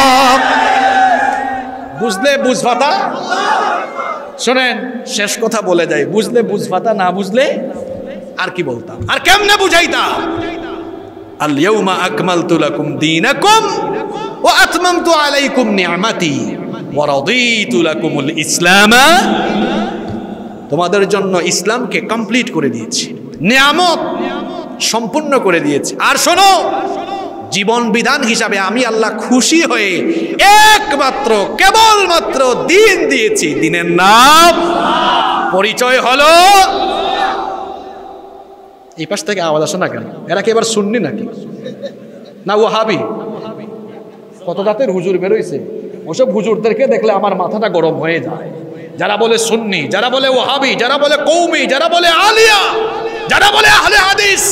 বুঝলে বুঝভাতা? শোনেন, শেষ কথা বলে যাই, বুঝলে বুঝভাতা, না বুঝলে আর কি বলতাম, আর কেমনে বুঝাইতাম? আল ইয়াউমা আকমালতু লাকুম দীনাকুম ওয়া আতমামতু আলাইকুম নি'মাতি ওয়া রাদিতু লাকুমুল ইসলাম, তোমাদের জন্য ইসলামকে কমপ্লিট করে দিয়েছি, নিয়ামত সম্পূর্ণ করে দিয়েছি। আর শোনো, জীবন বিধান হিসাবে আমি আল্লাহ খুশি হয়ে একমাত্র কেবলমাত্র দিন দিয়েছি, দিনের নাম পরিচয় হলো। এই পাশ থেকে আওয়াজ আসে না কেন? এরা কি এবার সুন্নি নাকি না ওয়াহাবি? কত জাতের হুজুর বেরোইছে, ওসব হুজুরদেরকে দেখলে আমার মাথাটা গরম হয়ে যায়। যারা বলে সুন্নি, যারা বলে ওয়াহাবি, যারা বলে কৌমি, যারা বলে আলিয়া, যারা বলে আহলে হাদিস।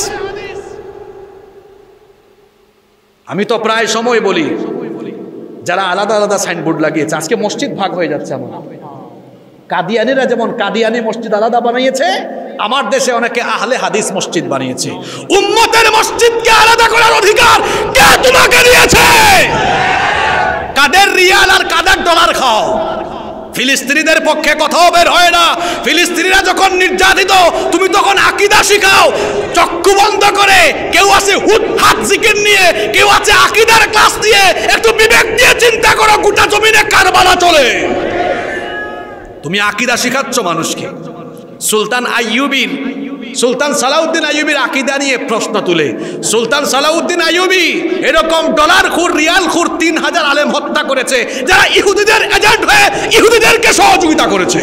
আমি তো প্রায় সময় বলি, যারা আলাদা আলাদা সাইনবোর্ড লাগিয়েছে, আজকে মসজিদ ভাগ হয়ে যাচ্ছে। আমার কাদিয়ানিরা যেমন কাদিয়ানি মসজিদ আলাদা বানিয়েছে, আমার দেশে অনেকে আহলে হাদিস মসজিদ বানিয়েছে। উম্মতের মসজিদকে আলাদা করার অধিকার কে তোমাকে দিয়েছে? কাদের রিয়াল আর কাদের ডলার খাও? ফিলিস্তিনিদের পক্ষে কথাও বের হয় না। ফিলিস্তিনিরা যখন নির্যাতিত, তুমি তখন আকীদা শিখাও চক্ষু বন্ধ করে। কেউ আছে হুট হাত জিকির নিয়ে, কেউ আছে আকীদার ক্লাস দিয়ে। একটু বিবেক দিয়ে চিন্তা করো, গোটা জমিনে কারবালা চলে। তুমি আকীদা শিখাচ্ছ মানুষকে। সুলতান আইয়ুবীর সুলতান সালাউদ্দিন আইয়ুবীর আকীদা নিয়ে প্রশ্ন তুলে, সুলতান সালাউদ্দিন আইয়ুবী এরকম ডলার খুর রিয়াল খুর তিন হাজার আলেম হত্যা করেছে, যারা ইহুদিদের এজেন্ট হয়ে ইহুদিদেরকে সহযোগিতা করেছে।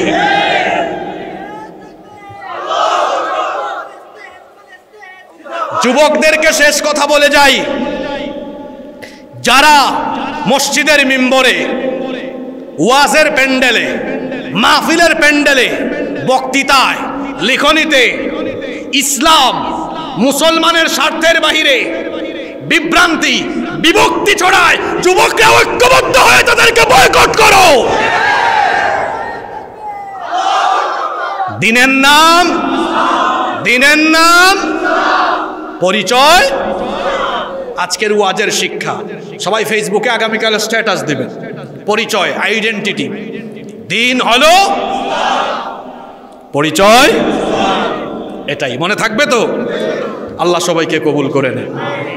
যুবকদেরকে শেষ কথা বলে যাই, যারা মসজিদের মিম্বরে, ওয়াজের প্যান্ডেলে, মাহফিলের প্যান্ডেলে, বক্তৃতায়, লিখনিতে ইসলাম মুসলমানের স্বার্থের বাহিরে বিভ্রান্তি বিভক্তি ছড়ায়, যুবকরা ঐক্যবদ্ধ হয়ে তাদেরকে বয়কট করো। দিনের নাম, দিনের নাম পরিচয়। আজকের ওয়াজের শিক্ষা, সবাই ফেসবুকে আগামীকাল স্ট্যাটাস দিবেন, পরিচয়, আইডেন্টিটি। দিন হলো পরিচয়, এটাই মনে থাকবে তো? আল্লাহ সবাইকে কবুল করে নেন।